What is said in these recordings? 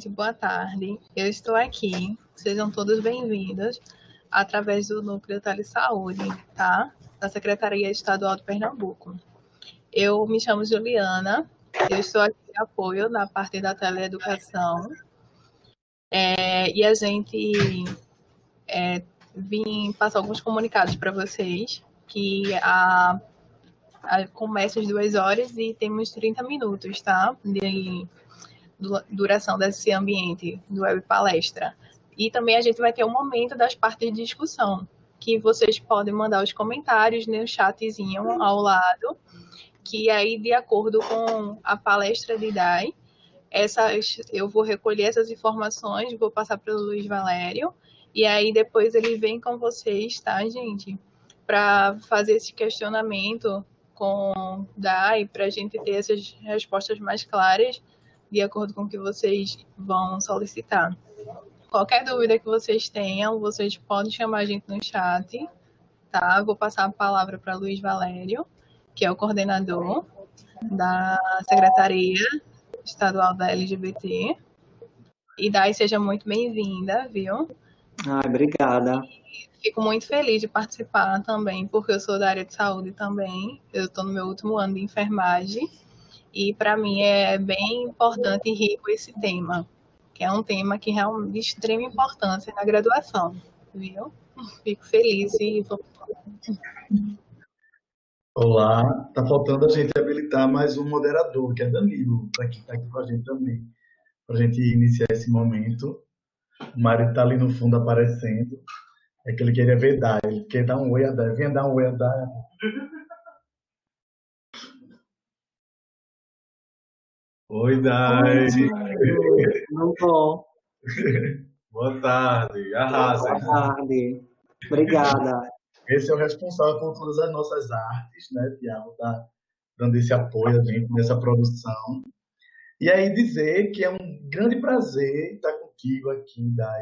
noite, boa tarde. Eu estou aqui, sejam todos bem-vindos, através do Núcleo Telesaúde, tá? Da Secretaria Estadual de Pernambuco. Eu me chamo Juliana, eu estou aqui em apoio na parte da teleeducação, e a gente vim passar alguns comunicados para vocês, que começa às 2 horas e temos 30 minutos, tá? De duração desse ambiente do web palestra. E também a gente vai ter um momento das partes de discussão, que vocês podem mandar os comentários no chatzinho ao lado, que aí, de acordo com a palestra de Dai, eu vou recolher essas informações, vou passar para o Luiz Valério, e aí depois ele vem com vocês, tá, gente? Para fazer esse questionamento com Dai, para a gente ter essas respostas mais claras, de acordo com o que vocês vão solicitar. Qualquer dúvida que vocês tenham, vocês podem chamar a gente no chat, tá? Vou passar a palavra para Luiz Valério, que é o coordenador da Secretaria Estadual da LGBT. E Dai, seja muito bem-vinda, viu? Obrigada. Fico muito feliz de participar também, porque eu sou da área de saúde também. Eu estou no meu último ano de enfermagem. E para mim é bem importante e rico esse tema, que é um tema que é de extrema importância na graduação, viu? Fico feliz e Olá, tá faltando a gente habilitar mais um moderador, que é Danilo, que está aqui com a gente também, para a gente iniciar esse momento. O Mário está ali no fundo aparecendo, é que ele queria ver Dai, ele quer dar um oi a Dai, venha dar um oi a Dai. Oi, Dai. Não tô. Boa tarde, arrasa. Boa tarde. Obrigada. Esse é o responsável por todas as nossas artes, né, Tiago? Está dando esse apoio a gente nessa produção. E aí dizer que é um grande prazer estar contigo aqui, Dai.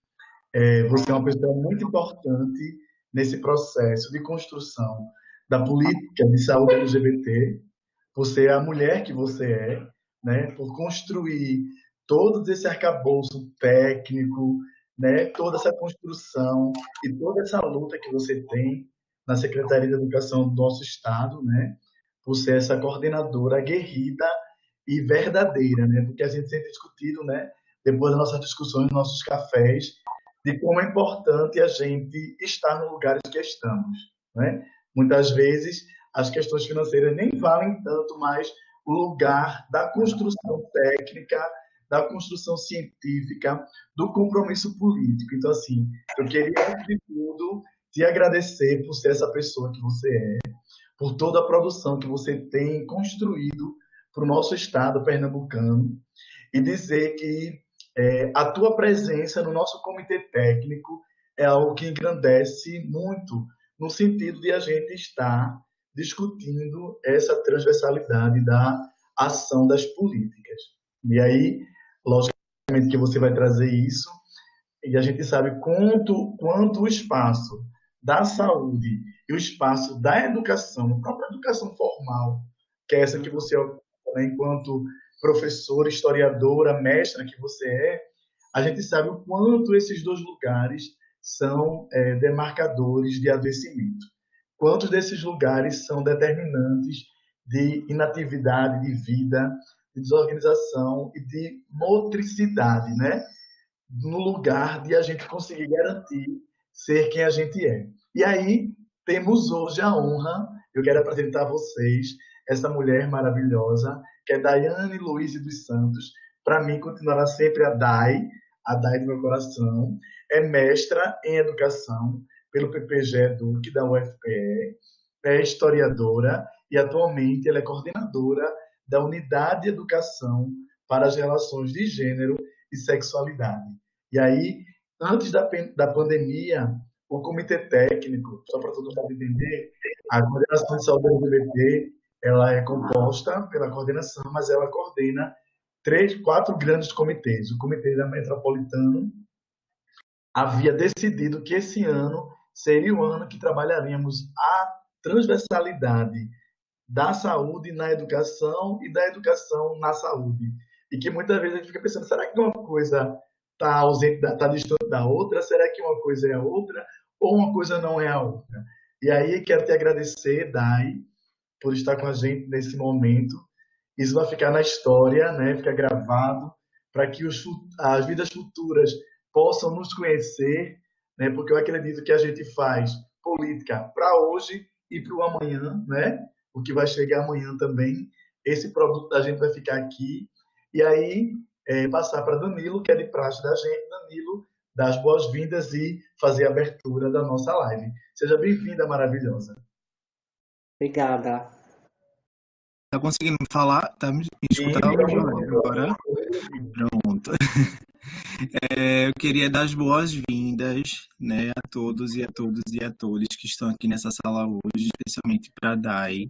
Você é uma pessoa muito importante nesse processo de construção da política de saúde LGBT, por ser a mulher que você é, né, por construir todo esse arcabouço técnico, né, toda essa construção e toda essa luta que você tem na Secretaria de Educação do nosso Estado, né, por ser essa coordenadora aguerrida e verdadeira, né, porque a gente tem discutido, né, depois das nossas discussões, nos nossos cafés, de como é importante a gente estar no lugar que estamos, né? Muitas vezes as questões financeiras nem valem tanto, mas o lugar da construção técnica, da construção científica, do compromisso político. Então, assim, eu queria, antes de tudo, te agradecer por ser essa pessoa que você é, por toda a produção que você tem construído para o nosso estado pernambucano, e dizer que a tua presença no nosso comitê técnico é algo que engrandece muito, no sentido de a gente estar discutindo essa transversalidade da ação das políticas. E aí, logicamente que você vai trazer isso, e a gente sabe quanto o espaço da saúde e o espaço da educação, a própria educação formal, que é essa que você ocupa, né, enquanto professora, historiadora, mestra que você é, a gente sabe o quanto esses dois lugares são demarcadores de adoecimento. Quantos desses lugares são determinantes de inatividade, de vida, de desorganização e de motricidade, né? No lugar de a gente conseguir garantir ser quem a gente é. E aí, temos hoje a honra, eu quero apresentar a vocês essa mulher maravilhosa, que é Daiane Luiz dos Santos. Para mim, continuará sempre a Dai do meu coração. É mestra em educação pelo PPG Duque da UFPE, é historiadora e atualmente ela é coordenadora da Unidade de Educação para as Relações de Gênero e Sexualidade. E aí, antes da pandemia, o Comitê Técnico, só para todo mundo entender, a Coordenação de Saúde LGBT, ela é composta pela coordenação, mas ela coordena 4 grandes comitês. O Comitê da Metropolitano havia decidido que esse ano seria o ano que trabalharíamos a transversalidade da saúde na educação e da educação na saúde. e que muitas vezes a gente fica pensando, será que uma coisa está ausente, está distante da outra? Será que uma coisa é a outra? Ou uma coisa não é a outra? E aí quero te agradecer, Dai, por estar com a gente nesse momento. Isso vai ficar na história, né? Fica gravado para que as vidas futuras possam nos conhecer, né? Porque eu acredito que a gente faz política para hoje e para o amanhã, né? O que vai chegar amanhã também. Esse produto da gente vai ficar aqui. E aí, passar para Danilo, que é de praxe da gente. Danilo, dar as boas-vindas e fazer a abertura da nossa live. Seja bem-vinda, maravilhosa. Obrigada. Tá conseguindo me falar? Tá me escutando agora? Pronto. Eu queria dar as boas-vindas, né, a todos e a todos e a todas que estão aqui nessa sala hoje, especialmente para a Dai.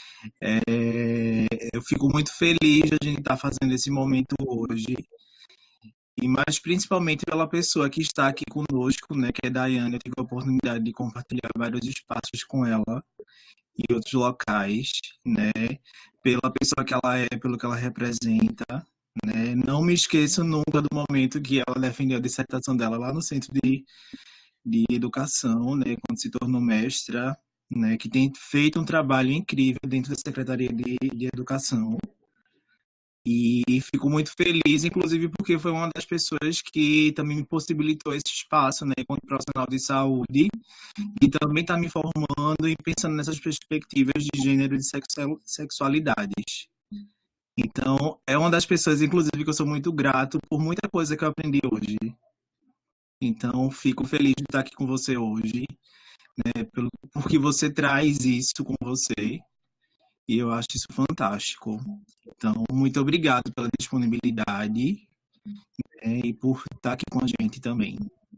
Eu fico muito feliz de a gente estar fazendo esse momento hoje, e mais principalmente pela pessoa que está aqui conosco, né, que é a Daiane. Eu tive a oportunidade de compartilhar vários espaços com ela em outros locais, né, pela pessoa que ela é, pelo que ela representa, né. Não me esqueço nunca do momento que ela defendeu a dissertação dela lá no Centro de Educação, né, quando se tornou mestra, né, que tem feito um trabalho incrível dentro da Secretaria de Educação. E fico muito feliz, inclusive, porque foi uma das pessoas que também me possibilitou esse espaço, né, enquanto profissional de saúde, e também está me formando e pensando nessas perspectivas de gênero e de sexualidades. Então, é uma das pessoas, inclusive, que eu sou muito grato por muita coisa que eu aprendi hoje. Então, fico feliz de estar aqui com você hoje, né, porque você traz isso com você, e eu acho isso fantástico. Então, muito obrigado pela disponibilidade, né, e por estar aqui com a gente também.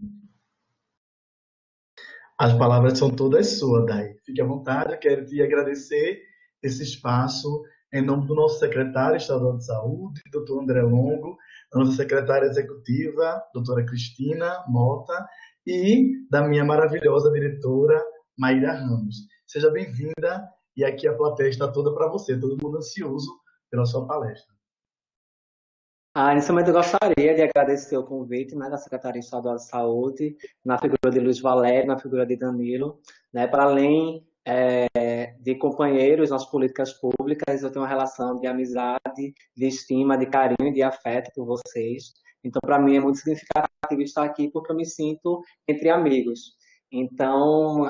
As palavras são todas suas, Dai. Fique à vontade, eu quero te agradecer esse espaço em nome do nosso secretário estadual de saúde, doutor André Longo, da nossa secretária executiva, doutora Cristina Mota, e da minha maravilhosa diretora, Maíra Ramos. Seja bem-vinda, e aqui a plateia está toda para você, todo mundo ansioso pela sua palestra. Inicialmente eu gostaria de agradecer o convite, né, da Secretaria Estadual de Saúde, na figura de Luiz Valério, na figura de Danilo, né, para além de companheiros nas políticas públicas, eu tenho uma relação de amizade, de estima, de carinho e de afeto por vocês. Então, para mim é muito significativo estar aqui porque eu me sinto entre amigos. Então,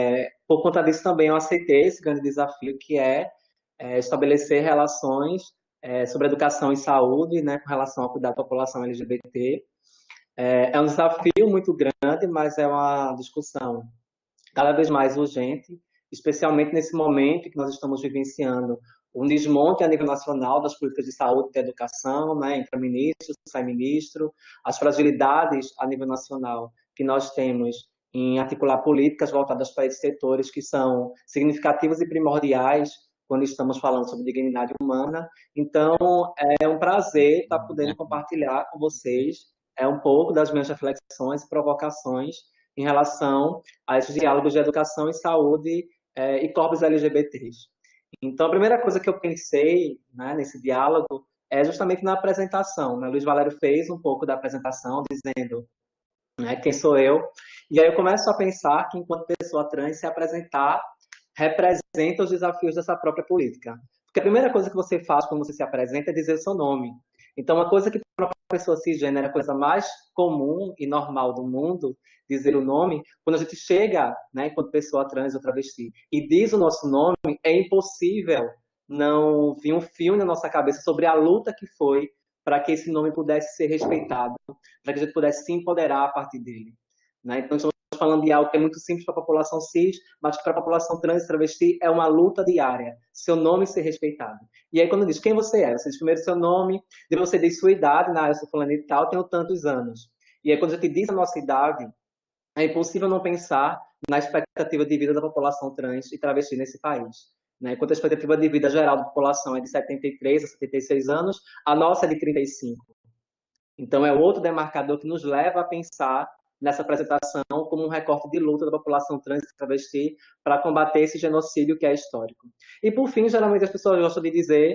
por conta disso também eu aceitei esse grande desafio que é estabelecer relações sobre educação e saúde, né, com relação ao cuidado da população LGBT. É um desafio muito grande, mas é uma discussão cada vez mais urgente, especialmente nesse momento que nós estamos vivenciando um desmonte a nível nacional das políticas de saúde e de educação, né, entra ministro, sai ministro, as fragilidades a nível nacional que nós temos em articular políticas voltadas para esses setores que são significativos e primordiais quando estamos falando sobre dignidade humana. Então, é um prazer estar podendo compartilhar com vocês um pouco das minhas reflexões e provocações em relação a esses diálogos de educação e saúde e corpos LGBTs. Então, a primeira coisa que eu pensei, né, nesse diálogo é justamente na apresentação, né? Luiz Valério fez um pouco da apresentação dizendo, né, quem sou eu, e aí eu começo a pensar que enquanto pessoa trans se apresentar representa os desafios dessa própria política. Porque a primeira coisa que você faz quando você se apresenta é dizer o seu nome. Então, uma coisa que para uma pessoa cisgênera é a coisa mais comum e normal do mundo, dizer o nome, quando a gente chega, né, enquanto pessoa trans ou travesti, e diz o nosso nome, é impossível não vir um filme na nossa cabeça sobre a luta que foi para que esse nome pudesse ser respeitado, para que a gente pudesse se empoderar a partir dele. Né? Então, estamos falando de algo que é muito simples para a população cis, mas que para a população trans e travesti é uma luta diária, seu nome ser respeitado. E aí, quando diz quem você é, você diz primeiro seu nome, depois você diz sua idade, eu sou fulano e tal, tenho tantos anos. E aí, quando a gente diz a nossa idade, é impossível não pensar na expectativa de vida da população trans e travesti nesse país. Né? Enquanto a expectativa de vida geral da população é de 73 a 76 anos, a nossa é de 35. Então, é outro demarcador que nos leva a pensar nessa apresentação como um recorte de luta da população trans e travesti para combater esse genocídio que é histórico. E, por fim, geralmente as pessoas gostam de dizer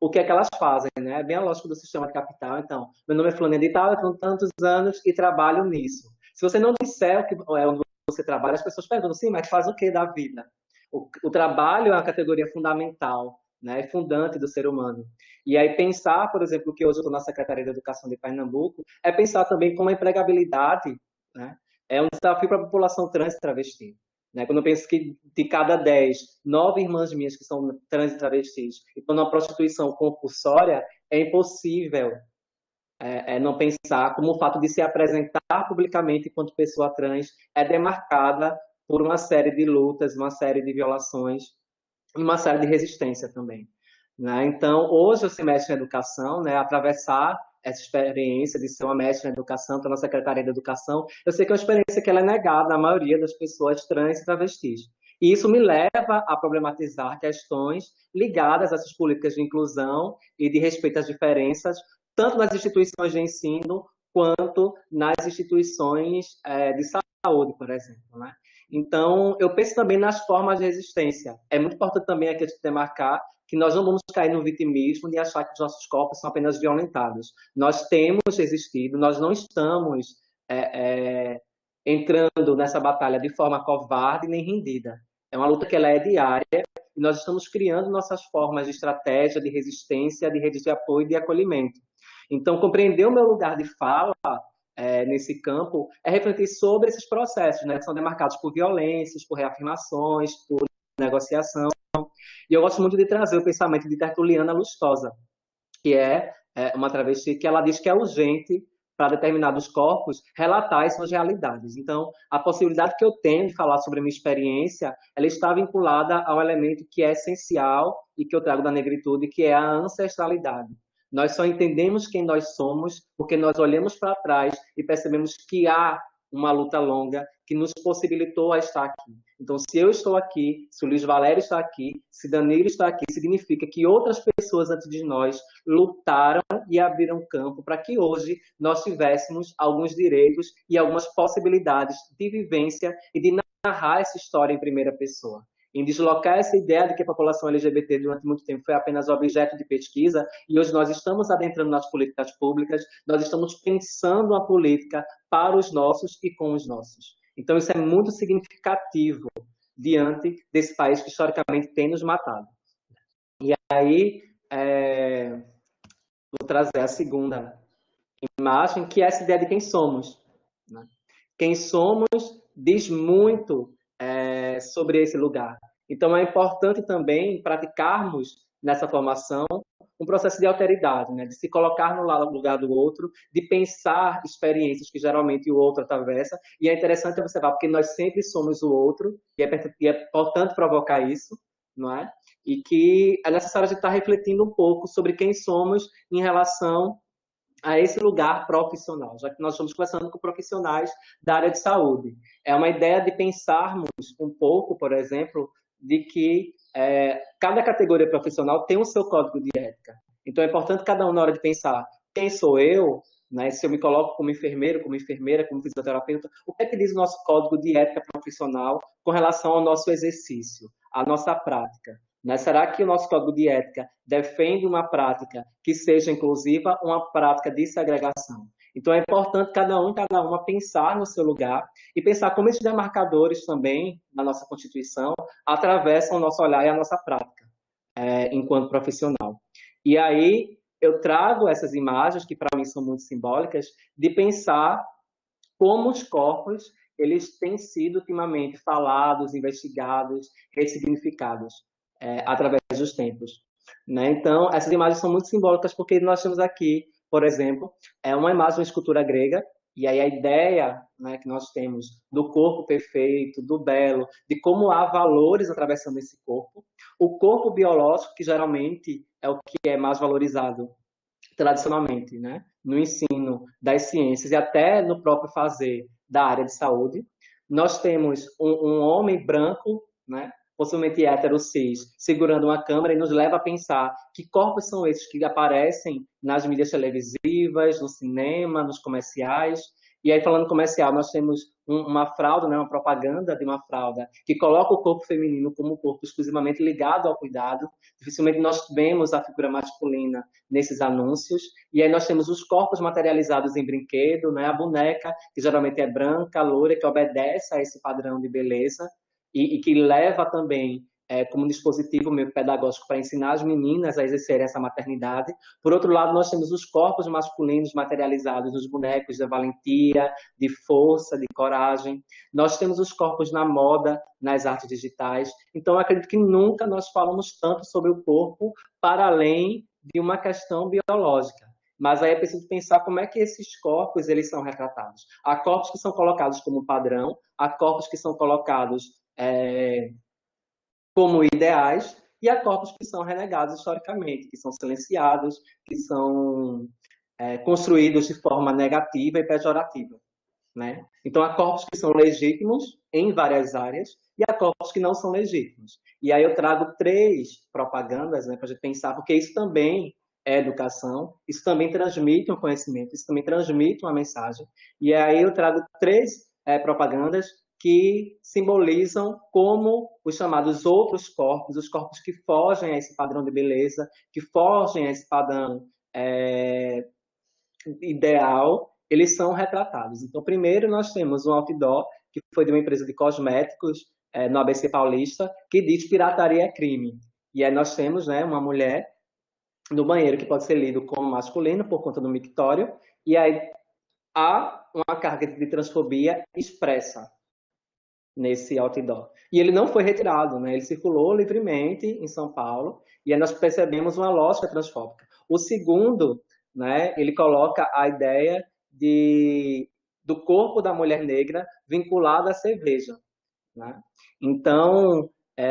o que é que elas fazem, né? É bem a lógica do sistema de capital. Então, meu nome é fulano de tal, eu tenho tantos anos e trabalho nisso. Se você não disser o que é onde você trabalha, as pessoas perguntam, sim, mas faz o que da vida? O trabalho é uma categoria fundamental, né, fundante do ser humano. E aí pensar, por exemplo, que hoje eu estou na Secretaria de Educação de Pernambuco, é pensar também como a empregabilidade, né, é um desafio para a população trans e travesti. Né? Quando eu penso que de cada 10, 9 irmãs minhas que são trans e travestis estão na prostituição compulsória, é impossível não pensar como o fato de se apresentar publicamente enquanto pessoa trans é demarcada por uma série de lutas, uma série de violações e uma série de resistência também. Né? Então, hoje eu sou mestre em educação, né? Atravessar essa experiência de ser uma mestre em educação, estou na Secretaria de Educação, eu sei que é uma experiência que ela é negada à maioria das pessoas trans e travestis. E isso me leva a problematizar questões ligadas a essas políticas de inclusão e de respeito às diferenças, tanto nas instituições de ensino quanto nas instituições de saúde, por exemplo. Né? Então, eu penso também nas formas de resistência. É muito importante também aqui a gente demarcar que nós não vamos cair no vitimismo de achar que os nossos corpos são apenas violentados. Nós temos resistido, nós não estamos entrando nessa batalha de forma covarde nem rendida. É uma luta que ela é diária e nós estamos criando nossas formas de estratégia, de resistência, de rede de apoio e de acolhimento. Então, compreender o meu lugar de fala nesse campo é refletir sobre esses processos, né, que são demarcados por violências, por reafirmações, por negociação. E eu gosto muito de trazer o pensamento de Tertuliana Lustosa, que é uma travesti que ela diz que é urgente para determinados corpos relatar as suas realidades. Então, a possibilidade que eu tenho de falar sobre a minha experiência, ela está vinculada ao elemento que é essencial e que eu trago da negritude, que é a ancestralidade. Nós só entendemos quem nós somos porque nós olhamos para trás e percebemos que há uma luta longa que nos possibilitou a estar aqui. Então, se eu estou aqui, se o Luiz Valério está aqui, se Danilo está aqui, significa que outras pessoas antes de nós lutaram e abriram campo para que hoje nós tivéssemos alguns direitos e algumas possibilidades de vivência e de narrar essa história em primeira pessoa. Em deslocar essa ideia de que a população LGBT durante muito tempo foi apenas objeto de pesquisa, e hoje nós estamos adentrando nas políticas públicas, nós estamos pensando a política para os nossos e com os nossos. Então isso é muito significativo diante desse país que historicamente tem nos matado. E aí, vou trazer a segunda imagem, que é essa ideia de quem somos. Né? Quem somos diz muito sobre esse lugar. Então, é importante também praticarmos nessa formação um processo de alteridade, né? De se colocar no lugar do outro, de pensar experiências que geralmente o outro atravessa. E é interessante observar, porque nós sempre somos o outro, e é importante provocar isso, não é? E que é necessário a gente estar refletindo um pouco sobre quem somos em relação a esse lugar profissional, já que nós estamos conversando com profissionais da área de saúde. É uma ideia de pensarmos um pouco, por exemplo, de que cada categoria profissional tem o seu código de ética. Então é importante cada um, na hora de pensar quem sou eu, né, se eu me coloco como enfermeiro, como enfermeira, como fisioterapeuta, o que é que diz o nosso código de ética profissional com relação ao nosso exercício, à nossa prática. Né? Será que o nosso código de ética defende uma prática que seja inclusiva, uma prática de segregação? Então, é importante cada uma pensar no seu lugar e pensar como esses demarcadores também, na nossa Constituição, atravessam o nosso olhar e a nossa prática enquanto profissional. E aí, eu trago essas imagens, que para mim são muito simbólicas, de pensar como os corpos eles têm sido ultimamente falados, investigados, ressignificados através dos tempos. Né? Então, essas imagens são muito simbólicas porque nós temos aqui, por exemplo, uma imagem de uma escultura grega, e aí a ideia, né, que nós temos do corpo perfeito, do belo, de como há valores atravessando esse corpo. O corpo biológico, que geralmente é o que é mais valorizado tradicionalmente, né, no ensino das ciências e até no próprio fazer da área de saúde. Nós temos um homem branco, né, possivelmente hétero cis, segurando uma câmera e nos leva a pensar que corpos são esses que aparecem nas mídias televisivas, no cinema, nos comerciais. E aí, falando comercial, nós temos uma fralda, né, uma propaganda de uma fralda que coloca o corpo feminino como um corpo exclusivamente ligado ao cuidado. Dificilmente nós vemos a figura masculina nesses anúncios. E aí nós temos os corpos materializados em brinquedo, né, a boneca, que geralmente é branca, loura, que obedece a esse padrão de beleza e que leva também como um dispositivo meio pedagógico para ensinar as meninas a exercerem essa maternidade. Por outro lado, nós temos os corpos masculinos materializados nos bonecos da valentia, de força, de coragem. Nós temos os corpos na moda, nas artes digitais. Então, eu acredito que nunca nós falamos tanto sobre o corpo para além de uma questão biológica. Mas aí é preciso pensar como é que esses corpos eles são retratados. Há corpos que são colocados como padrão, há corpos que são colocados como ideais, e há corpos que são renegados historicamente, que são silenciados, que são construídos de forma negativa e pejorativa. Né? Então, há corpos que são legítimos em várias áreas e há corpos que não são legítimos. E aí eu trago 3 propagandas, né, para a gente pensar, porque isso também é educação, isso também transmite um conhecimento, isso também transmite uma mensagem. E aí eu trago 3 propagandas que simbolizam como os chamados outros corpos, os corpos que fogem a esse padrão de beleza, que fogem a esse padrão ideal, eles são retratados. Então, primeiro nós temos um outdoor, que foi de uma empresa de cosméticos no ABC Paulista, que diz pirataria é crime. E aí nós temos, né, uma mulher no banheiro que pode ser lido como masculino por conta do mictório, e aí há uma carga de transfobia expressa nesse outdoor. E ele não foi retirado, né? Ele circulou livremente em São Paulo, e aí nós percebemos uma lógica transfóbica. O segundo, né, ele coloca a ideia do corpo da mulher negra vinculado à cerveja. Né? Então,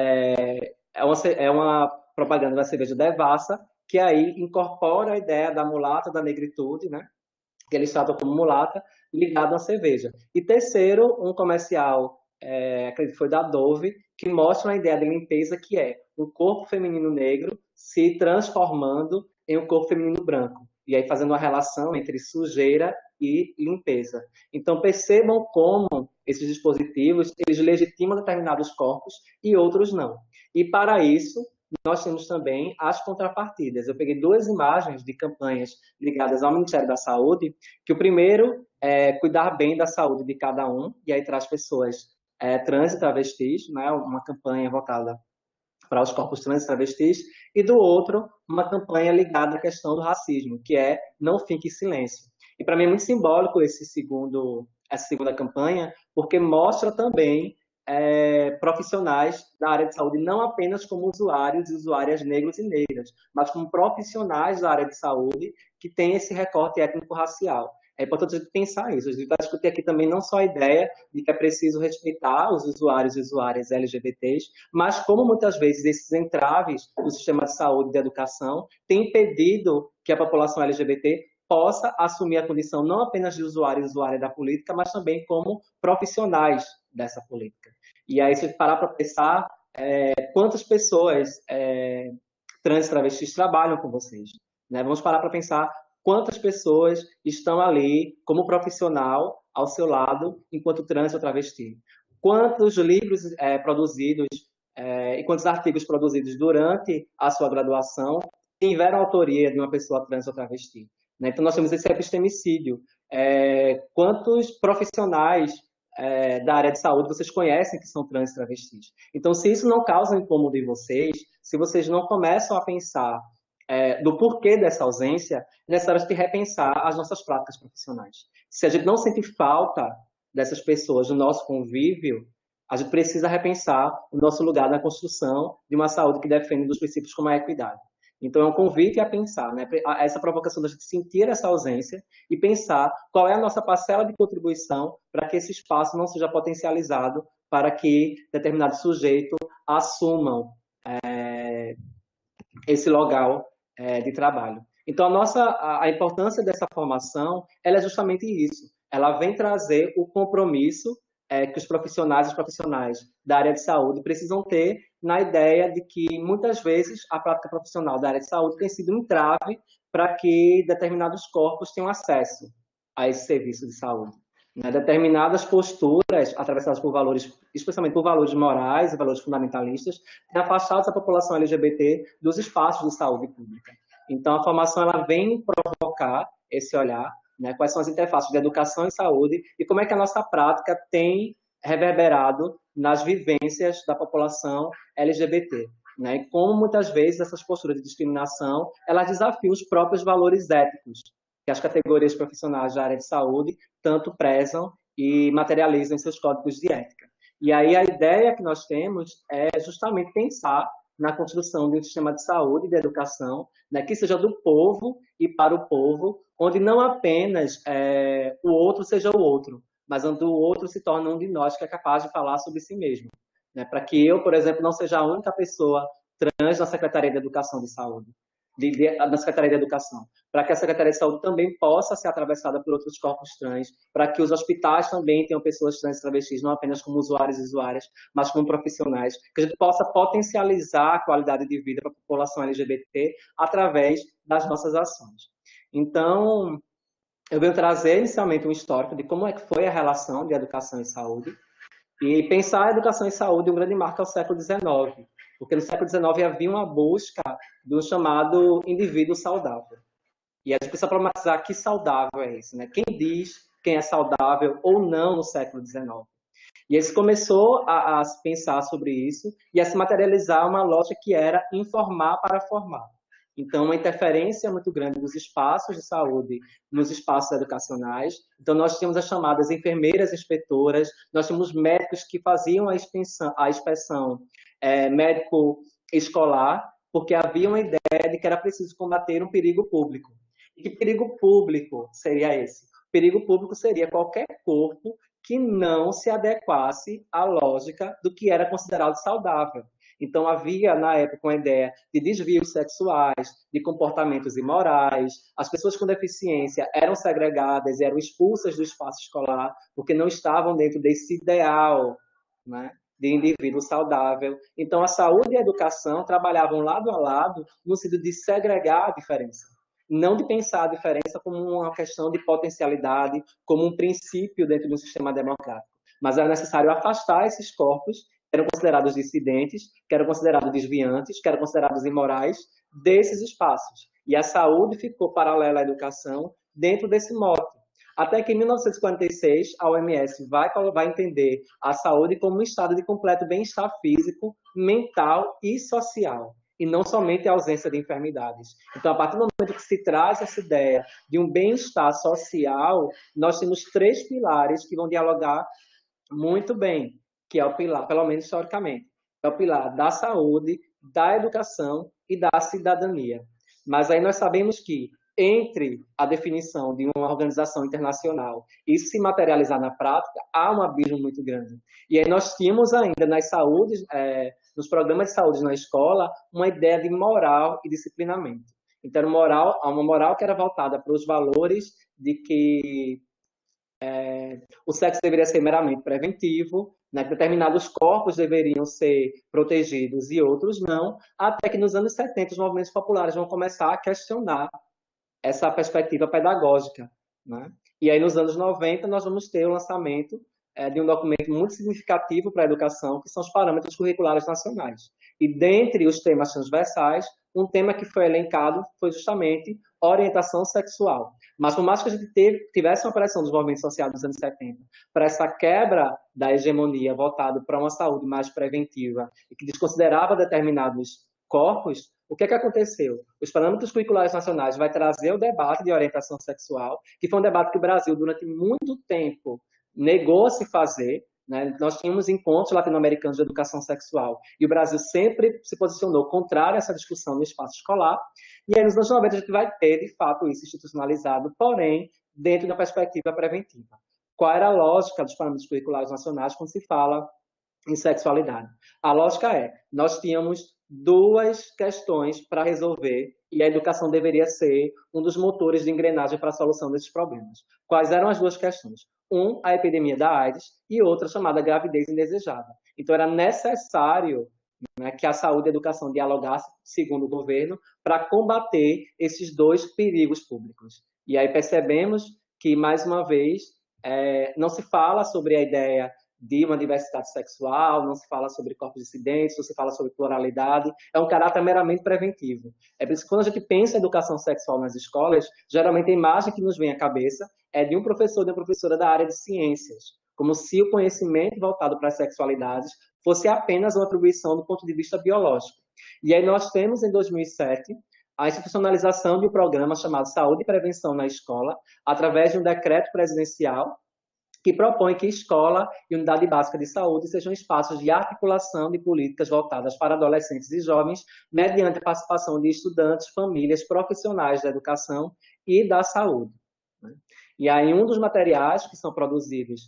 é uma propaganda da cerveja Devassa, que aí incorpora a ideia da mulata, da negritude, né? Que eles tratam como mulata, ligado à cerveja. E terceiro, um comercial, acredito que foi da Dove, que mostra uma ideia de limpeza que é um corpo feminino negro se transformando em um corpo feminino branco. E aí fazendo uma relação entre sujeira e limpeza. Então percebam como esses dispositivos, eles legitimam determinados corpos e outros não. E para isso, nós temos também as contrapartidas. Eu peguei 2 imagens de campanhas ligadas ao Ministério da Saúde, que o primeiro é cuidar bem da saúde de cada um, e aí traz pessoas trans e travestis, né, uma campanha voltada para os corpos trans e travestis, e do outro, uma campanha ligada à questão do racismo, que é Não Fique em Silêncio. E para mim é muito simbólico essa segunda campanha, porque mostra também profissionais da área de saúde, não apenas como usuários e usuárias negros e negras, mas como profissionais da área de saúde que têm esse recorte étnico-racial. É importante a gente pensar isso. A gente vai discutir aqui também não só a ideia de que é preciso respeitar os usuários e usuárias LGBTs, mas como muitas vezes esses entraves do sistema de saúde e de educação têm impedido que a população LGBT possa assumir a condição não apenas de usuário e usuária da política, mas também como profissionais dessa política. E aí, se a gente parar para pensar, quantas pessoas trans e travestis trabalham com vocês? Né? Vamos parar para pensar quantas pessoas estão ali como profissional ao seu lado enquanto trans ou travesti. Quantos livros produzidos e quantos artigos produzidos durante a sua graduação tiveram autoria de uma pessoa trans ou travesti. Né? Então, nós temos esse epistemicídio. Quantos profissionais da área de saúde vocês conhecem que são trans e travestis? Então, se isso não causa incômodo em vocês, se vocês não começam a pensar do porquê dessa ausência, é necessário de repensar as nossas práticas profissionais. Se a gente não sente falta dessas pessoas no nosso convívio, a gente precisa repensar o nosso lugar na construção de uma saúde que defende dos princípios como a equidade. Então, é um convite a pensar, né? Essa provocação da gente sentir essa ausência e pensar qual é a nossa parcela de contribuição para que esse espaço não seja potencializado para que determinados sujeitos assumam esse local de trabalho. Então, a importância dessa formação ela é justamente isso. Ela vem trazer o compromisso que os profissionais e os profissionais da área de saúde precisam ter na ideia de que, muitas vezes, a prática profissional da área de saúde tem sido um entrave para que determinados corpos tenham acesso a esse serviço de saúde. né? Determinadas posturas, atravessadas por valores, especialmente por valores morais e valores fundamentalistas, têm afastado a população LGBT dos espaços de saúde pública. Então, a formação ela vem provocar esse olhar, né? Quais são as interfaces de educação e saúde e como é que a nossa prática tem reverberado nas vivências da população LGBT. Né? E como muitas vezes essas posturas de discriminação elas desafiam os próprios valores éticos que as categorias profissionais da área de saúde tanto prezam e materializam em seus códigos de ética. E aí a ideia que nós temos é justamente pensar na construção de um sistema de saúde e de educação, né, que seja do povo e para o povo, onde não apenas o outro seja o outro, mas onde o outro se torna um de nós que é capaz de falar sobre si mesmo. Né, para que eu, por exemplo, não seja a única pessoa trans na Secretaria de Educação de Saúde, da Secretaria de Educação, para que a Secretaria de Saúde também possa ser atravessada por outros corpos trans, para que os hospitais também tenham pessoas trans e travestis, não apenas como usuários e usuárias, mas como profissionais, que a gente possa potencializar a qualidade de vida para a população LGBT através das nossas ações. Então, eu venho trazer inicialmente um histórico de como é que foi a relação de educação e saúde, e pensar a educação e saúde um grande marco ao século XIX, porque no século XIX havia uma busca do chamado indivíduo saudável. E a gente precisa problematizar que saudável é esse, né? Quem diz quem é saudável ou não no século XIX. E aí se começou a se pensar sobre isso e a se materializar uma lógica que era informar para formar. Então, uma interferência muito grande nos espaços de saúde, nos espaços educacionais. Então, nós tínhamos as chamadas enfermeiras inspetoras, nós tínhamos médicos que faziam a inspeção médico escolar, porque havia uma ideia de que era preciso combater um perigo público. E que perigo público seria esse? O perigo público seria qualquer corpo que não se adequasse à lógica do que era considerado saudável. Então, havia, na época, uma ideia de desvios sexuais, de comportamentos imorais. As pessoas com deficiência eram segregadas, eram expulsas do espaço escolar, porque não estavam dentro desse ideal, né, de indivíduo saudável. Então, a saúde e a educação trabalhavam lado a lado no sentido de segregar a diferença. Não de pensar a diferença como uma questão de potencialidade, como um princípio dentro de um sistema democrático. Mas era necessário afastar esses corpos que eram considerados dissidentes, que eram considerados desviantes, que eram considerados imorais, desses espaços. E a saúde ficou paralela à educação dentro desse mote. Até que em 1946, a OMS vai entender a saúde como um estado de completo bem-estar físico, mental e social, e não somente a ausência de enfermidades. Então, a partir do momento que se traz essa ideia de um bem-estar social, nós temos 3 pilares que vão dialogar muito bem, que é o pilar, pelo menos historicamente, é o pilar da saúde, da educação e da cidadania. Mas aí nós sabemos que entre a definição de uma organização internacional e se materializar na prática, há um abismo muito grande. E aí nós tínhamos ainda nas saúdes, nos programas de saúde na escola, uma ideia de moral e disciplinamento. Então, uma moral que era voltada para os valores de que o sexo deveria ser meramente preventivo, né, que determinados corpos deveriam ser protegidos e outros não, até que nos anos 70 os movimentos populares vão começar a questionar essa perspectiva pedagógica. Né? E aí nos anos 90 nós vamos ter o lançamento de um documento muito significativo para a educação, que são os parâmetros curriculares nacionais. E dentre os temas transversais, um tema que foi elencado foi justamente orientação sexual. Mas por mais que a gente tivesse uma pressão dos movimentos sociais dos anos 70 para essa quebra da hegemonia voltada para uma saúde mais preventiva e que desconsiderava determinados corpos, o que aconteceu? Os parâmetros curriculares nacionais vai trazer o debate de orientação sexual, que foi um debate que o Brasil, durante muito tempo, negou a se fazer. Né? Nós tínhamos encontros latino-americanos de educação sexual e o Brasil sempre se posicionou contrário a essa discussão no espaço escolar. E aí, nos anos 90, a gente vai ter, de fato, isso institucionalizado, porém, dentro de uma perspectiva preventiva. Qual era a lógica dos parâmetros curriculares nacionais quando se fala em sexualidade? A lógica é, nós tínhamos 2 questões para resolver e a educação deveria ser um dos motores de engrenagem para a solução desses problemas. Quais eram as 2 questões? A epidemia da AIDS e outra chamada gravidez indesejada. Então, era necessário, né, que a saúde e a educação dialogassem, segundo o governo, para combater esses 2 perigos públicos. E aí percebemos que, mais uma vez, não se fala sobre a ideia de uma diversidade sexual, não se fala sobre corpos dissidentes, não se fala sobre pluralidade, é um caráter meramente preventivo. É por isso que quando a gente pensa em educação sexual nas escolas, geralmente a imagem que nos vem à cabeça é de um professor, de uma professora da área de ciências, como se o conhecimento voltado para as sexualidades fosse apenas uma atribuição do ponto de vista biológico. E aí nós temos, em 2007, a institucionalização de um programa chamado Saúde e Prevenção na Escola, através de um decreto presidencial que propõe que escola e unidade básica de saúde sejam espaços de articulação de políticas voltadas para adolescentes e jovens, mediante a participação de estudantes, famílias, profissionais da educação e da saúde. E aí, um dos materiais que são produzidos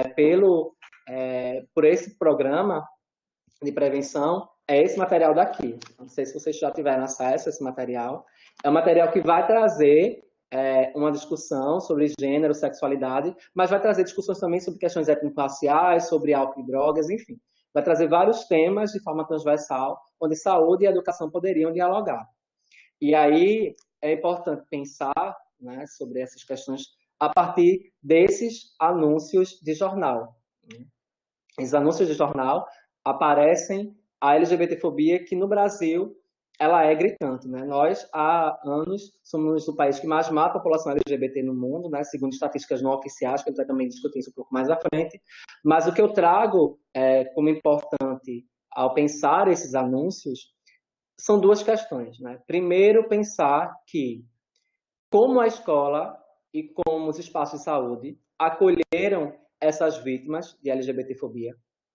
por esse programa de prevenção é esse material daqui. Não sei se vocês já tiveram acesso a esse material. É um material que vai trazer uma discussão sobre gênero, sexualidade, mas vai trazer discussões também sobre questões étnico-raciais, sobre álcool e drogas, enfim. Vai trazer vários temas de forma transversal, onde saúde e educação poderiam dialogar. E aí é importante pensar, né, sobre essas questões a partir desses anúncios de jornal. Esses anúncios de jornal aparecem a LGBTfobia, que no Brasil ela é gritante, né? Nós, há anos, somos o país que mais mata a população LGBT no mundo, né? Segundo estatísticas não oficiais, que a gente vai também discutir isso um pouco mais à frente. Mas o que eu trago como importante ao pensar esses anúncios são duas questões, né? Primeiro, pensar que como a escola e como os espaços de saúde acolheram essas vítimas de LGBTfobia,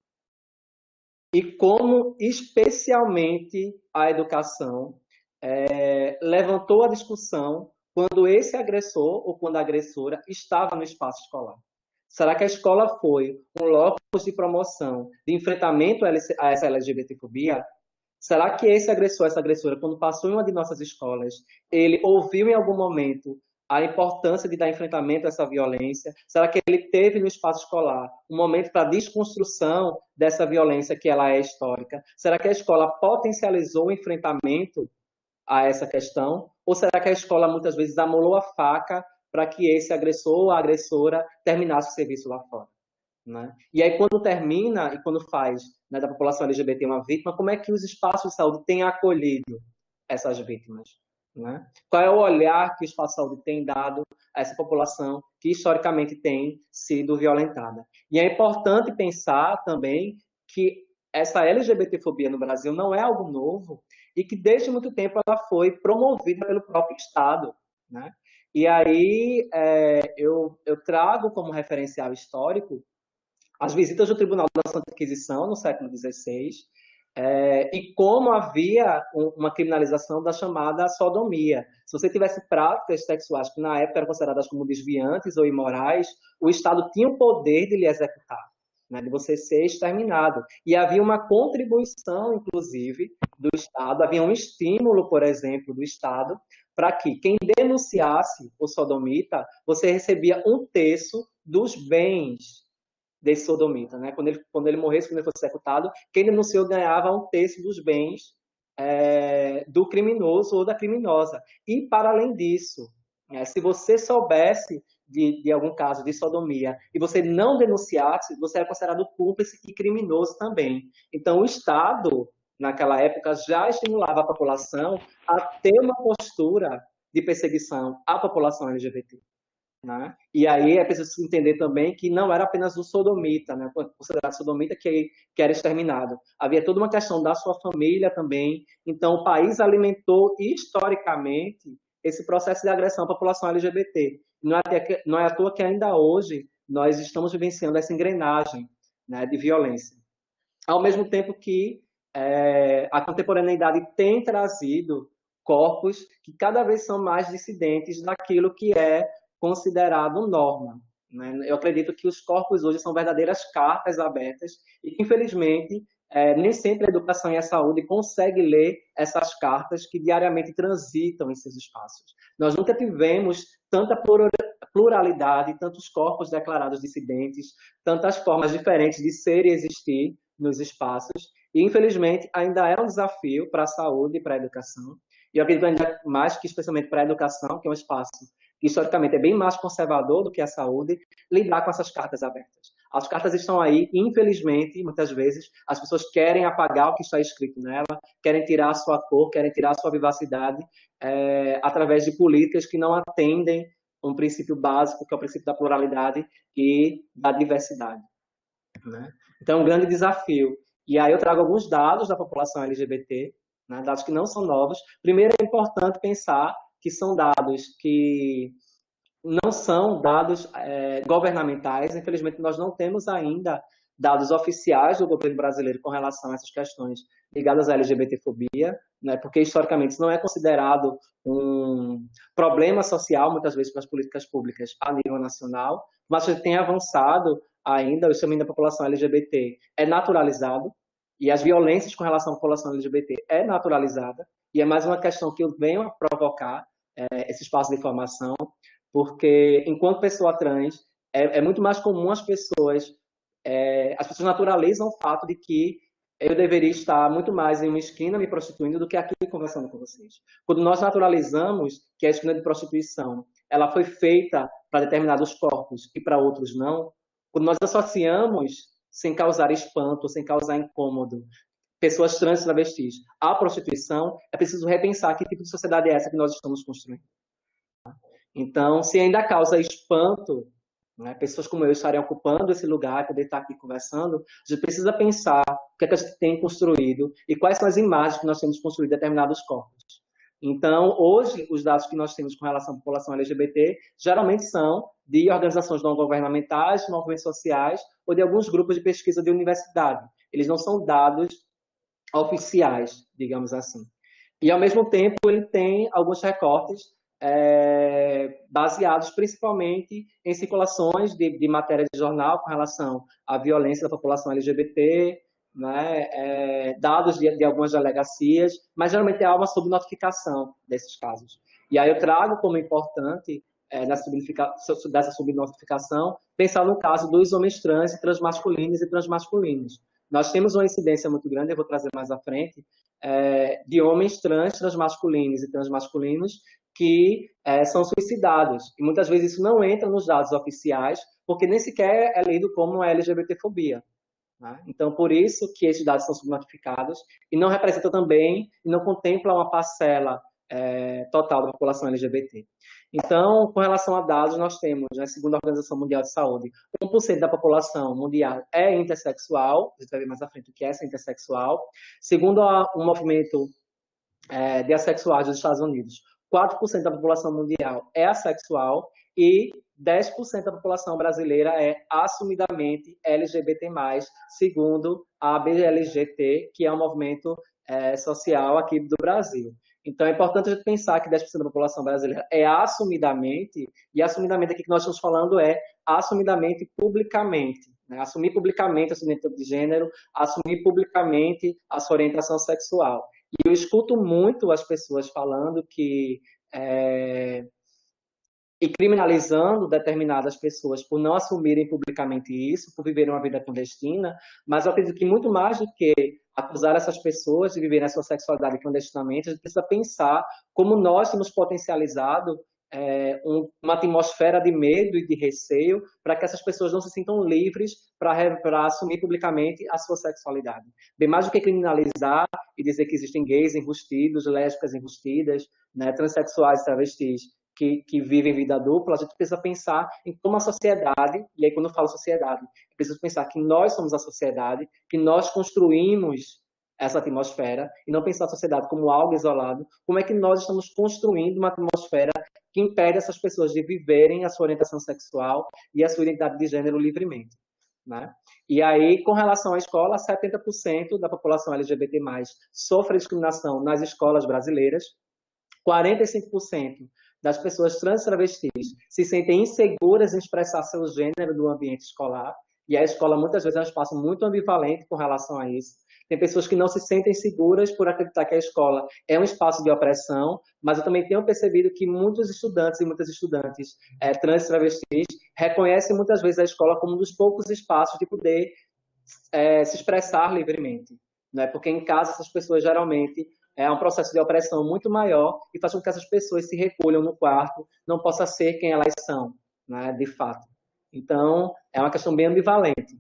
e como, especialmente, a educação levantou a discussão quando esse agressor ou quando a agressora estava no espaço escolar. Será que a escola foi um locus de promoção, de enfrentamento a essa LGBTfobia? Será que esse agressor, essa agressora, quando passou em uma de nossas escolas, ele ouviu em algum momento a importância de dar enfrentamento a essa violência? Será que ele teve no espaço escolar um momento para desconstrução dessa violência que ela é histórica? Será que a escola potencializou o enfrentamento a essa questão? Ou será que a escola muitas vezes amolou a faca para que esse agressor ou a agressora terminasse o serviço lá fora? Né? E aí, quando termina e quando faz, né, da população LGBT uma vítima, como é que os espaços de saúde têm acolhido essas vítimas? Né? Qual é o olhar que o espaço de saúde tem dado a essa população que historicamente tem sido violentada? E é importante pensar também que essa LGBTfobia no Brasil não é algo novo e que desde muito tempo ela foi promovida pelo próprio Estado. Né? E aí eu trago como referencial histórico as visitas do Tribunal da Santa Inquisição no século XVI, e como havia uma criminalização da chamada sodomia. Se você tivesse práticas sexuais que na época eram consideradas como desviantes ou imorais, o Estado tinha o poder de lhe executar, né, de você ser exterminado. E havia uma contribuição, inclusive, do Estado, havia um estímulo, por exemplo, do Estado, para que quem denunciasse o sodomita, você recebia 1/3 dos bens desse sodomita, né? Quando ele morresse, quando ele fosse executado, quem denunciou ganhava 1/3 dos bens do criminoso ou da criminosa. E, para além disso, se você soubesse de algum caso de sodomia e você não denunciasse, você era considerado cúmplice e criminoso também. Então, o Estado, naquela época, já estimulava a população a ter uma postura de perseguição à população LGBT. Né? E aí é preciso entender também que não era apenas o sodomita, né? Considerado sodomita que era exterminado. Havia toda uma questão da sua família também. Então, o país alimentou historicamente esse processo de agressão à população LGBT. Não é à toa que ainda hoje nós estamos vivenciando essa engrenagem, né, de violência. Ao mesmo tempo que a contemporaneidade tem trazido corpos que cada vez são mais dissidentes daquilo que é considerado norma. Né? Eu acredito que os corpos hoje são verdadeiras cartas abertas e que, infelizmente, nem sempre a educação e a saúde consegue ler essas cartas que diariamente transitam em seus espaços. Nós nunca tivemos tanta pluralidade, tantos corpos declarados dissidentes, tantas formas diferentes de ser e existir nos espaços, e, infelizmente, ainda é um desafio para a saúde e para a educação. E eu acredito ainda mais que, especialmente para a educação, que é um espaço historicamente é bem mais conservador do que a saúde, lidar com essas cartas abertas. As cartas estão aí, infelizmente, muitas vezes, as pessoas querem apagar o que está escrito nela, querem tirar a sua cor, querem tirar a sua vivacidade, através de políticas que não atendem um princípio básico, que é o princípio da pluralidade e da diversidade. Né? Então, é um grande desafio. E aí eu trago alguns dados da população LGBT, né, dados que não são novos. Primeiro, é importante pensar que são dados que não são dados governamentais. Infelizmente, nós não temos ainda dados oficiais do governo brasileiro com relação a essas questões ligadas à LGBTfobia, né, porque historicamente isso não é considerado um problema social, muitas vezes, para as políticas públicas a nível nacional, mas a gente tem avançado ainda, o extermínio da população LGBT é naturalizado, e as violências com relação à população LGBT é naturalizada, e é mais uma questão que eu venho a provocar esse espaço de informação, porque enquanto pessoa trans, é muito mais comum as pessoas naturalizam o fato de que eu deveria estar muito mais em uma esquina me prostituindo do que aqui conversando com vocês. Quando nós naturalizamos que a esquina de prostituição ela foi feita para determinados corpos e para outros não, quando nós associamos, sem causar espanto, sem causar incômodo, pessoas trans e travestis à prostituição, é preciso repensar que tipo de sociedade é essa que nós estamos construindo. Então, se ainda causa espanto, né, pessoas como eu estarem ocupando esse lugar, poder estar aqui conversando, a gente precisa pensar o que é que a gente tem construído e quais são as imagens que nós temos construído em determinados corpos. Então, hoje, os dados que nós temos com relação à população LGBT geralmente são de organizações não governamentais, de movimentos sociais ou de alguns grupos de pesquisa de universidade. Eles não são dados oficiais, digamos assim. E, ao mesmo tempo, ele tem alguns recortes baseados principalmente em circulações de matéria de jornal com relação à violência da população LGBT, né, dados de algumas delegacias, mas geralmente há uma subnotificação desses casos. E aí eu trago como importante, dessa subnotificação, pensar no caso dos homens trans e transmasculinos e transmasculinos. Nós temos uma incidência muito grande, eu vou trazer mais à frente, de homens trans, transmasculinos e transmasculinos que são suicidados. E muitas vezes isso não entra nos dados oficiais, porque nem sequer é lido como uma LGBTfobia. Né? Então, por isso que esses dados são subnotificados e não representam também, e não contemplam uma parcela total da população LGBT. Então, com relação a dados, nós temos, né, segundo a Organização Mundial de Saúde, 1% da população mundial é intersexual, a gente vai ver mais à frente o que é essa intersexual. Segundo o movimento de assexuais dos Estados Unidos, 4% da população mundial é assexual e 10% da população brasileira é assumidamente LGBT+, segundo a BLGT, que é um movimento social aqui do Brasil. Então, é importante a gente pensar que 10% da população brasileira é assumidamente, e assumidamente aqui que nós estamos falando é assumidamente publicamente. Né? Assumir publicamente a sua identidade de gênero, assumir publicamente a sua orientação sexual. E eu escuto muito as pessoas falando que e criminalizando determinadas pessoas por não assumirem publicamente isso, por viverem uma vida clandestina, mas eu acredito que muito mais do que acusar essas pessoas de viverem a sua sexualidade clandestinamente, a gente precisa pensar como nós temos potencializado uma atmosfera de medo e de receio para que essas pessoas não se sintam livres para assumir publicamente a sua sexualidade. Bem mais do que criminalizar e dizer que existem gays enrustidos, lésbicas enrustidas, né, transexuais e travestis que vivem vida dupla, a gente precisa pensar em como a sociedade, e aí quando eu falo sociedade, eu preciso pensar que nós somos a sociedade, que nós construímos essa atmosfera, e não pensar a sociedade como algo isolado, como é que nós estamos construindo uma atmosfera que impede essas pessoas de viverem a sua orientação sexual e a sua identidade de gênero livremente. Né? E aí, com relação à escola, 70% da população LGBT+, sofre discriminação nas escolas brasileiras, 45% das pessoas trans e travestis se sentem inseguras em expressar seu gênero no ambiente escolar, e a escola muitas vezes é um espaço muito ambivalente com relação a isso. Tem pessoas que não se sentem seguras por acreditar que a escola é um espaço de opressão, mas eu também tenho percebido que muitos estudantes e muitas estudantes trans e travestis reconhecem muitas vezes a escola como um dos poucos espaços de poder se expressar livremente. Né? Porque em casa essas pessoas geralmente é um processo de opressão muito maior e faz com que essas pessoas se recolham no quarto, não possa ser quem elas são, né, de fato. Então, é uma questão bem ambivalente.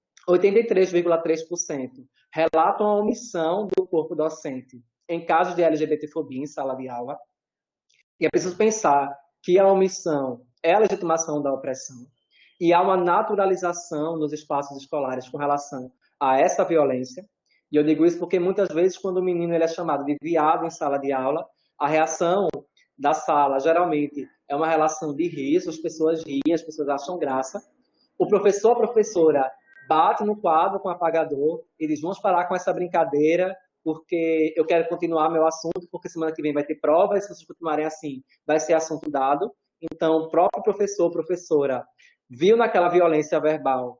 83,3% relatam a omissão do corpo docente em casos de LGBTfobia em sala de aula. E é preciso pensar que a omissão é a legitimação da opressão e há uma naturalização nos espaços escolares com relação a essa violência. E eu digo isso porque muitas vezes, quando o menino ele é chamado de viado em sala de aula, a reação da sala geralmente é uma relação de riso, as pessoas riem, as pessoas acham graça. O professor, a professora bate no quadro com o apagador e diz: vamos parar com essa brincadeira, porque eu quero continuar meu assunto, porque semana que vem vai ter prova, e se vocês continuarem assim, vai ser assunto dado. Então, o próprio professor, professora, viu naquela violência verbal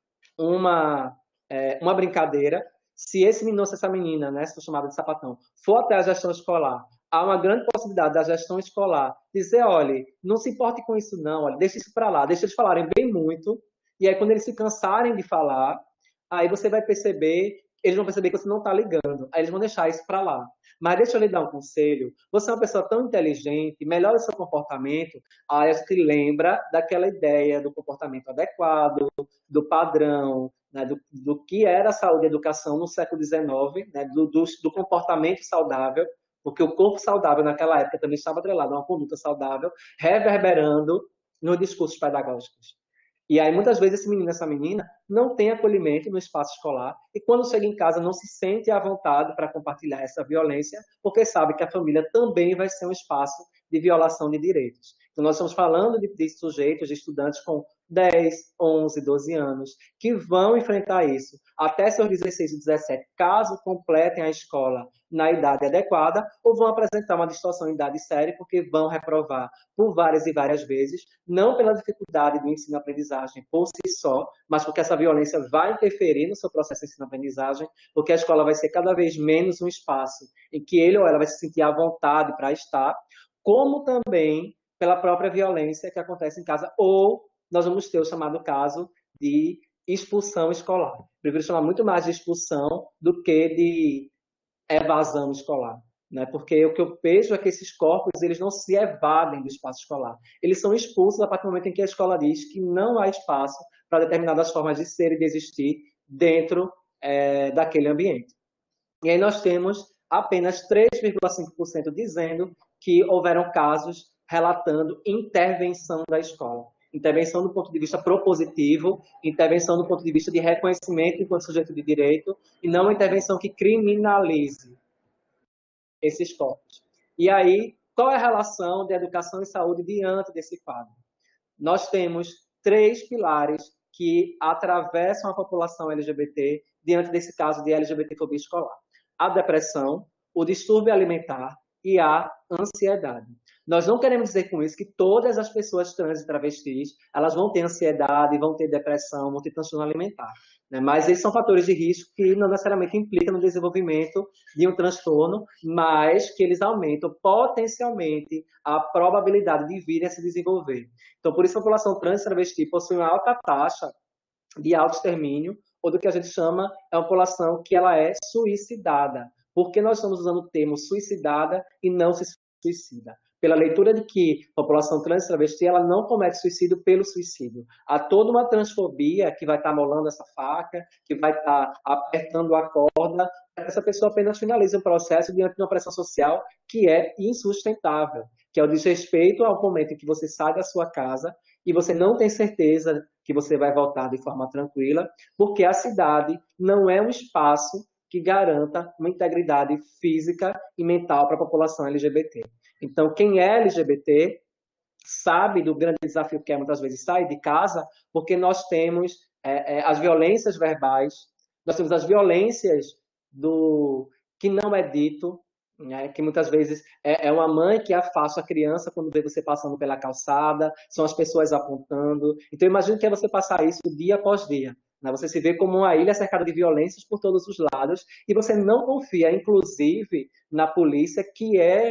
uma brincadeira. Se esse menino, se essa menina, né, se for chamada de sapatão, for até a gestão escolar, há uma grande possibilidade da gestão escolar dizer: olha, não se importe com isso não, olha, deixa isso para lá, deixa eles falarem bem muito, e aí quando eles se cansarem de falar, aí você vai perceber, eles vão perceber que você não está ligando, aí eles vão deixar isso para lá. Mas deixa eu lhe dar um conselho, você é uma pessoa tão inteligente, melhora o seu comportamento, aí você lembra daquela ideia do comportamento adequado, do padrão, né, do que era a saúde e a educação no século XIX, né, do comportamento saudável, porque o corpo saudável naquela época também estava atrelado a uma conduta saudável, reverberando nos discursos pedagógicos. E aí, muitas vezes, esse menino, essa menina, não tem acolhimento no espaço escolar e quando chega em casa não se sente à vontade para compartilhar essa violência, porque sabe que a família também vai ser um espaço de violação de direitos. Então, nós estamos falando de sujeitos, de estudantes com 10, 11, 12 anos, que vão enfrentar isso até seus 16 e 17, caso completem a escola na idade adequada, ou vão apresentar uma distorção em idade séria, porque vão reprovar por várias e várias vezes, não pela dificuldade do ensino-aprendizagem por si só, mas porque essa violência vai interferir no seu processo de ensino-aprendizagem, porque a escola vai ser cada vez menos um espaço em que ele ou ela vai se sentir à vontade para estar, como também pela própria violência que acontece em casa, ou nós vamos ter o chamado caso de expulsão escolar. Prefiro chamar muito mais de expulsão do que de evasão escolar, né? Porque o que eu vejo é que esses corpos eles não se evadem do espaço escolar. Eles são expulsos a partir do momento em que a escola diz que não há espaço para determinadas formas de ser e de existir dentro daquele ambiente. E aí nós temos apenas 3,5% dizendo que houveram casos relatando intervenção da escola. Intervenção do ponto de vista propositivo, intervenção do ponto de vista de reconhecimento enquanto sujeito de direito, e não uma intervenção que criminalize esses corpos. E aí, qual é a relação de educação e saúde diante desse quadro? Nós temos 3 pilares que atravessam a população LGBT diante desse caso de LGBTfobia escolar: a depressão, o distúrbio alimentar e a ansiedade. Nós não queremos dizer com isso que todas as pessoas trans e travestis elas vão ter ansiedade, vão ter depressão, vão ter transtorno alimentar, né? Mas eles são fatores de risco que não necessariamente implicam no desenvolvimento de um transtorno, mas que eles aumentam potencialmente a probabilidade de vir a se desenvolver. Então, por isso a população trans e travesti possui uma alta taxa de autoextermínio, ou do que a gente chama é uma população que ela é suicidada. Por que nós estamos usando o termo suicidada e não se suicida? Pela leitura de que a população trans e travesti ela não comete suicídio pelo suicídio. Há toda uma transfobia que vai estar molando essa faca, que vai estar apertando a corda, essa pessoa apenas finaliza o processo diante de uma pressão social que é insustentável, que é o desrespeito ao momento em que você sai da sua casa e você não tem certeza que você vai voltar de forma tranquila, porque a cidade não é um espaço que garanta uma integridade física e mental para a população LGBT. Então, quem é LGBT sabe do grande desafio que é, muitas vezes, sair de casa, porque nós temos as violências verbais, nós temos as violências do que não é dito, né, que muitas vezes é uma mãe que afasta a criança quando vê você passando pela calçada, são as pessoas apontando. Então, imagine que é você passar isso dia após dia. Você se vê como uma ilha cercada de violências por todos os lados e você não confia, inclusive, na polícia, que é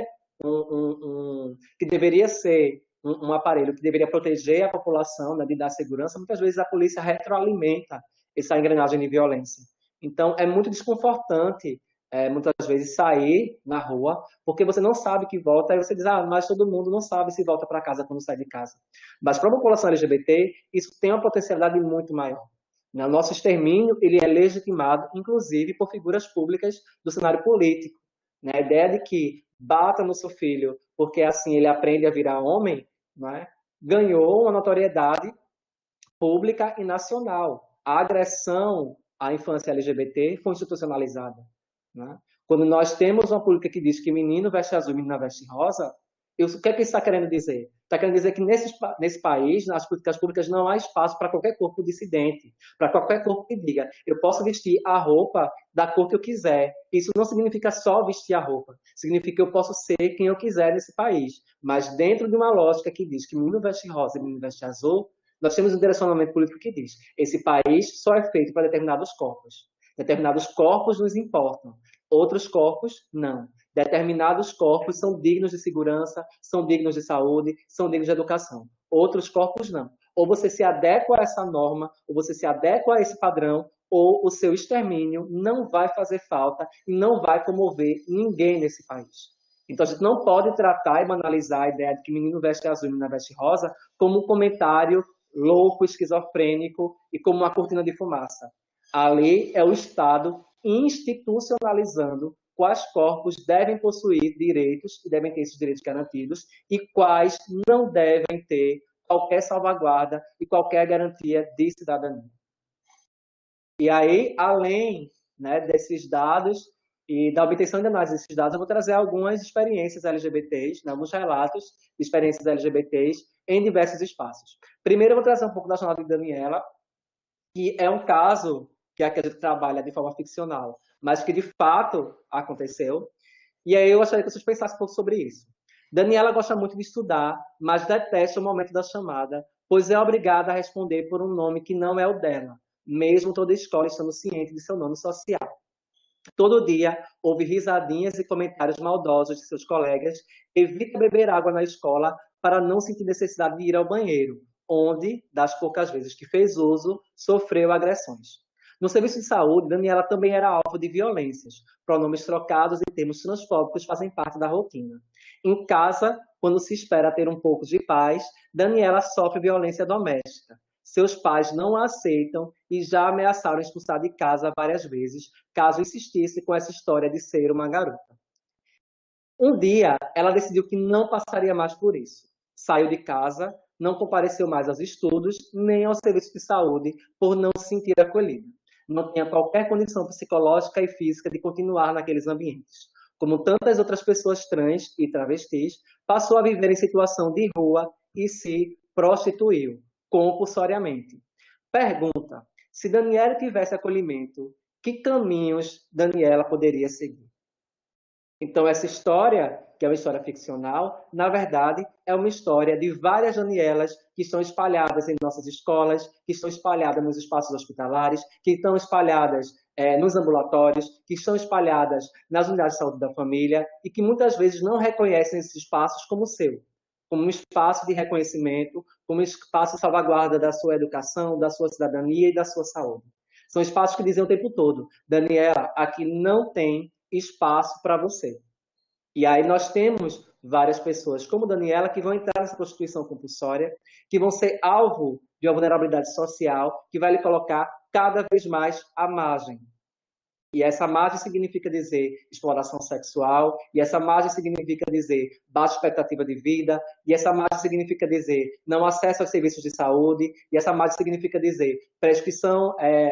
que deveria ser um aparelho que deveria proteger a população, né, de dar segurança. Muitas vezes a polícia retroalimenta essa engrenagem de violência. Então, é muito desconfortante muitas vezes sair na rua, porque você não sabe que volta, aí você diz, mas todo mundo não sabe se volta para casa quando sai de casa. Mas para a população LGBT, isso tem uma potencialidade muito maior. O nosso extermínio ele é legitimado, inclusive, por figuras públicas do cenário político. Né? A ideia de que bata no seu filho porque assim ele aprende a virar homem, né? Ganhou uma notoriedade pública e nacional. A agressão à infância LGBT foi institucionalizada. Né? Quando nós temos uma política que diz que menino veste azul e menina veste rosa, o que é que isso está querendo dizer? Está querendo dizer que nesse país, nas políticas públicas, não há espaço para qualquer corpo dissidente, para qualquer corpo que diga, eu posso vestir a roupa da cor que eu quiser. Isso não significa só vestir a roupa, significa que eu posso ser quem eu quiser nesse país. Mas dentro de uma lógica que diz que menino veste rosa e menino veste azul, nós temos um direcionamento político que diz, esse país só é feito para determinados corpos. Determinados corpos nos importam, outros corpos não. Determinados corpos são dignos de segurança, são dignos de saúde, são dignos de educação. Outros corpos não. Ou você se adequa a essa norma, ou você se adequa a esse padrão, ou o seu extermínio não vai fazer falta e não vai comover ninguém nesse país. Então, a gente não pode tratar e banalizar a ideia de que menino veste azul e menina veste rosa como um comentário louco, esquizofrênico e como uma cortina de fumaça. A lei é o Estado institucionalizando quais corpos devem possuir direitos e devem ter esses direitos garantidos e quais não devem ter qualquer salvaguarda e qualquer garantia de cidadania. E aí, além, né, desses dados e da obtenção de análise desses dados, eu vou trazer algumas experiências LGBTs, né, alguns relatos de experiências LGBTs em diversos espaços. Primeiro, eu vou trazer um pouco da jornada de Daniela, que é um caso que a gente trabalha de forma ficcional, mas que de fato aconteceu. E aí eu gostaria que vocês pensassem um pouco sobre isso. Daniela gosta muito de estudar, mas detesta o momento da chamada, pois é obrigada a responder por um nome que não é o dela, mesmo toda a escola estando ciente de seu nome social. Todo dia houve risadinhas e comentários maldosos de seus colegas, evita beber água na escola para não sentir necessidade de ir ao banheiro, onde, das poucas vezes que fez uso, sofreu agressões. No serviço de saúde, Daniela também era alvo de violências. Pronomes trocados e termos transfóbicos fazem parte da rotina. Em casa, quando se espera ter um pouco de paz, Daniela sofre violência doméstica. Seus pais não a aceitam e já ameaçaram expulsar de casa várias vezes, caso insistisse com essa história de ser uma garota. Um dia, ela decidiu que não passaria mais por isso. Saiu de casa, não compareceu mais aos estudos, nem ao serviço de saúde, por não se sentir acolhida. Não tinha qualquer condição psicológica e física de continuar naqueles ambientes. Como tantas outras pessoas trans e travestis, passou a viver em situação de rua e se prostituiu compulsoriamente. Pergunta: se Daniela tivesse acolhimento, que caminhos Daniela poderia seguir? Então, essa história, que é uma história ficcional, na verdade, é uma história de várias Danielas que estão espalhadas em nossas escolas, que estão espalhadas nos espaços hospitalares, que estão espalhadas nos ambulatórios, que estão espalhadas nas unidades de saúde da família e que muitas vezes não reconhecem esses espaços como seu, como um espaço de reconhecimento, como um espaço de salvaguarda da sua educação, da sua cidadania e da sua saúde. São espaços que dizem o tempo todo: Daniela, aqui não tem espaço para você. E aí nós temos várias pessoas, como Daniela, que vão entrar nessa prostituição compulsória, que vão ser alvo de uma vulnerabilidade social, que vai lhe colocar cada vez mais à margem. E essa margem significa dizer exploração sexual, e essa margem significa dizer baixa expectativa de vida, e essa margem significa dizer não acesso aos serviços de saúde, e essa margem significa dizer prescrição,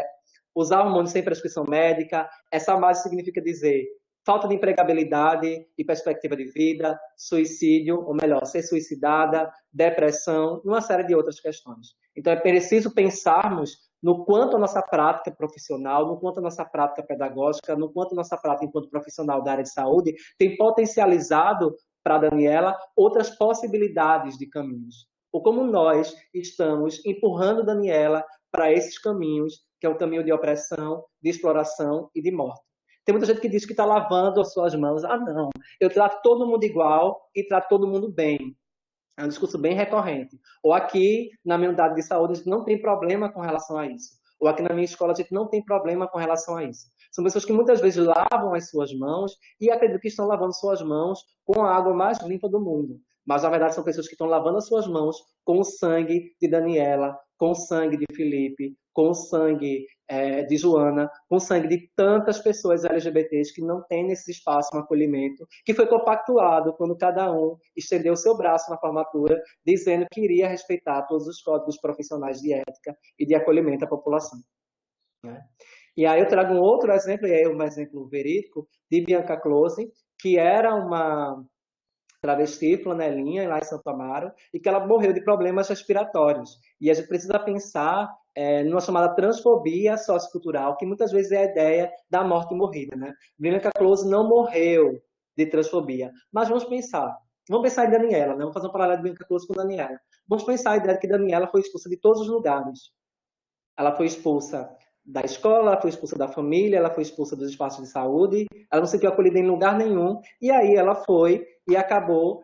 usar hormônios sem prescrição médica, essa margem significa dizer falta de empregabilidade e perspectiva de vida, suicídio, ou melhor, ser suicidada, depressão, e uma série de outras questões. Então, é preciso pensarmos no quanto a nossa prática profissional, no quanto a nossa prática pedagógica, no quanto a nossa prática enquanto profissional da área de saúde tem potencializado para a Daniela outras possibilidades de caminhos. Ou como nós estamos empurrando Daniela para esses caminhos, que é o caminho de opressão, de exploração e de morte. Tem muita gente que diz que está lavando as suas mãos. Não, eu trato todo mundo igual e trato todo mundo bem. É um discurso bem recorrente. Ou aqui, na minha unidade de saúde, a gente não tem problema com relação a isso. Ou aqui na minha escola, a gente não tem problema com relação a isso. São pessoas que muitas vezes lavam as suas mãos e acreditam que estão lavando suas mãos com a água mais limpa do mundo. Mas, na verdade, são pessoas que estão lavando as suas mãos com o sangue de Daniela, com o sangue de Felipe, com o sangue de Joana, com o sangue de tantas pessoas LGBTs que não têm nesse espaço um acolhimento, que foi compactuado quando cada um estendeu o seu braço na formatura, dizendo que iria respeitar todos os códigos profissionais de ética e de acolhimento à população. Né? E aí eu trago um outro exemplo, e aí um exemplo verídico, de Bianca Close, que era uma travesti, flanelinha, lá em Santo Amaro, e que ela morreu de problemas respiratórios. E a gente precisa pensar numa chamada transfobia sociocultural, que muitas vezes é a ideia da morte morrida. Né? Bianca Close não morreu de transfobia, mas vamos pensar em Daniela, né? Vamos fazer um paralelo de Bianca Close com Daniela. Vamos pensar a ideia de que Daniela foi expulsa de todos os lugares. Ela foi expulsa da escola, ela foi expulsa da família, ela foi expulsa dos espaços de saúde, ela não se sentiu acolhida em lugar nenhum, e aí ela foi e acabou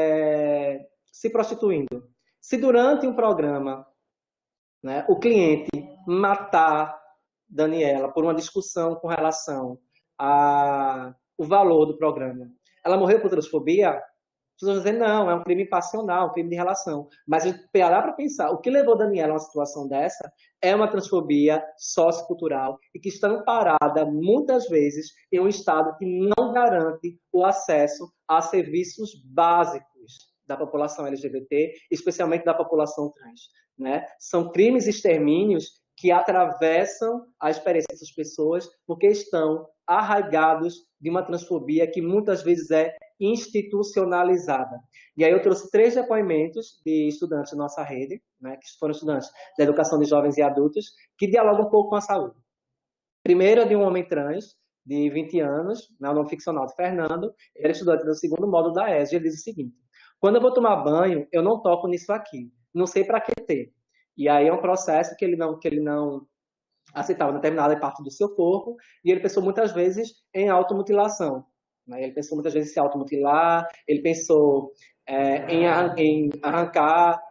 se prostituindo. Se durante um programa, né, o cliente matar Daniela por uma discussão com relação ao valor do programa, ela morreu por transfobia? As pessoas vão dizer, não, é um crime passional, um crime de relação. Mas a gente parar para pensar, o que levou Daniela a uma situação dessa é uma transfobia sociocultural e que está amparada, muitas vezes, em um Estado que não garante o acesso a serviços básicos da população LGBT, especialmente da população trans. Né? São crimes e extermínios que atravessam a experiência dessas pessoas porque estão arraigados de uma transfobia que muitas vezes é institucionalizada. E aí eu trouxe 3 depoimentos de estudantes da nossa rede, né, que foram estudantes da educação de jovens e adultos, que dialogam um pouco com a saúde. Primeiro é de um homem trans, de 20 anos, né, o nome ficcional de Fernando, ele é estudante do 2º módulo da ESG, ele diz o seguinte: quando eu vou tomar banho, eu não toco nisso aqui, não sei para que ter. E aí é um processo que ele não aceitava determinada parte do seu corpo, e ele pensou muitas vezes em automutilação. Né? Ele pensou muitas vezes em se automutilar, ele pensou em arrancar,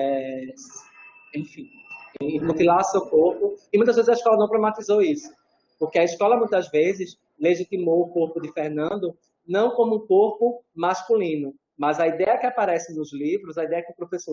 enfim, em mutilar seu corpo, e muitas vezes a escola não problematizou isso, porque a escola muitas vezes legitimou o corpo de Fernando não como um corpo masculino, mas a ideia que aparece nos livros, a ideia que o professor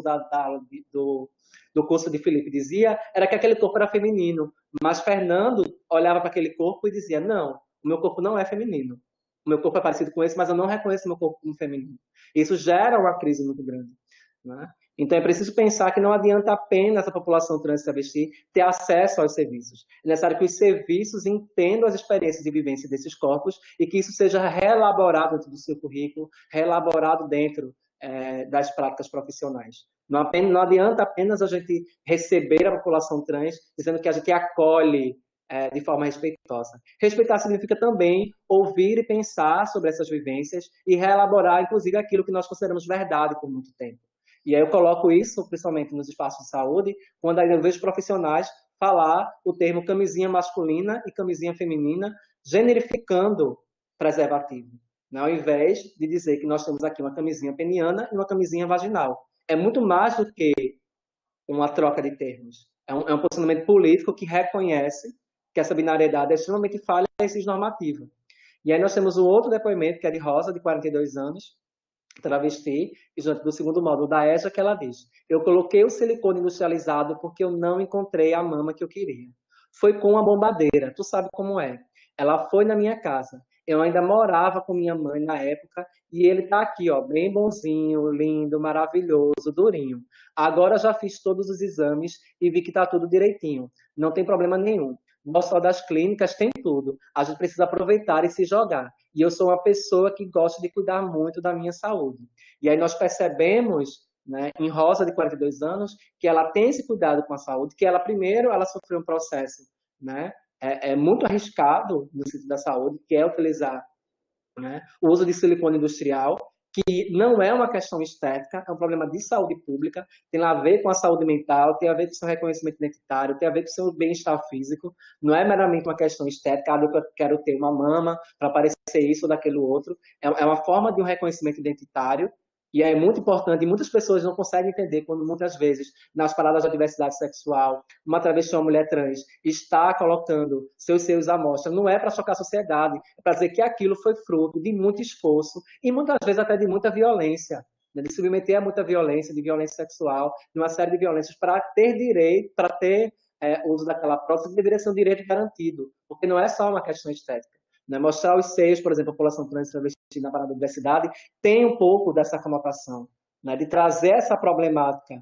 do curso de Felipe dizia, era que aquele corpo era feminino. Mas Fernando olhava para aquele corpo e dizia, não, o meu corpo não é feminino. O meu corpo é parecido com esse, mas eu não reconheço o meu corpo como feminino. Isso gera uma crise muito grande. Né? Então é preciso pensar que não adianta apenas a população trans e travesti ter acesso aos serviços. É necessário que os serviços entendam as experiências de vivência desses corpos e que isso seja reelaborado dentro do seu currículo, reelaborado dentro das práticas profissionais. Não adianta apenas a gente receber a população trans dizendo que a gente acolhe de forma respeitosa. Respeitar significa também ouvir e pensar sobre essas vivências e reelaborar, inclusive, aquilo que nós consideramos verdade por muito tempo. E aí eu coloco isso, principalmente nos espaços de saúde, quando ainda vejo profissionais falar o termo camisinha masculina e camisinha feminina, generificando preservativo, né? Ao invés de dizer que nós temos aqui uma camisinha peniana e uma camisinha vaginal. É muito mais do que uma troca de termos. É um posicionamento político que reconhece que essa binariedade é extremamente falha e cisnormativa. E aí nós temos um outro depoimento, que é de Rosa, de 42 anos, travesti, estudante do 2º módulo da EJA, que ela diz: eu coloquei o silicone industrializado porque eu não encontrei a mama que eu queria. Foi com a bombadeira, tu sabe como é. Ela foi na minha casa. Eu ainda morava com minha mãe na época e ele tá aqui, ó, bem bonzinho, lindo, maravilhoso, durinho. Agora já fiz todos os exames e vi que tá tudo direitinho. Não tem problema nenhum. No hospital das clínicas tem tudo. A gente precisa aproveitar e se jogar. E eu sou uma pessoa que gosta de cuidar muito da minha saúde. E aí nós percebemos, né, em Rosa, de 42 anos, que ela tem esse cuidado com a saúde, que ela primeiro ela sofreu um processo, né, muito arriscado no sentido da saúde, que é utilizar, né, o uso de silicone industrial, que não é uma questão estética, é um problema de saúde pública, tem a ver com a saúde mental, tem a ver com o seu reconhecimento identitário, tem a ver com o seu bem-estar físico, não é meramente uma questão estética, eu quero ter uma mama para parecer isso ou daquele outro, é uma forma de um reconhecimento identitário, E é muito importante, e muitas pessoas não conseguem entender quando, muitas vezes, nas paradas da diversidade sexual, uma travesti ou uma mulher trans está colocando seus seios à mostra, não é para chocar a sociedade, é para dizer que aquilo foi fruto de muito esforço e, muitas vezes, até de muita violência, né, de submeter a muita violência, de violência sexual, de uma série de violências para ter direito, para ter uso daquela prótese, deveria ser um direito garantido, porque não é só uma questão estética. Né? Mostrar os seios, por exemplo, a população trans travesti na parada da diversidade, tem um pouco dessa conotação, né? De trazer essa problemática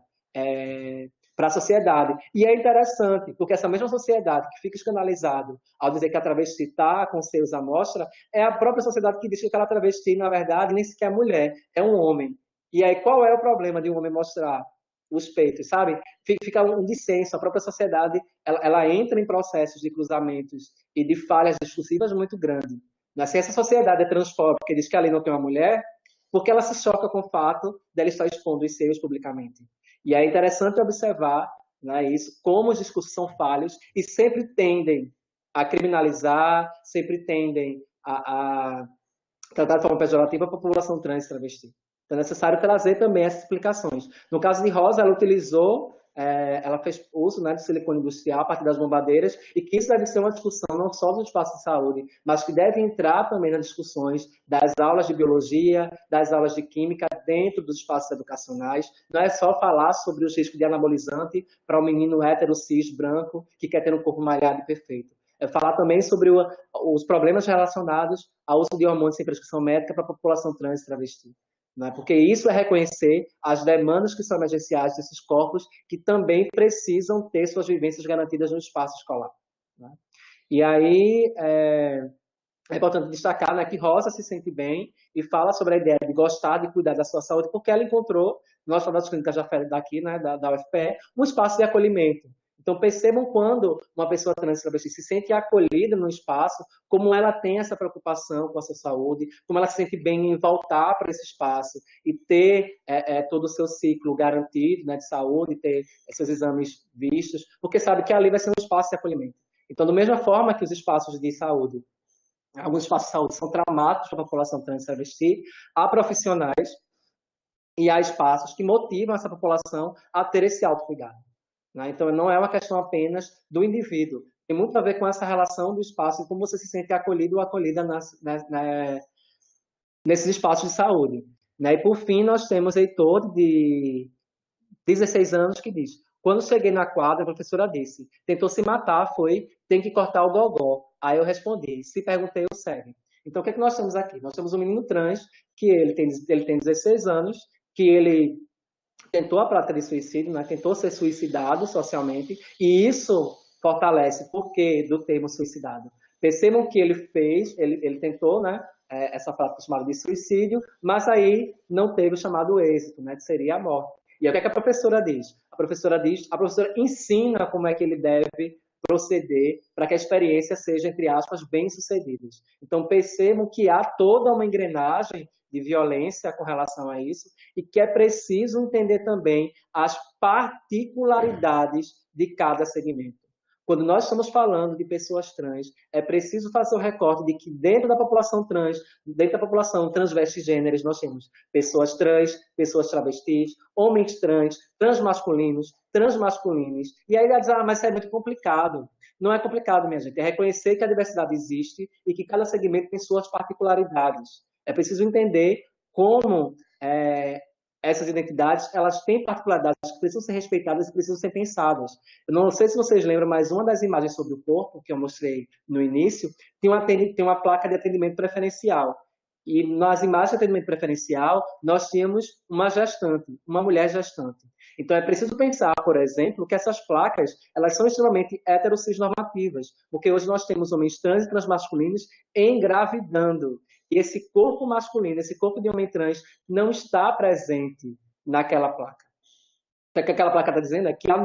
para a sociedade. E é interessante, porque essa mesma sociedade que fica escandalizada ao dizer que a travesti está com seios à mostra, é a própria sociedade que diz que aquela travesti, na verdade, nem sequer é mulher, é um homem. E aí, qual é o problema de um homem mostrar os peitos, sabe? Fica um dissenso, a própria sociedade, ela entra em processos de cruzamentos e de falhas discursivas muito grandes. Se essa sociedade é transfóbica e diz que ali não tem uma mulher, porque ela se choca com o fato dela estar expondo os seios publicamente. E é interessante observar, né, isso, como os discursos são falhos e sempre tendem a criminalizar, sempre tendem a tratar de forma pejorativa a população trans e travesti. Então é necessário trazer também essas explicações. No caso de Rosa, ela utilizou, ela fez uso, né, de silicone industrial a partir das bombadeiras, e que isso deve ser uma discussão não só do espaço de saúde, mas que deve entrar também nas discussões das aulas de biologia, das aulas de química dentro dos espaços educacionais. Não é só falar sobre os riscos de anabolizante para um menino hétero, cis, branco, que quer ter um corpo malhado e perfeito. É falar também sobre os problemas relacionados ao uso de hormônios sem prescrição médica para a população trans e travesti. Né? Porque isso é reconhecer as demandas que são emergenciais desses corpos que também precisam ter suas vivências garantidas no espaço escolar. Né? E aí é importante destacar, né, que Rosa se sente bem e fala sobre a ideia de gostar de cuidar da sua saúde, porque ela encontrou, nós das clínicas daqui, né, da UFPE, um espaço de acolhimento. Então, percebam quando uma pessoa trans e travesti se sente acolhida no espaço, como ela tem essa preocupação com a sua saúde, como ela se sente bem em voltar para esse espaço e ter todo o seu ciclo garantido, né, de saúde, ter seus exames vistos, porque sabe que ali vai ser um espaço de acolhimento. Então, da mesma forma que os espaços de saúde, alguns espaços de saúde são traumáticos para a população trans e travesti, há profissionais e há espaços que motivam essa população a ter esse autocuidado. Né? Então, não é uma questão apenas do indivíduo. Tem muito a ver com essa relação do espaço e como você se sente acolhido ou acolhida nesses espaços de saúde. Né? E, por fim, nós temos Heitor, de 16 anos, que diz: quando cheguei na quadra, a professora disse, tentou se matar, tem que cortar o gogó. Aí eu respondi, se perguntei, eu segue. Então, o que é que nós temos aqui? Nós temos um menino trans, que ele tem 16 anos, que ele tentou a prática de suicídio, né? Tentou ser suicidado socialmente, e isso fortalece o porquê do termo suicidado. Percebam que ele fez, ele tentou, né, essa prática chamada de suicídio, mas aí não teve o chamado êxito, né, que seria a morte. E o que é que a professora diz? A professora ensina como é que ele deve proceder para que a experiência seja, entre aspas, bem-sucedida. Então, percebam que há toda uma engrenagem de violência com relação a isso e que é preciso entender também as particularidades de cada segmento. Quando nós estamos falando de pessoas trans, é preciso fazer o recorte de que dentro da população trans, dentro da população transvestigêneros, nós temos pessoas trans, pessoas travestis, homens trans, transmasculinos, transmasculinos. E aí ele diz, mas isso é muito complicado. Não é complicado, minha gente. É reconhecer que a diversidade existe e que cada segmento tem suas particularidades. É preciso entender como essas identidades, elas têm particularidades que precisam ser respeitadas e precisam ser pensadas. Eu não sei se vocês lembram, mas uma das imagens sobre o corpo, que eu mostrei no início, tem uma placa de atendimento preferencial. E nas imagens de atendimento preferencial, nós tínhamos uma gestante, uma mulher gestante. Então, é preciso pensar, por exemplo, que essas placas, elas são extremamente heterossexnormativas, porque hoje nós temos homens trans e transmasculinos engravidando. E esse corpo masculino, esse corpo de homem trans, não está presente naquela placa. O que aquela placa está dizendo é que a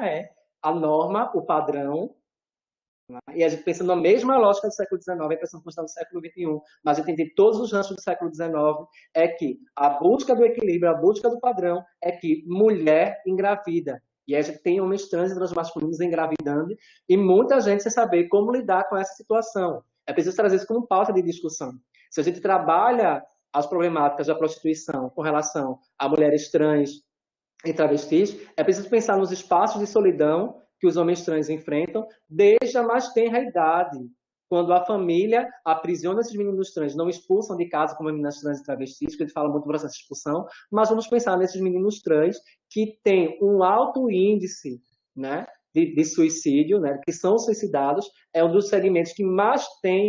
norma, o padrão, né? E a gente pensa na mesma lógica do século XIX, a impressão constante do século XXI, mas a gente tem todos os ranços do século XIX, é que a busca do equilíbrio, a busca do padrão, é que mulher engravida. E a gente tem homens trans e transmasculinos engravidando, e muita gente sem saber como lidar com essa situação. É preciso trazer isso como pauta de discussão. Se a gente trabalha as problemáticas da prostituição com relação a mulheres trans e travestis, é preciso pensar nos espaços de solidão que os homens trans enfrentam desde a mais tenra idade, quando a família aprisiona esses meninos trans, não expulsam de casa como meninas trans e travestis, que a gente fala muito do processo de expulsão, mas vamos pensar nesses meninos trans que têm um alto índice, né, de suicídio, né, que são suicidados, é um dos segmentos que mais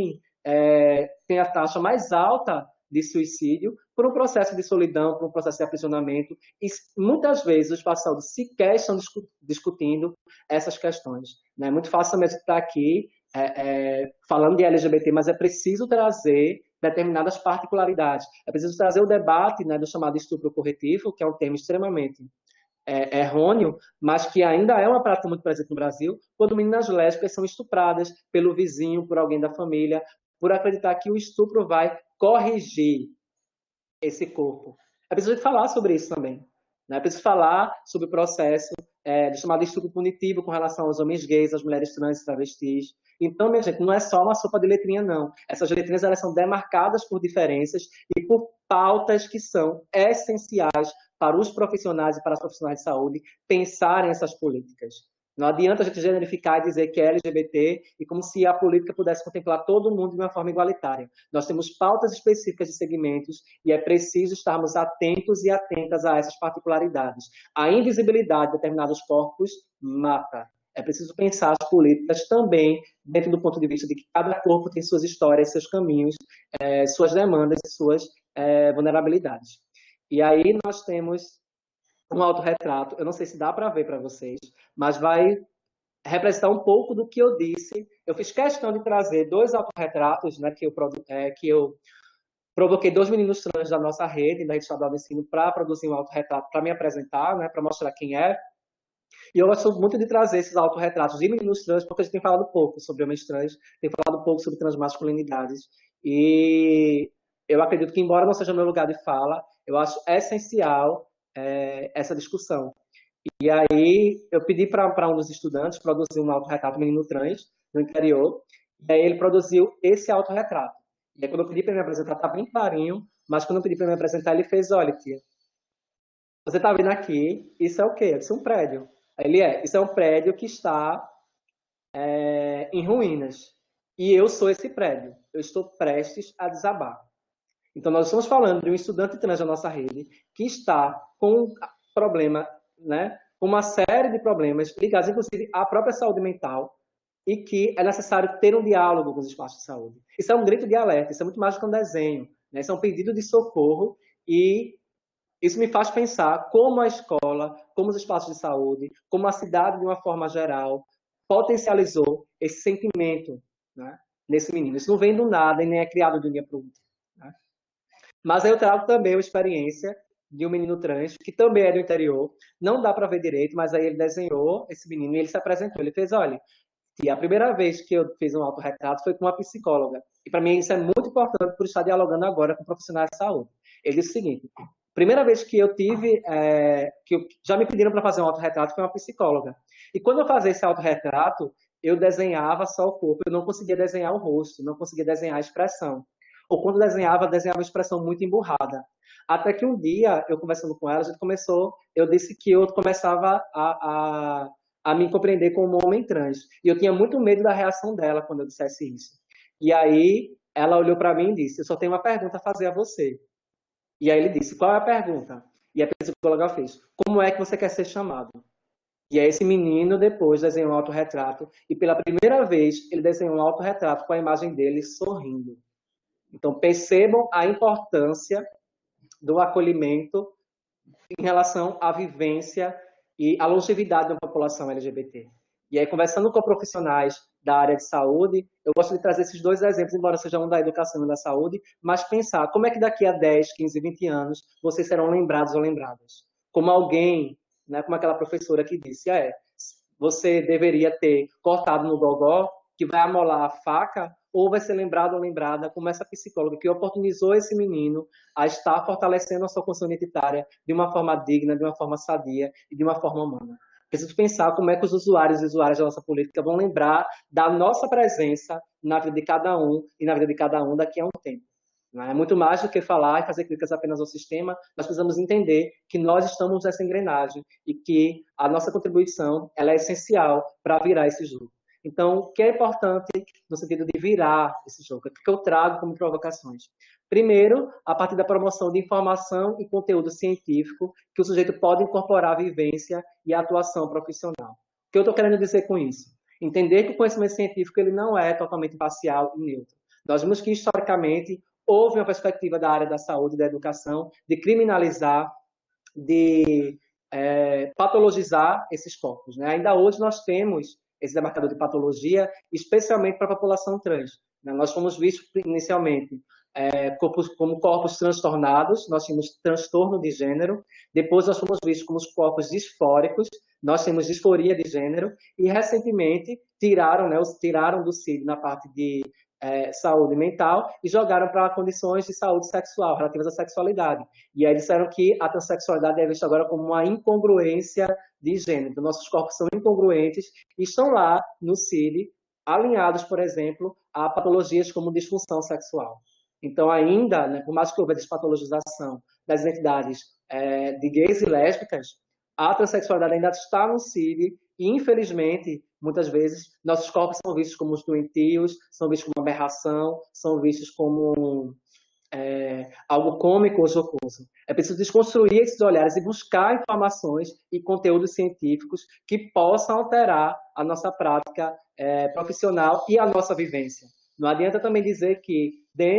tem a taxa mais alta de suicídio por um processo de solidão, por um processo de aprisionamento, e muitas vezes os espaços de saúde sequer estão discutindo essas questões. É muito fácil mesmo estar aqui falando de LGBT, mas é preciso trazer determinadas particularidades. É preciso trazer o debate, né, do chamado estupro corretivo, que é um termo extremamente errôneo, mas que ainda é uma prática muito presente no Brasil, quando meninas lésbicas são estupradas pelo vizinho, por alguém da família, por acreditar que o estupro vai corrigir esse corpo. É preciso falar sobre isso também. Né? É preciso falar sobre o processo do chamado estupro punitivo com relação aos homens gays, às mulheres trans e travestis. Então, minha gente, não é só uma sopa de letrinha, não. Essas letrinhas elas são demarcadas por diferenças e por pautas que são essenciais para os profissionais e para as profissionais de saúde pensarem essas políticas. Não adianta a gente generificar e dizer que é LGBT e como se a política pudesse contemplar todo mundo de uma forma igualitária. Nós temos pautas específicas de segmentos e é preciso estarmos atentos e atentas a essas particularidades. A invisibilidade de determinados corpos mata. É preciso pensar as políticas também dentro do ponto de vista de que cada corpo tem suas histórias, seus caminhos, suas demandas, suas vulnerabilidades. E aí nós temos um autorretrato, eu não sei se dá para ver para vocês, mas vai representar um pouco do que eu disse. Eu fiz questão de trazer 2 autorretratos, né, que eu provoquei 2 meninos trans da nossa rede, da Rede Estadual de Ensino, para produzir um autorretrato, para me apresentar, né, para mostrar quem é. E eu gosto muito de trazer esses autorretratos de meninos trans, porque a gente tem falado pouco sobre homens trans, tem falado pouco sobre transmasculinidades. E eu acredito que, embora não seja meu lugar de fala, eu acho essencial essa discussão. E aí eu pedi para um dos estudantes produzir um autorretrato menino trans no interior, e aí ele produziu esse autorretrato. E aí quando eu pedi para me apresentar, tá bem clarinho, mas quando eu pedi para me apresentar, ele fez: olha, tia, você tá vendo aqui, isso é o quê? Isso é um prédio. Aí isso é um prédio que está em ruínas. E eu sou esse prédio. Eu estou prestes a desabar. Então, nós estamos falando de um estudante trans da nossa rede que está com problema, né, com uma série de problemas ligados, inclusive, à própria saúde mental e que é necessário ter um diálogo com os espaços de saúde. Isso é um grito de alerta, isso é muito mais do que um desenho, né? Isso é um pedido de socorro e isso me faz pensar como a escola, como os espaços de saúde, como a cidade, de uma forma geral, potencializou esse sentimento, né, nesse menino. Isso não vem do nada e nem é criado de um dia para o outro. Né? Mas aí eu trago também a experiência de um menino trans, que também é do interior, não dá para ver direito, mas aí ele desenhou esse menino e ele se apresentou. Ele fez: olha, e a primeira vez que eu fiz um autorretrato foi com uma psicóloga. E para mim isso é muito importante por estar dialogando agora com profissionais de saúde. Ele disse o seguinte: primeira vez que eu tive, já me pediram para fazer um autorretrato foi uma psicóloga. E quando eu fazia esse autorretrato, eu desenhava só o corpo, eu não conseguia desenhar o rosto, não conseguia desenhar a expressão. Ou quando desenhava uma expressão muito emburrada. Até que um dia, eu conversando com ela, eu disse que eu começava a me compreender como um homem trans. E eu tinha muito medo da reação dela quando eu dissesse isso. E aí, ela olhou para mim e disse: eu só tenho uma pergunta a fazer a você. E aí ele disse: qual é a pergunta? E a psicóloga fez: como é que você quer ser chamado? E aí esse menino depois desenhou um autorretrato e pela primeira vez ele desenhou um autorretrato com a imagem dele sorrindo. Então percebam a importância do acolhimento em relação à vivência e à longevidade da população LGBT. E aí, conversando com profissionais da área de saúde, eu gosto de trazer esses 2 exemplos, embora sejam um da educação e um da saúde, mas pensar como é que daqui a 10, 15, 20 anos vocês serão lembrados ou lembradas. Como alguém, né, como aquela professora que disse: você deveria ter cortado no gogó, que vai amolar a faca, ou vai ser lembrado ou lembrada como essa psicóloga que oportunizou esse menino a estar fortalecendo a sua consciência identitária de uma forma digna, de uma forma sadia e de uma forma humana. Preciso pensar como é que os usuários e usuárias da nossa política vão lembrar da nossa presença na vida de cada um e na vida de cada um daqui a um tempo. Não é muito mais do que falar e fazer críticas apenas ao sistema, nós precisamos entender que nós estamos nessa engrenagem e que a nossa contribuição ela é essencial para virar esse jogo. Então, o que é importante no sentido de virar esse jogo? O que eu trago como provocações? Primeiro, a partir da promoção de informação e conteúdo científico que o sujeito pode incorporar à vivência e à atuação profissional. O que eu estou querendo dizer com isso? Entender que o conhecimento científico ele não é totalmente parcial e neutro. Nós vimos que, historicamente, houve uma perspectiva da área da saúde e da educação de criminalizar, de patologizar esses corpos. Né? Ainda hoje nós temos esse demarcador de patologia, especialmente para a população trans. Né? Nós fomos vistos inicialmente como corpos transtornados, nós tínhamos transtorno de gênero, depois nós fomos vistos como corpos disfóricos, nós temos disforia de gênero, e recentemente tiraram do CID na parte de saúde mental e jogaram para condições de saúde sexual, relativas à sexualidade. E aí disseram que a transexualidade é vista agora como uma incongruência de gênero. Então, nossos corpos são incongruentes e estão lá no CID, alinhados, por exemplo, a patologias como disfunção sexual. Então, ainda, né, por mais que houve a despatologização das identidades de gays e lésbicas, a transexualidade ainda está no CID e, infelizmente, muitas vezes, nossos corpos são vistos como doentios, são vistos como aberração, são vistos como algo cômico ou jocoso. É preciso desconstruir esses olhares e buscar informações e conteúdos científicos que possam alterar a nossa prática profissional e a nossa vivência. Não adianta também dizer que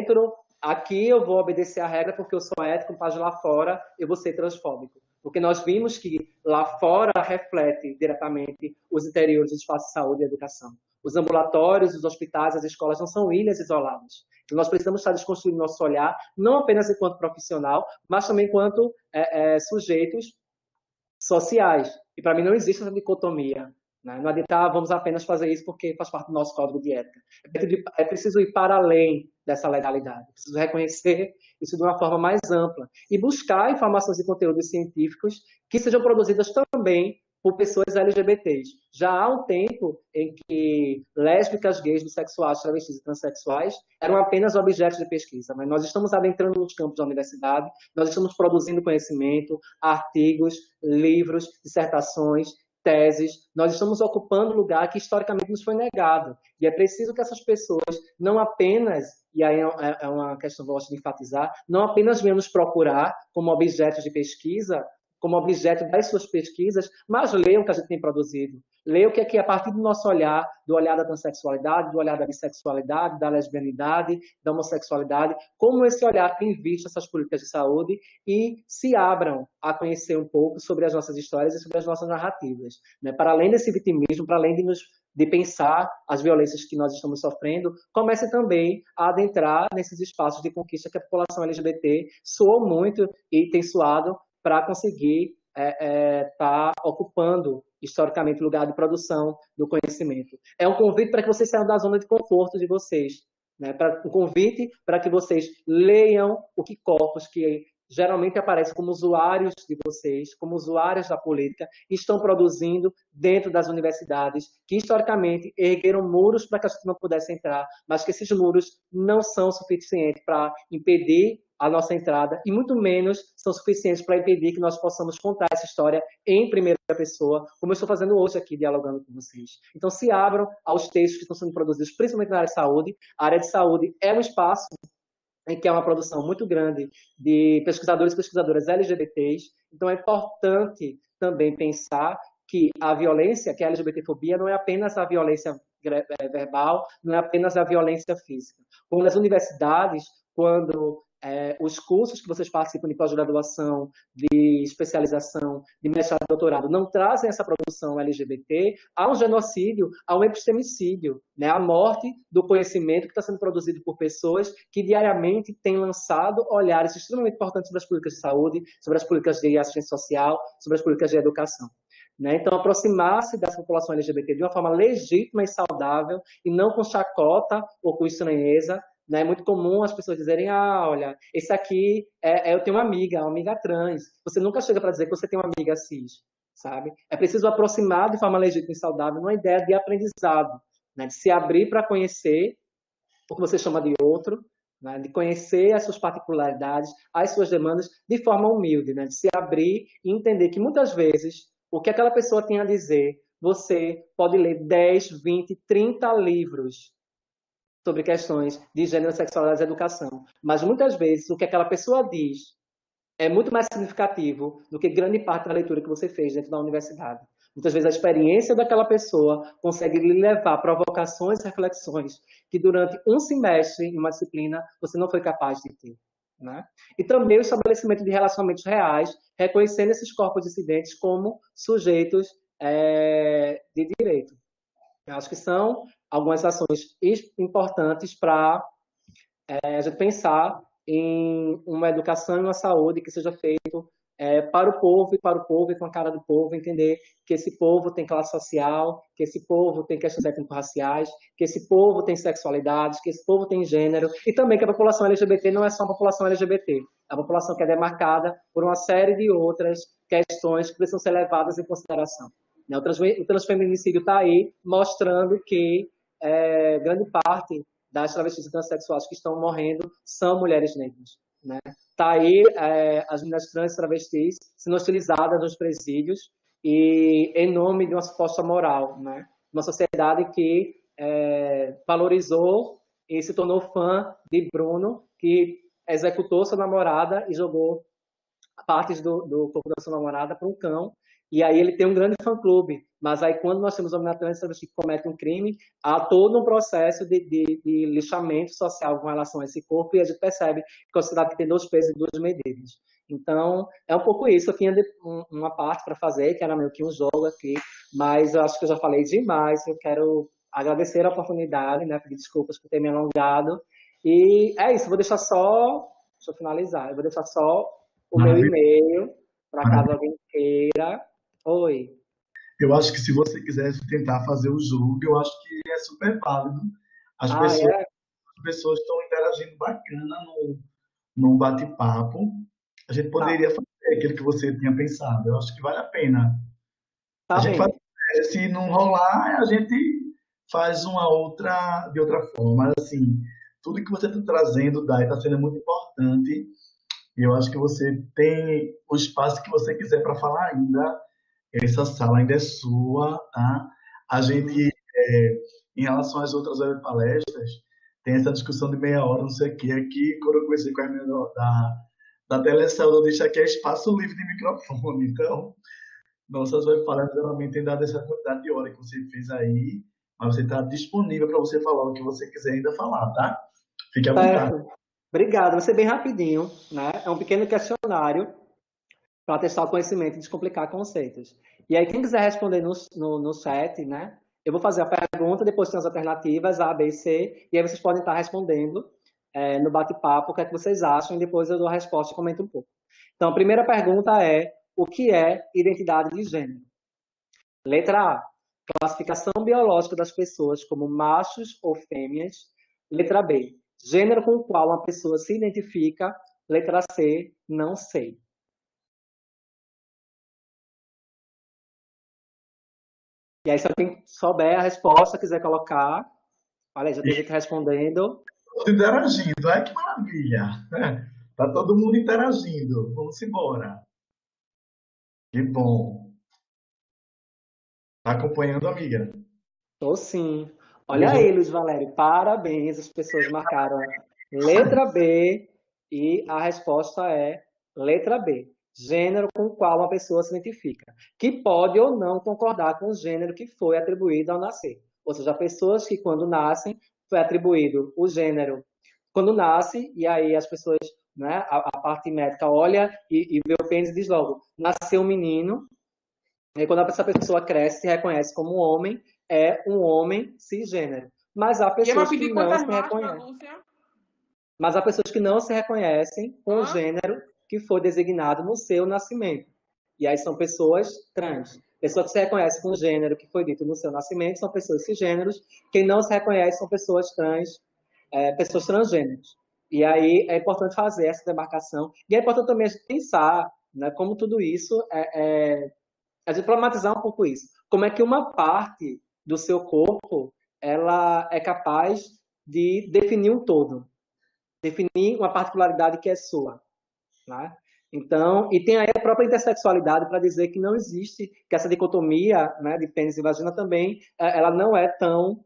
aqui eu vou obedecer a regra porque eu sou ético, mas lá fora eu vou ser transfóbico. Porque nós vimos que lá fora reflete diretamente os interiores dos espaços de saúde e educação. Os ambulatórios, os hospitais, as escolas não são ilhas isoladas. Então, nós precisamos estar desconstruindo nosso olhar, não apenas enquanto profissional, mas também enquanto sujeitos sociais. E para mim não existe essa dicotomia. Né? Não adianta, vamos apenas fazer isso porque faz parte do nosso código de ética. É preciso ir para além dessa legalidade. É preciso reconhecer isso de uma forma mais ampla e buscar informações e conteúdos científicos que sejam produzidas também por pessoas LGBTs. Já há um tempo em que lésbicas, gays, bissexuais, travestis e transexuais eram apenas objetos de pesquisa, mas nós estamos adentrando nos campos da universidade, nós estamos produzindo conhecimento, artigos, livros, dissertações, teses, nós estamos ocupando lugar que historicamente nos foi negado. E é preciso que essas pessoas não apenas, e aí é uma questão que eu gosto de enfatizar, não apenas venham nos procurar como objetos de pesquisa, como objeto das suas pesquisas, mas leiam o que a gente tem produzido. Leiam o que é que, a partir do nosso olhar, do olhar da transexualidade, do olhar da bissexualidade, da lesbianidade, da homossexualidade, como esse olhar tem visto essas políticas de saúde e se abram a conhecer um pouco sobre as nossas histórias e sobre as nossas narrativas. Né? Para além desse vitimismo, para além de pensar as violências que nós estamos sofrendo, comece também a adentrar nesses espaços de conquista que a população LGBT soou muito e tem suado para conseguir estar ocupando historicamente o lugar de produção do conhecimento. É um convite para que vocês saiam da zona de conforto de vocês, né? Um convite para que vocês leiam o que corpos que geralmente aparecem como usuários de vocês, como usuários da política, estão produzindo dentro das universidades, que historicamente ergueram muros para que a gente não pudesse entrar, mas que esses muros não são suficientes para impedir a nossa entrada e muito menos são suficientes para impedir que nós possamos contar essa história em primeira pessoa, como eu estou fazendo hoje aqui, dialogando com vocês. Então, se abram aos textos que estão sendo produzidos, principalmente na área de saúde. A área de saúde é um espaço em que é uma produção muito grande de pesquisadores e pesquisadoras LGBTs. Então, é importante também pensar que a violência, que a LGBTfobia, não é apenas a violência verbal, não é apenas a violência física. Como nas universidades, quando os cursos que vocês participam de pós-graduação, de especialização, de mestrado e doutorado, não trazem essa produção LGBT, há um genocídio, há um epistemicídio, né? A morte do conhecimento que está sendo produzido por pessoas que diariamente têm lançado olhares extremamente importantes sobre as políticas de saúde, sobre as políticas de assistência social, sobre as políticas de educação. Né? Então, aproximar-se dessa população LGBT de uma forma legítima e saudável, e não com chacota ou com estranheza. Né? É muito comum as pessoas dizerem, olha, esse aqui, eu tenho uma amiga trans. Você nunca chega para dizer que você tem uma amiga cis, sabe? É preciso aproximar de forma legítima e saudável uma ideia de aprendizado, né? De se abrir para conhecer o que você chama de outro, né? De conhecer as suas particularidades, as suas demandas, de forma humilde, né? De se abrir e entender que muitas vezes o que aquela pessoa tem a dizer, você pode ler 10, 20, 30 livros sobre questões de gênero, sexualidade e educação, mas muitas vezes o que aquela pessoa diz é muito mais significativo do que grande parte da leitura que você fez dentro da universidade. Muitas vezes a experiência daquela pessoa consegue lhe levar a provocações e reflexões que durante um semestre em uma disciplina você não foi capaz de ter. Né? E também o estabelecimento de relacionamentos reais, reconhecendo esses corpos dissidentes como sujeitos de direito. Eu acho que são algumas ações importantes para a gente pensar em uma educação e uma saúde que seja feito para o povo e com a cara do povo, entender que esse povo tem classe social, que esse povo tem questões étnico-raciais, que esse povo tem sexualidade, que esse povo tem gênero, e também que a população LGBT não é só a população LGBT, é a população que é demarcada por uma série de outras questões que precisam ser levadas em consideração. O transfeminicídio está aí mostrando que grande parte das travestis e transexuais que estão morrendo são mulheres negras. Né? Está aí as meninas trans e travestis sendo utilizadas nos presídios e em nome de uma suposta moral. Né? Uma sociedade que valorizou e se tornou fã de Bruno, que executou sua namorada e jogou partes do corpo da sua namorada para um cão. E aí ele tem um grande fã-clube. Mas aí quando nós temos dominatores que cometem um crime, há todo um processo de lixamento social com relação a esse corpo, e a gente percebe que a sociedade tem 2 pesos e 2 medidas. Então, é um pouco isso. Eu tinha uma parte para fazer, que era meio que um jogo aqui, mas eu acho que eu já falei demais. Eu quero agradecer a oportunidade, né, pedir desculpas por ter me alongado. E é isso, deixa eu finalizar, eu vou deixar só o meu e-mail, para caso alguém queira. Oi. Eu acho que se você quiser tentar fazer o jogo, eu acho que é super válido. As pessoas estão interagindo bacana no bate-papo. A gente poderia fazer aquilo que você tinha pensado. Eu acho que vale a pena. Tá a gente bem. se não rolar, a gente faz de outra forma. Mas, assim, tudo que você está trazendo, Dai, está sendo muito importante. E eu acho que você tem o espaço que você quiser para falar ainda. Essa sala ainda é sua, tá? A gente, em relação às outras palestras, tem essa discussão de meia hora, não sei o quê. Aqui, quando eu conversei com a menina da Telesaúde, eu deixei aqui espaço livre de microfone. Então, nossas palestras geralmente têm dado essa quantidade de hora que você fez aí, mas você está disponível para você falar o que você quiser ainda falar, tá? Fique à vontade. Obrigado. Vai ser bem rapidinho, né? É um pequeno questionário para testar o conhecimento e descomplicar conceitos. E aí, quem quiser responder no chat, né? Eu vou fazer a pergunta, depois tem as alternativas A, B e C, e aí vocês podem estar respondendo no bate-papo o que é que vocês acham, e depois eu dou a resposta e comento um pouco. Então, a primeira pergunta é: o que é identidade de gênero? Letra A: classificação biológica das pessoas como machos ou fêmeas. Letra B: gênero com o qual uma pessoa se identifica. Letra C: não sei. E aí, se alguém souber a resposta, quiser colocar, olha aí, já tem gente respondendo. Todos interagindo, ai que maravilha! Tá todo mundo interagindo, vamos embora. Que bom. Tá acompanhando, amiga? Tô sim. Olha aí, Luiz Valério, parabéns, as pessoas marcaram a letra B e a resposta é letra B. Gênero com o qual uma pessoa se identifica, que pode ou não concordar com o gênero que foi atribuído ao nascer. Ou seja, pessoas que quando nascem foi atribuído o gênero quando nasce, e aí as pessoas, né, a parte médica olha e vê o pênis e diz logo, nasceu um menino, e quando essa pessoa cresce, se reconhece como um homem, é um homem cisgênero. Mas há pessoas que não se reconhecem. Mas há pessoas que não se reconhecem com o gênero que foi designado no seu nascimento. E aí são pessoas trans. Pessoas que se reconhecem com o gênero que foi dito no seu nascimento são pessoas cisgêneros. Quem não se reconhece são pessoas trans, pessoas transgêneros. E aí é importante fazer essa demarcação. E é importante também a gente pensar, né, como tudo isso a gente problematizar um pouco isso. Como é que uma parte do seu corpo ela é capaz de definir um todo? definir uma particularidade que é sua, né? Então, e tem aí a própria intersexualidade para dizer que não existe, que essa dicotomia, né, de pênis e vagina também, ela não é tão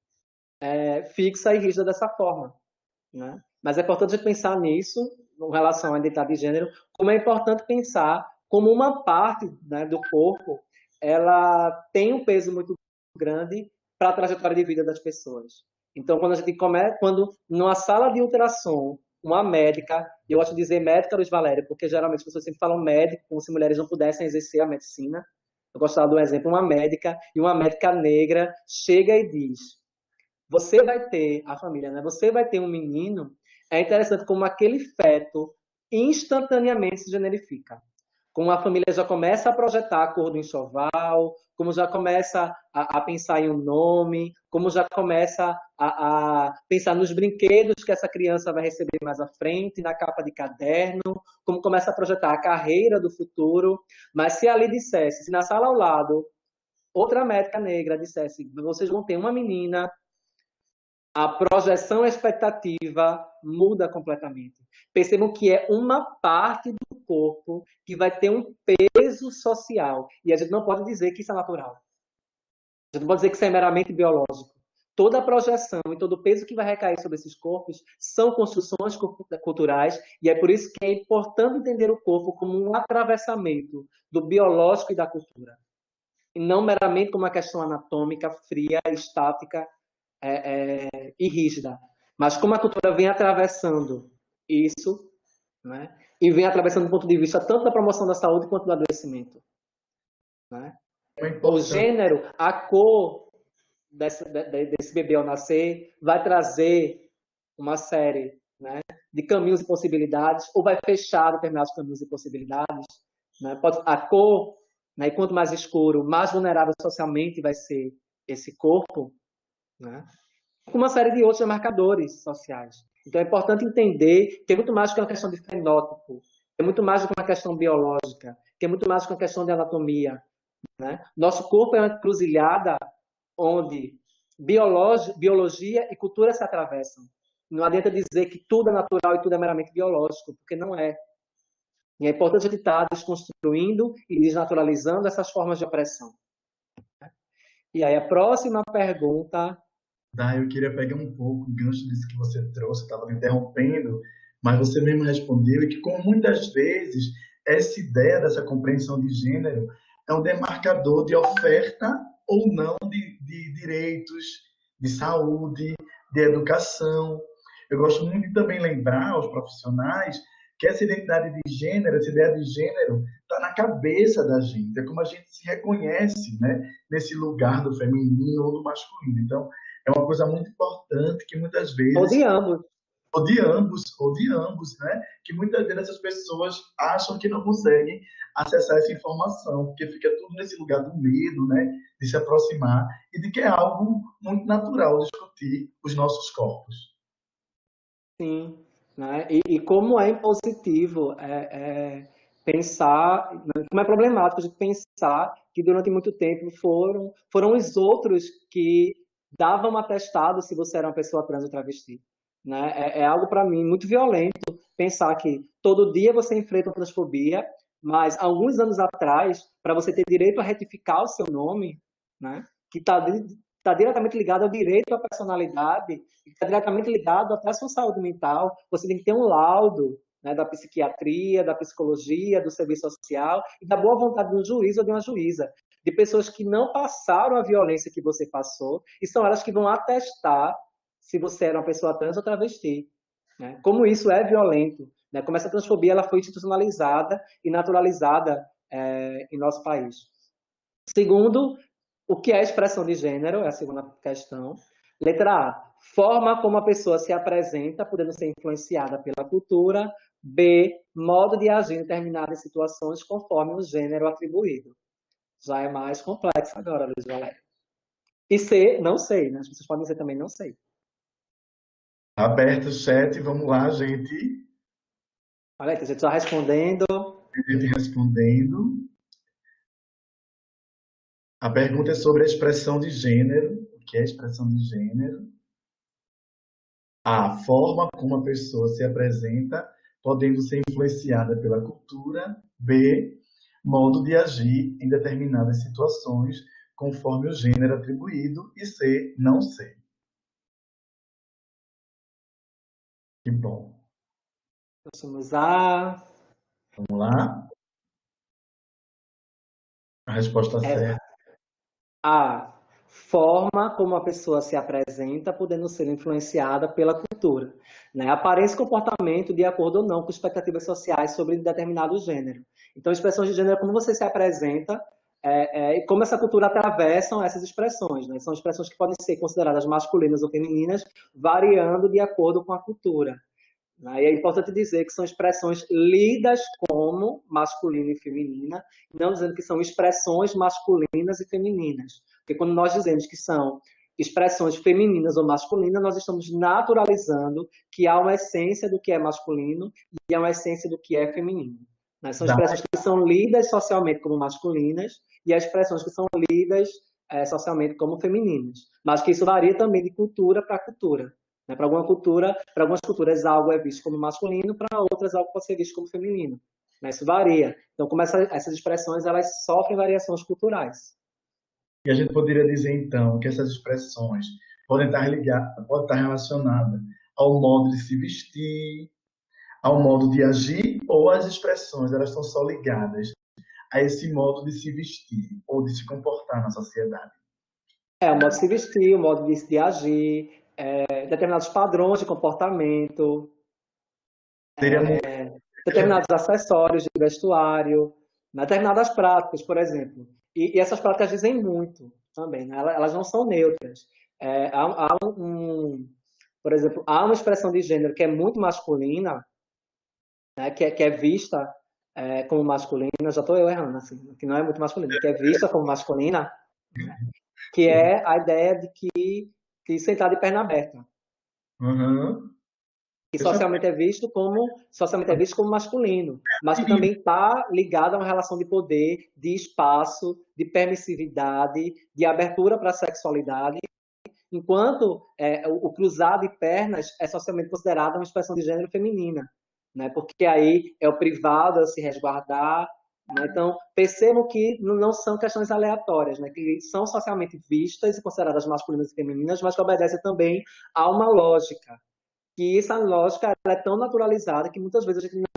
fixa e rígida dessa forma, né? Mas é importante a gente pensar nisso, em relação à identidade de gênero, como é importante pensar como uma parte, né, do corpo, ela tem um peso muito grande para a trajetória de vida das pessoas. Então, quando a gente começa, quando numa sala de ultrassom, uma médica, eu gosto de dizer médica, Luiz Valério, porque geralmente as pessoas sempre falam médico, como se mulheres não pudessem exercer a medicina. Eu gosto de dar um exemplo, uma médica, e uma médica negra chega e diz: você vai ter, a família, né? Você vai ter um menino. É interessante como aquele feto instantaneamente se generifica. Como a família já começa a projetar a cor do enxoval, como já começa a pensar em um nome, como já começa a pensar nos brinquedos que essa criança vai receber mais à frente, na capa de caderno, como começa a projetar a carreira do futuro. Mas se ali dissesse, se na sala ao lado, outra médica negra dissesse: vocês vão ter uma menina, a projeção e a expectativa muda completamente. Percebam que é uma parte do corpo que vai ter um peso social. E a gente não pode dizer que isso é natural. A gente não pode dizer que isso é meramente biológico. Toda a projeção e todo o peso que vai recair sobre esses corpos são construções culturais, e é por isso que é importante entender o corpo como um atravessamento do biológico e da cultura. E não meramente como uma questão anatômica, fria, estática, e rígida. Mas como a cultura vem atravessando isso, né, e vem atravessando do ponto de vista tanto da promoção da saúde quanto do adoecimento. Né? O gênero, a cor desse bebê ao nascer vai trazer uma série, né, de caminhos e possibilidades, ou vai fechar determinados caminhos e possibilidades. Né? A cor, né, e quanto mais escuro, mais vulnerável socialmente vai ser esse corpo, né? Com uma série de outros marcadores sociais. Então é importante entender que é muito mais do que uma questão de fenótipo, é muito mais do que uma questão biológica, que é muito mais do que uma questão de anatomia. Né? Nosso corpo é uma encruzilhada onde biologia e cultura se atravessam. Não adianta dizer que tudo é natural e tudo é meramente biológico, porque não é. E é importante a gente estar desconstruindo e desnaturalizando essas formas de opressão. E aí a próxima pergunta... Eu queria pegar um pouco o gancho disso que você trouxe, estava me interrompendo, mas você mesmo respondeu, e que, como muitas vezes, essa ideia dessa compreensão de gênero é um demarcador de oferta ou não de direitos, de saúde, de educação. Eu gosto muito de também lembrar aos profissionais que essa identidade de gênero, essa ideia de gênero, está na cabeça da gente, é como a gente se reconhece, né, nesse lugar do feminino ou do masculino. Então, é uma coisa muito importante que muitas vezes... Ou de ambos. Ou de ambos, né? Que muitas vezes essas pessoas acham que não conseguem acessar essa informação, porque fica tudo nesse lugar do medo, né? De se aproximar e de que é algo muito natural discutir os nossos corpos. Sim, né? E como é impositivo pensar, como é problemático a gente pensar que durante muito tempo foram os outros que davam atestado se você era uma pessoa trans ou travesti. Né? É algo, para mim, muito violento pensar que todo dia você enfrenta uma transfobia, mas alguns anos atrás, para você ter direito a retificar o seu nome, né? Que está diretamente ligado ao direito à personalidade, está diretamente ligado até à sua saúde mental, você tem que ter um laudo, né, da psiquiatria, da psicologia, do serviço social e da boa vontade de um juiz ou de uma juíza, de pessoas que não passaram a violência que você passou, e são elas que vão atestar se você era uma pessoa trans ou travesti. Né? Como isso é violento, né? Como essa transfobia ela foi institucionalizada e naturalizada em nosso país. Segundo, o que é expressão de gênero? É a segunda questão. Letra A. Forma como a pessoa se apresenta, podendo ser influenciada pela cultura. B. Modo de agir em determinadas situações conforme o gênero atribuído. Já é mais complexo agora, Luiz Valério. E C. Não sei, né? As pessoas podem dizer também não sei. Aberto o chat, vamos lá, gente. Olha aí, a gente está respondendo. A gente respondendo. A pergunta é sobre a expressão de gênero. O que é expressão de gênero? A forma como a pessoa se apresenta, podendo ser influenciada pela cultura. B, modo de agir em determinadas situações, conforme o gênero atribuído. E C, não sei. Que bom. Nós somos A. Vamos lá? A resposta certa. A forma como a pessoa se apresenta, podendo ser influenciada pela cultura, né? Aparência e comportamento de acordo ou não com expectativas sociais sobre determinado gênero. Então, expressões de gênero é como você se apresenta e como essa cultura atravessam essas expressões, né? São expressões que podem ser consideradas masculinas ou femininas, variando de acordo com a cultura. E é importante dizer que são expressões lidas como masculina e feminina, não dizendo que são expressões masculinas e femininas. Porque quando nós dizemos que são expressões femininas ou masculinas, nós estamos naturalizando que há uma essência do que é masculino e há uma essência do que é feminino. São expressões que são lidas socialmente como masculinas e há expressões que são lidas socialmente como femininas. Mas que isso varia também de cultura para cultura. Para algumas culturas algo é visto como masculino, para outras algo pode ser visto como feminino. Isso varia. Então, como essas expressões elas sofrem variações culturais. E a gente poderia dizer, então, que essas expressões podem estar relacionadas ao modo de se vestir, ao modo de agir, ou as expressões elas estão só ligadas a esse modo de se vestir ou de se comportar na sociedade? O modo de se vestir, o modo de agir, determinados padrões de comportamento, determinados acessórios de vestuário, determinadas práticas, por exemplo. E essas práticas dizem muito também, né? Elas não são neutras. Por exemplo, há uma expressão de gênero que é muito masculina, né? que é vista como masculina, já estou eu errando, assim, que não é muito masculina, que é vista como masculina, né? Que é a ideia de que sentar de perna aberta. Uhum. Que socialmente é visto como masculino, mas que também está ligado a uma relação de poder, de espaço, de permissividade, de abertura para a sexualidade, enquanto o cruzado de pernas é socialmente considerado uma expressão de gênero feminina, né? Porque aí é o privado a se resguardar. Então, percebam que não são questões aleatórias, né? Que são socialmente vistas e consideradas masculinas e femininas, mas que obedecem também a uma lógica. E essa lógica ela é tão naturalizada que muitas vezes a gente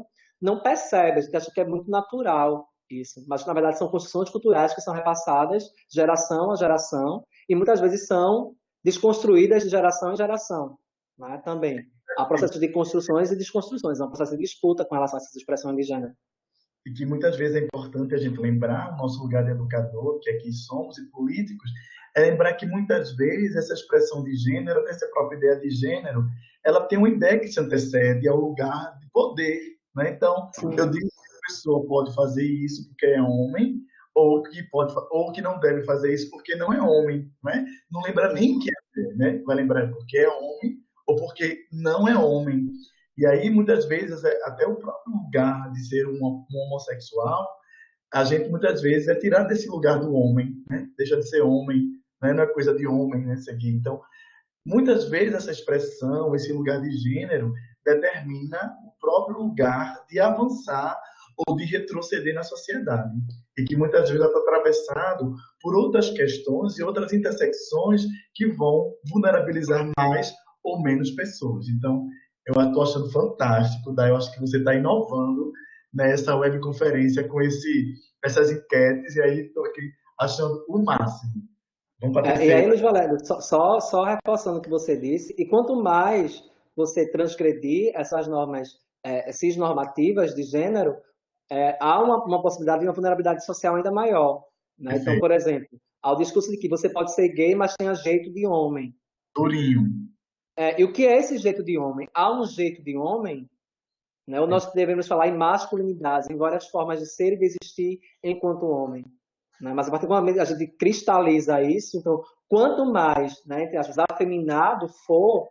não percebe, a gente acha que é muito natural isso. Mas, na verdade, são construções culturais que são repassadas geração a geração e muitas vezes são desconstruídas de geração em geração, né? Também. Há processos de construções e desconstruções, há um processo de disputa com relação a essas expressões de gênero. E que muitas vezes é importante a gente lembrar, o nosso lugar de educador, que aqui somos, e políticos, é lembrar que muitas vezes essa expressão de gênero, essa própria ideia de gênero, ela tem uma ideia que se antecede ao lugar de poder, né? Então, eu digo que a pessoa pode fazer isso porque é homem, ou que não deve fazer isso porque não é homem, né? Não lembra nem que é, né? Vai lembrar porque é homem ou porque não é homem. E aí, muitas vezes, até o próprio lugar de ser um homossexual, a gente muitas vezes é tirado desse lugar do homem, né? Deixa de ser homem, né? Não é coisa de homem, né? Seguir. Então, muitas vezes essa expressão, esse lugar de gênero, determina o próprio lugar de avançar ou de retroceder na sociedade. E que muitas vezes está atravessado por outras questões e outras intersecções que vão vulnerabilizar mais ou menos pessoas. Então, eu estou achando fantástico, daí eu acho que você está inovando nessa webconferência com essas enquetes, e aí estou aqui achando o máximo. Vamos para a E terceira. aí, Luiz Valério, só reforçando o que você disse, e quanto mais você transgredir essas normas cisnormativas de gênero, há uma possibilidade de uma vulnerabilidade social ainda maior, né? Então, por exemplo, há o discurso de que você pode ser gay, mas tenha jeito de homem. Turinho. E o que é esse jeito de homem? Há um jeito de homem, né? Ou nós devemos falar em masculinidade, em várias formas de ser e de existir enquanto homem. Né? Mas a partir do momento que a gente cristaliza isso, então, quanto mais, né, entre aspas, afeminado for,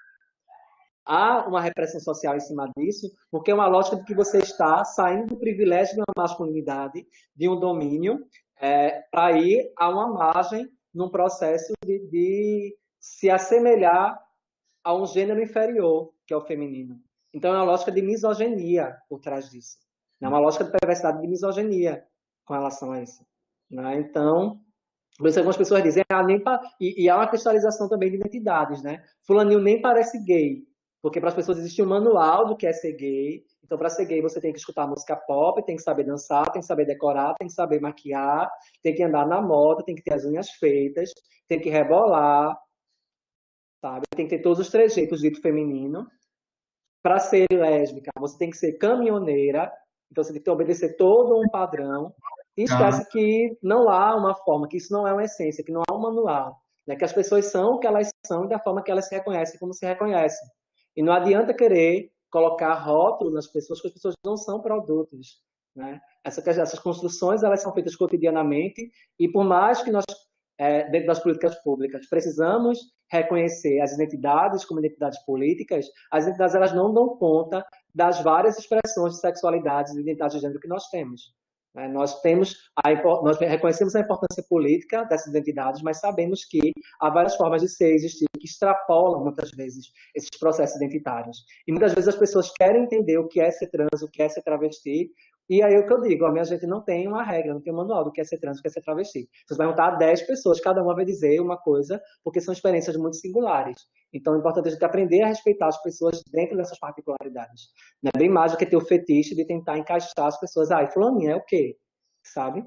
há uma repressão social em cima disso, porque é uma lógica de que você está saindo do privilégio de uma masculinidade, de um domínio, para ir a uma margem num processo de se assemelhar a um gênero inferior, que é o feminino. Então, é uma lógica de misoginia por trás disso. É uma lógica de perversidade de misoginia com relação a isso. Né? Então, por isso algumas pessoas dizem, e há uma cristalização também de identidades, né? Fulaninho nem parece gay, porque para as pessoas existe um manual do que é ser gay. Então, para ser gay, você tem que escutar música pop, tem que saber dançar, tem que saber decorar, tem que saber maquiar, tem que andar na moda, tem que ter as unhas feitas, tem que rebolar, sabe? Tem que ter todos os trejeitos dito feminino. Para ser lésbica, você tem que ser caminhoneira, então você tem que obedecer todo um padrão. E esquece que não há uma forma, que isso não é uma essência, que não há um manual. Né? Que as pessoas são o que elas são e da forma que elas se reconhecem como se reconhecem. E não adianta querer colocar rótulo nas pessoas, porque as pessoas não são produtos. Né? Essas construções elas são feitas cotidianamente e por mais que nós, dentro das políticas públicas, precisamos reconhecer as identidades como identidades políticas, as identidades elas não dão conta das várias expressões de sexualidades e identidade de gênero que nós temos. Nós reconhecemos a importância política dessas identidades, mas sabemos que há várias formas de ser e existir que extrapolam, muitas vezes, esses processos identitários. E muitas vezes as pessoas querem entender o que é ser trans, o que é ser travesti, e aí é o que eu digo, a minha gente não tem uma regra, não tem um manual do que é ser trans, do que é ser travesti. Se você perguntar a 10 pessoas, cada uma vai dizer uma coisa, porque são experiências muito singulares. Então é importante a gente aprender a respeitar as pessoas dentro dessas particularidades. Não é bem mais do que ter o fetiche de tentar encaixar as pessoas. E fulaninha é o quê? Sabe?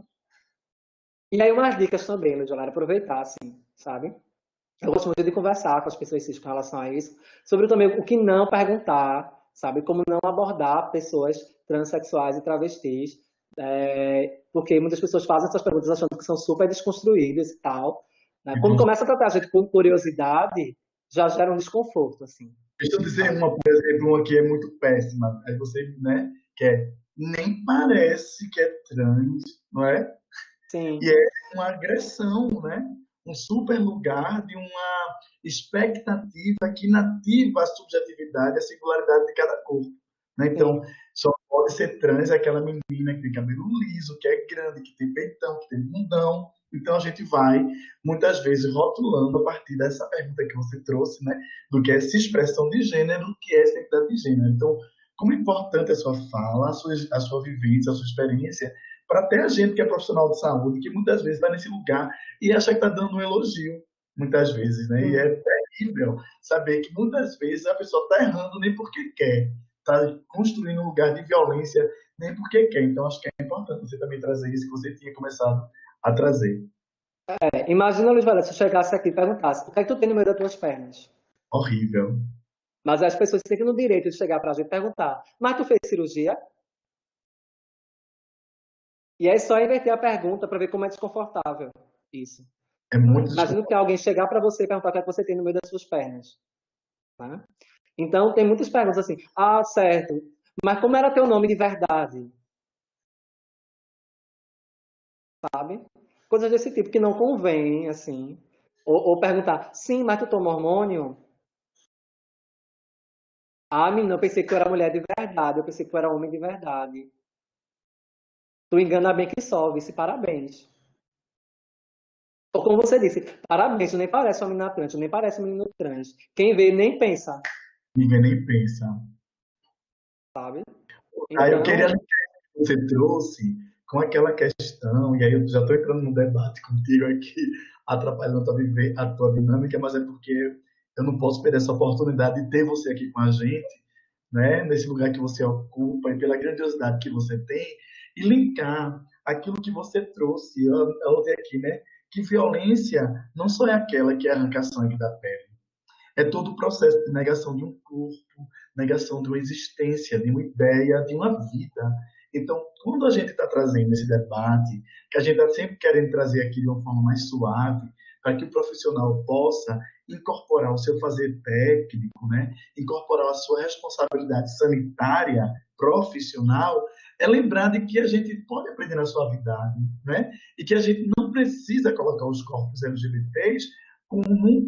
E aí umas dicas também, Ludmila, aproveitar, assim, sabe? Eu gosto muito de conversar com as pessoas cis com relação a isso, sobre também o que não perguntar, sabe? Como não abordar pessoas transexuais e travestis, porque muitas pessoas fazem essas perguntas achando que são super desconstruídas e tal. Né? Quando começa a tratar a gente com curiosidade, já gera um desconforto, assim. Deixa eu dizer uma, por exemplo, uma que é muito péssima. Aí você, né, que é, nem parece que é trans, não é? Sim. E é uma agressão, né? Um super lugar de uma expectativa que inativa a subjetividade, a singularidade de cada corpo. Né? Então, só pode ser trans aquela menina que tem cabelo liso, que é grande, que tem peitão, que tem bundão. Então, a gente vai, muitas vezes, rotulando a partir dessa pergunta que você trouxe, né? Do que é essa expressão de gênero, do que é essa identidade de gênero. Então, como é importante a sua fala, a sua vivência, a sua experiência, para até a gente que é profissional de saúde, que muitas vezes está nesse lugar e acha que está dando um elogio, muitas vezes, né? E é terrível saber que muitas vezes a pessoa está errando nem porque quer, está construindo um lugar de violência nem porque quer. Então, acho que é importante você também trazer isso que você tinha começado a trazer. Imagina, Luiz Valério, se eu chegasse aqui e perguntasse, o que é que tu tem no meio das tuas pernas? Horrível. Mas as pessoas têm no direito de chegar para a gente e perguntar, mas tu fez cirurgia? E é só inverter a pergunta para ver como é desconfortável isso. É muito Imagina que alguém chegar para você e perguntar o que é que você tem no meio das suas pernas. Tá? Então, tem muitas perguntas assim, certo, mas como era teu nome de verdade? Sabe? Coisas desse tipo que não convém, assim. Ou perguntar, sim, mas tu toma hormônio? Menina, eu pensei que tu era mulher de verdade, eu pensei que tu era homem de verdade. Tu engana bem que só, vice, parabéns. Ou como você disse, parabéns, tu nem parece uma menina trans, tu nem parece um menino trans. Quem vê nem pensa. Ninguém nem pensa. Sabe? Então... eu queria que você trouxe com aquela questão, e aí eu já estou entrando num debate contigo aqui, atrapalhando a tua dinâmica, mas é porque eu não posso perder essa oportunidade de ter você aqui com a gente, né, nesse lugar que você ocupa e pela grandiosidade que você tem, e linkar aquilo que você trouxe, eu tenho aqui, né, que violência não só é aquela que arranca sangue da pele, é todo o processo de negação de um corpo, negação de uma existência, de uma ideia, de uma vida. Então, quando a gente está trazendo esse debate, que a gente está sempre querendo trazer aqui de uma forma mais suave, para que o profissional possa incorporar o seu fazer técnico, né? Incorporar a sua responsabilidade sanitária, profissional, é lembrar de que a gente pode aprender na suavidade, né? E que a gente não precisa colocar os corpos LGBTs como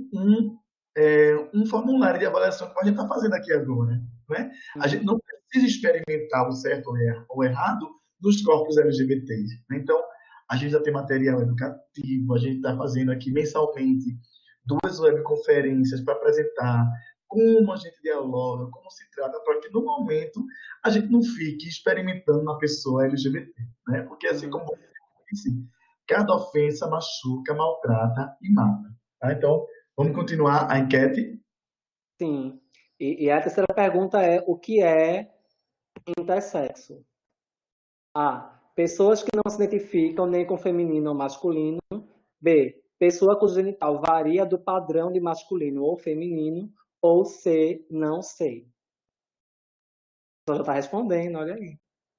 um formulário de avaliação como a gente está fazendo aqui agora. Né? A gente não precisa experimentar o certo ou errado dos corpos LGBTs. Né? Então, a gente já tem material educativo, a gente está fazendo aqui mensalmente 2 webconferências para apresentar como a gente dialoga, como se trata, para que no momento a gente não fique experimentando na pessoa LGBT, né? Porque assim como você disse, cada ofensa machuca, maltrata e mata. Tá? Então, vamos continuar a enquete? Sim. E a terceira pergunta é: o que é intersexo? A. Pessoas que não se identificam nem com feminino ou masculino. B. Pessoa cujo genital varia do padrão de masculino ou feminino. Ou C. Não sei. Você já está respondendo, olha aí.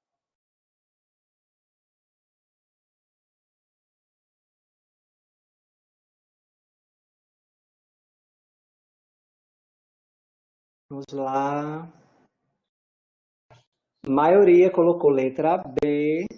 Vamos lá. A maioria colocou letra B.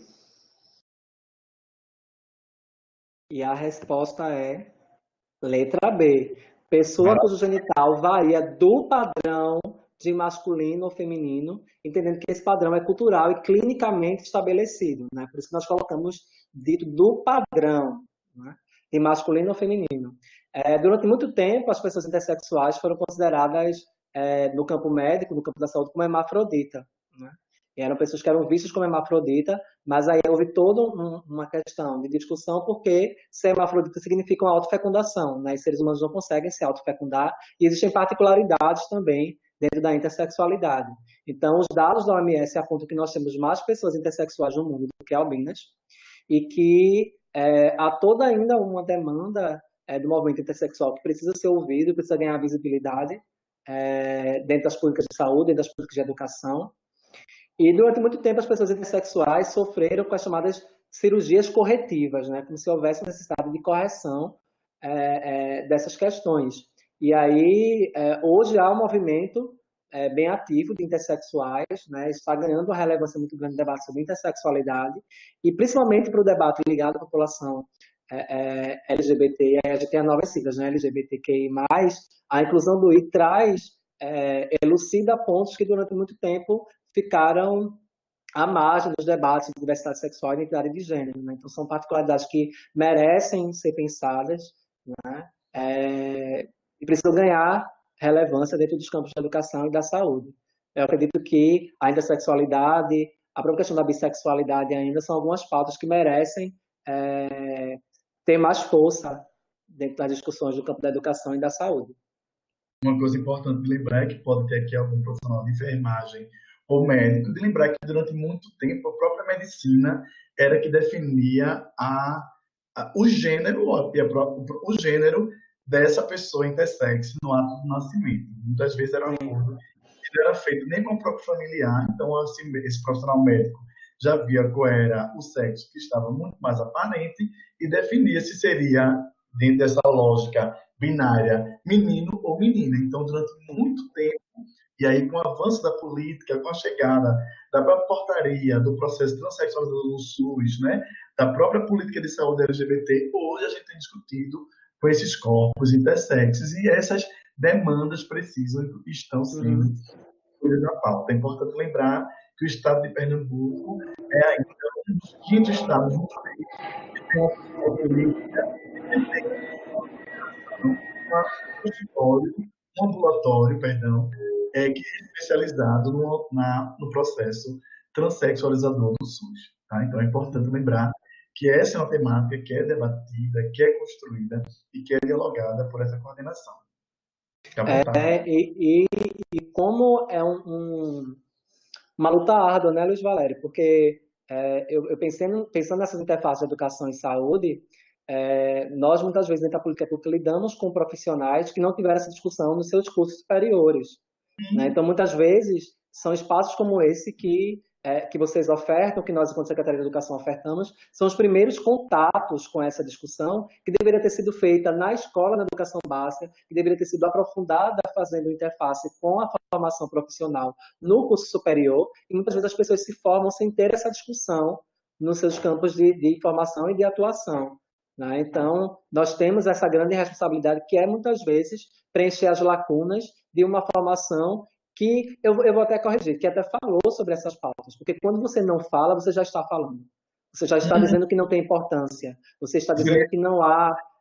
E a resposta é letra B. Pessoa cujo genital varia do padrão de masculino ou feminino, entendendo que esse padrão é cultural e clinicamente estabelecido, né? Por isso que nós colocamos dito do padrão, né? De masculino ou feminino. Durante muito tempo, as pessoas intersexuais foram consideradas, no campo médico, no campo da saúde, como hermafrodita, né? E eram pessoas que eram vistas como hermafrodita, mas aí houve toda uma questão de discussão, porque ser hermafrodita significa uma autofecundação, né? E seres humanos não conseguem se autofecundar, e existem particularidades também dentro da intersexualidade. Então, os dados da OMS apontam que nós temos mais pessoas intersexuais no mundo do que albinas, e que há toda ainda uma demanda do movimento intersexual que precisa ser ouvido, precisa ganhar visibilidade dentro das políticas de saúde, dentro das políticas de educação. E durante muito tempo as pessoas intersexuais sofreram com as chamadas cirurgias corretivas, né? Como se houvesse necessidade de correção dessas questões. E aí, hoje há um movimento bem ativo de intersexuais, né? Está ganhando uma relevância muito grande no debate sobre intersexualidade, e principalmente para o debate ligado à população LGBT, e a gente tem as novas siglas, né? LGBTQI+, a inclusão do I traz, elucida pontos que durante muito tempo ficaram à margem dos debates de diversidade sexual e identidade de gênero, né? Então, são particularidades que merecem ser pensadas, né? E precisam ganhar relevância dentro dos campos da educação e da saúde. Eu acredito que a intersexualidade, a própria questão da bissexualidade ainda são algumas pautas que merecem ter mais força dentro das discussões do campo da educação e da saúde. Uma coisa importante de lembrar é que pode ter aqui algum profissional de enfermagem ou médico, de lembrar que durante muito tempo a própria medicina era que definia o gênero, o gênero dessa pessoa intersexo no ato do nascimento. Muitas vezes era uma coisa que não era feito nem com o próprio familiar, então assim, esse profissional médico já via qual era o sexo que estava muito mais aparente e definia se seria, dentro dessa lógica binária, menino ou menina. Então, durante muito tempo, e aí com o avanço da política, com a chegada da própria portaria, do processo de transexualização do SUS, né, da própria política de saúde LGBT, hoje a gente tem discutido com esses corpos intersexos, e essas demandas precisam e estão sendo coisas na pauta. É importante lembrar que o estado de Pernambuco é ainda um dos 5 estados no país que tem uma política que tem um ambulatório, que é especializado no processo transexualizador do SUS. Tá? Então, é importante lembrar que essa é uma temática que é debatida, que é construída e que é dialogada por essa coordenação. Fica à vontade. E como é uma luta árdua, né, Luiz Valério? Porque eu pensando nessas interfaces de educação e saúde, nós muitas vezes dentro da política pública lidamos com profissionais que não tiveram essa discussão nos seus cursos superiores, né? Então, muitas vezes, são espaços como esse que vocês ofertam, que nós, enquanto Secretaria de Educação, ofertamos, são os primeiros contatos com essa discussão, que deveria ter sido feita na escola, na educação básica, que deveria ter sido aprofundada fazendo interface com a formação profissional no curso superior, e muitas vezes as pessoas se formam sem ter essa discussão nos seus campos de formação e de atuação, né? Então, nós temos essa grande responsabilidade, que é, muitas vezes, preencher as lacunas de uma formação que eu vou até corrigir, que até falou sobre essas pautas, porque quando você não fala, você já está falando. Você já está dizendo que não tem importância. Você está dizendo que não há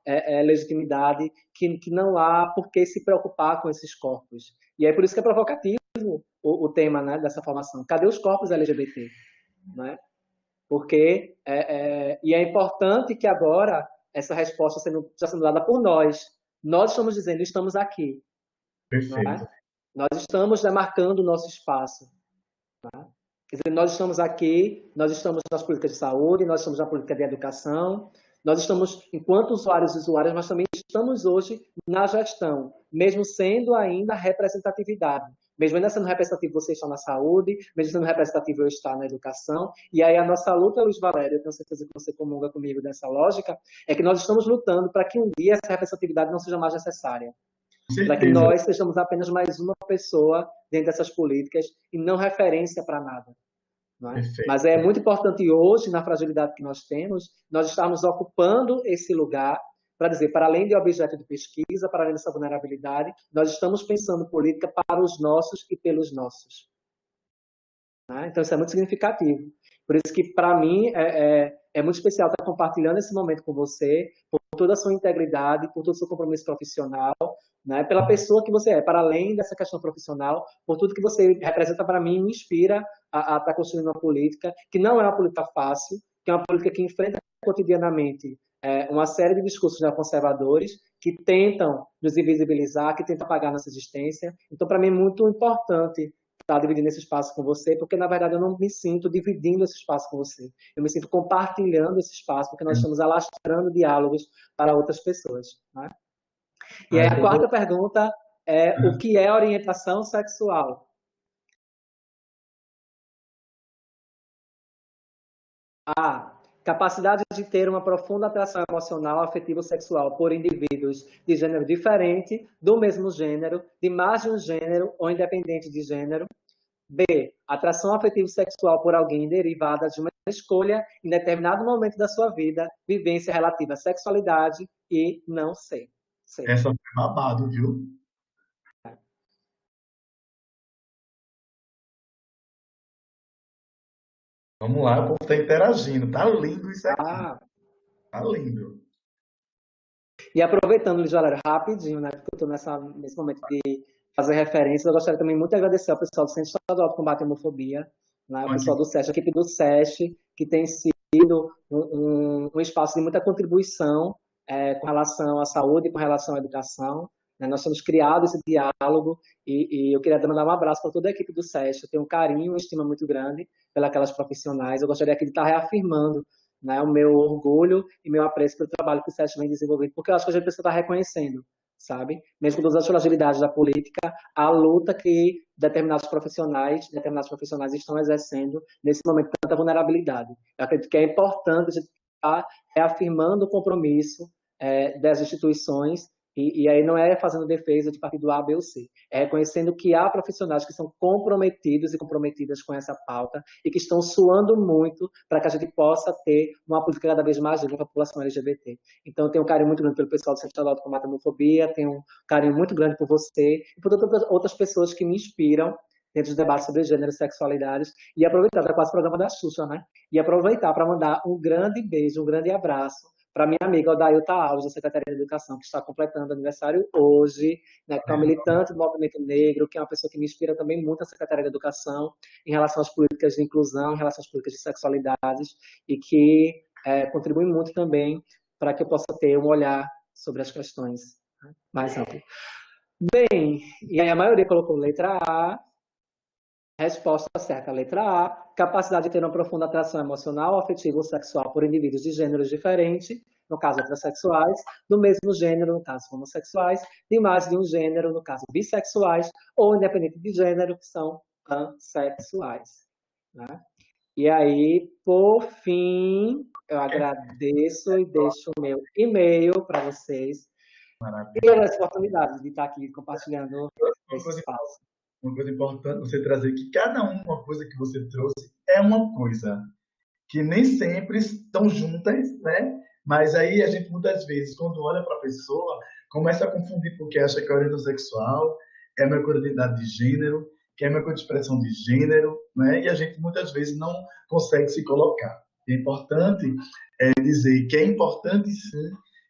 legitimidade, que não há por que se preocupar com esses corpos. E é por isso que é provocativo o tema, né, dessa formação. Cadê os corpos LGBT? Né? Porque e é importante que agora essa resposta está sendo dada por nós. Nós estamos dizendo, estamos aqui. Perfeito. Né? Nós estamos demarcando o nosso espaço. Né? Quer dizer, nós estamos aqui, nós estamos nas políticas de saúde, nós estamos na política de educação, nós estamos, enquanto usuários e usuárias, mas também estamos hoje na gestão, mesmo sendo ainda representatividade. Mesmo ainda sendo representativo, você está na saúde, mesmo sendo representativo, eu estar na educação. E aí a nossa luta, Luiz Valério, eu tenho certeza que você comunga comigo dessa lógica, é que nós estamos lutando para que um dia essa representatividade não seja mais necessária. Para que nós sejamos apenas mais uma pessoa dentro dessas políticas e não referência para nada. Não é? Mas é muito importante hoje, na fragilidade que nós temos, nós estarmos ocupando esse lugar para dizer, para além de objeto de pesquisa, para além dessa vulnerabilidade, nós estamos pensando política para os nossos e pelos nossos. Né? Então, isso é muito significativo. Por isso que, para mim, é muito especial estar compartilhando esse momento com você, por toda a sua integridade, por todo o seu compromisso profissional, né? Pela pessoa que você é, para além dessa questão profissional, por tudo que você representa para mim, me inspira a estar construindo uma política que não é uma política fácil, que é uma política que enfrenta cotidianamente uma série de discursos neoconservadores que tentam nos invisibilizar, que tentam apagar nossa existência. Então, para mim, é muito importante estar dividindo esse espaço com você, porque, na verdade, eu não me sinto dividindo esse espaço com você. Eu me sinto compartilhando esse espaço, porque nós estamos alastrando diálogos para outras pessoas. Né? E aí, a quarta pergunta é o que é orientação sexual? A. Capacidade de ter uma profunda atração emocional, afetiva ou sexual por indivíduos de gênero diferente, do mesmo gênero, de mais de um gênero ou independente de gênero. B. Atração afetiva e sexual por alguém derivada de uma escolha em determinado momento da sua vida, vivência relativa à sexualidade e não sei. Essa foi babado, viu? Vamos lá, o povo está interagindo. Tá lindo isso aqui. Tá lindo. E aproveitando, Luiz Valério, rapidinho, né? Porque eu estou nesse momento de fazer referência, eu gostaria também muito de agradecer ao pessoal do Centro Estadual de Combate à Homofobia, né? O pessoal do SESC, a equipe do SESC, que tem sido um espaço de muita contribuição com relação à saúde e com relação à educação. Né? Nós temos criado esse diálogo e eu queria mandar um abraço para toda a equipe do SESC. Eu tenho um carinho e uma estima muito grande pelas profissionais. Eu gostaria aqui de estar reafirmando, né, o meu orgulho e meu apreço pelo trabalho que o SESC vem desenvolvendo, porque eu acho que a gente precisa estar reconhecendo, sabe? Mesmo com todas as fragilidades da política, a luta que determinados profissionais estão exercendo nesse momento de tanta vulnerabilidade. Eu acredito que é importante a gente estar reafirmando o compromisso das instituições, e aí não é fazendo defesa de partido A, B ou C, é reconhecendo que há profissionais que são comprometidos e comprometidas com essa pauta e que estão suando muito para que a gente possa ter uma política cada vez mais digna para a população LGBT. Então, eu tenho um carinho muito grande pelo pessoal do Centro Estadual de Combate à Homofobia, tenho um carinho muito grande por você e por todas outras pessoas que me inspiram dentro dos debates sobre gênero e sexualidades, e aproveitar, tá quase o programa da Xuxa, né? E aproveitar para mandar um grande beijo, um grande abraço para minha amiga Odailta Alves, da Secretaria de Educação, que está completando aniversário hoje, né, que é uma militante do movimento negro, que é uma pessoa que me inspira também muito na Secretaria de Educação, em relação às políticas de inclusão, em relação às políticas de sexualidades, e que contribui muito também para que eu possa ter um olhar sobre as questões, né, mais amplo. Bem, e aí a maioria colocou letra A. Resposta certa, letra A. Capacidade de ter uma profunda atração emocional, afetiva ou sexual por indivíduos de gêneros diferentes, no caso heterossexuais, do mesmo gênero, no caso homossexuais, de mais de um gênero, no caso bissexuais, ou independente de gênero, que são pansexuais. Né? E aí, por fim, eu agradeço e deixo o meu e-mail para vocês. Maravilha. E essa oportunidade de estar aqui compartilhando esse espaço. Uma coisa importante você trazer que cada uma coisa que você trouxe é uma coisa que nem sempre estão juntas, né? Mas aí a gente muitas vezes, quando olha para a pessoa, começa a confundir porque acha que é orientação sexual, é uma identidade de gênero, que é uma coisa de expressão de gênero, né? E a gente muitas vezes não consegue se colocar. É importante dizer que é importante sim,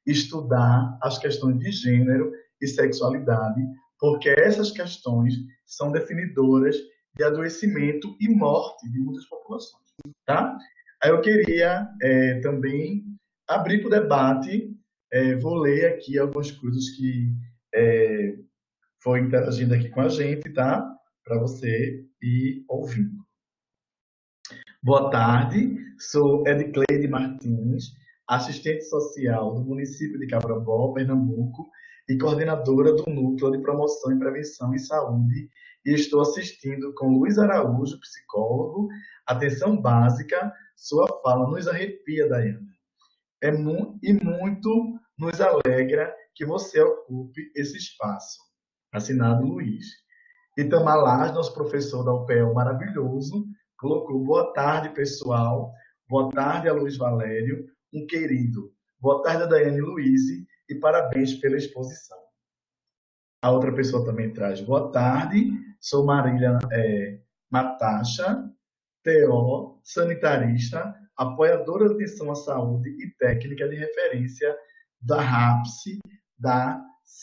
estudar as questões de gênero e sexualidade, porque essas questões são definidoras de adoecimento e morte de muitas populações, tá? Aí eu queria também abrir para o debate, vou ler aqui algumas coisas que foi interagindo aqui com a gente, tá? Para você ir ouvindo. Boa tarde, sou Edcleide Martins, assistente social do município de Cabrambó, Pernambuco, e coordenadora do Núcleo de Promoção e Prevenção em Saúde, e estou assistindo com Luiz Araújo, psicólogo. Atenção básica, sua fala nos arrepia, Daiane. E muito nos alegra que você ocupe esse espaço. Assinado Luiz. Itamar Lage, nosso professor da UPEL maravilhoso, colocou: boa tarde, pessoal. Boa tarde a Luiz Valério, um querido. Boa tarde a Daiane Luiz e parabéns pela exposição. A outra pessoa também traz: boa tarde, sou Marília Matacha, TO, sanitarista, apoiadora de atenção à saúde e técnica de referência da RAPS, da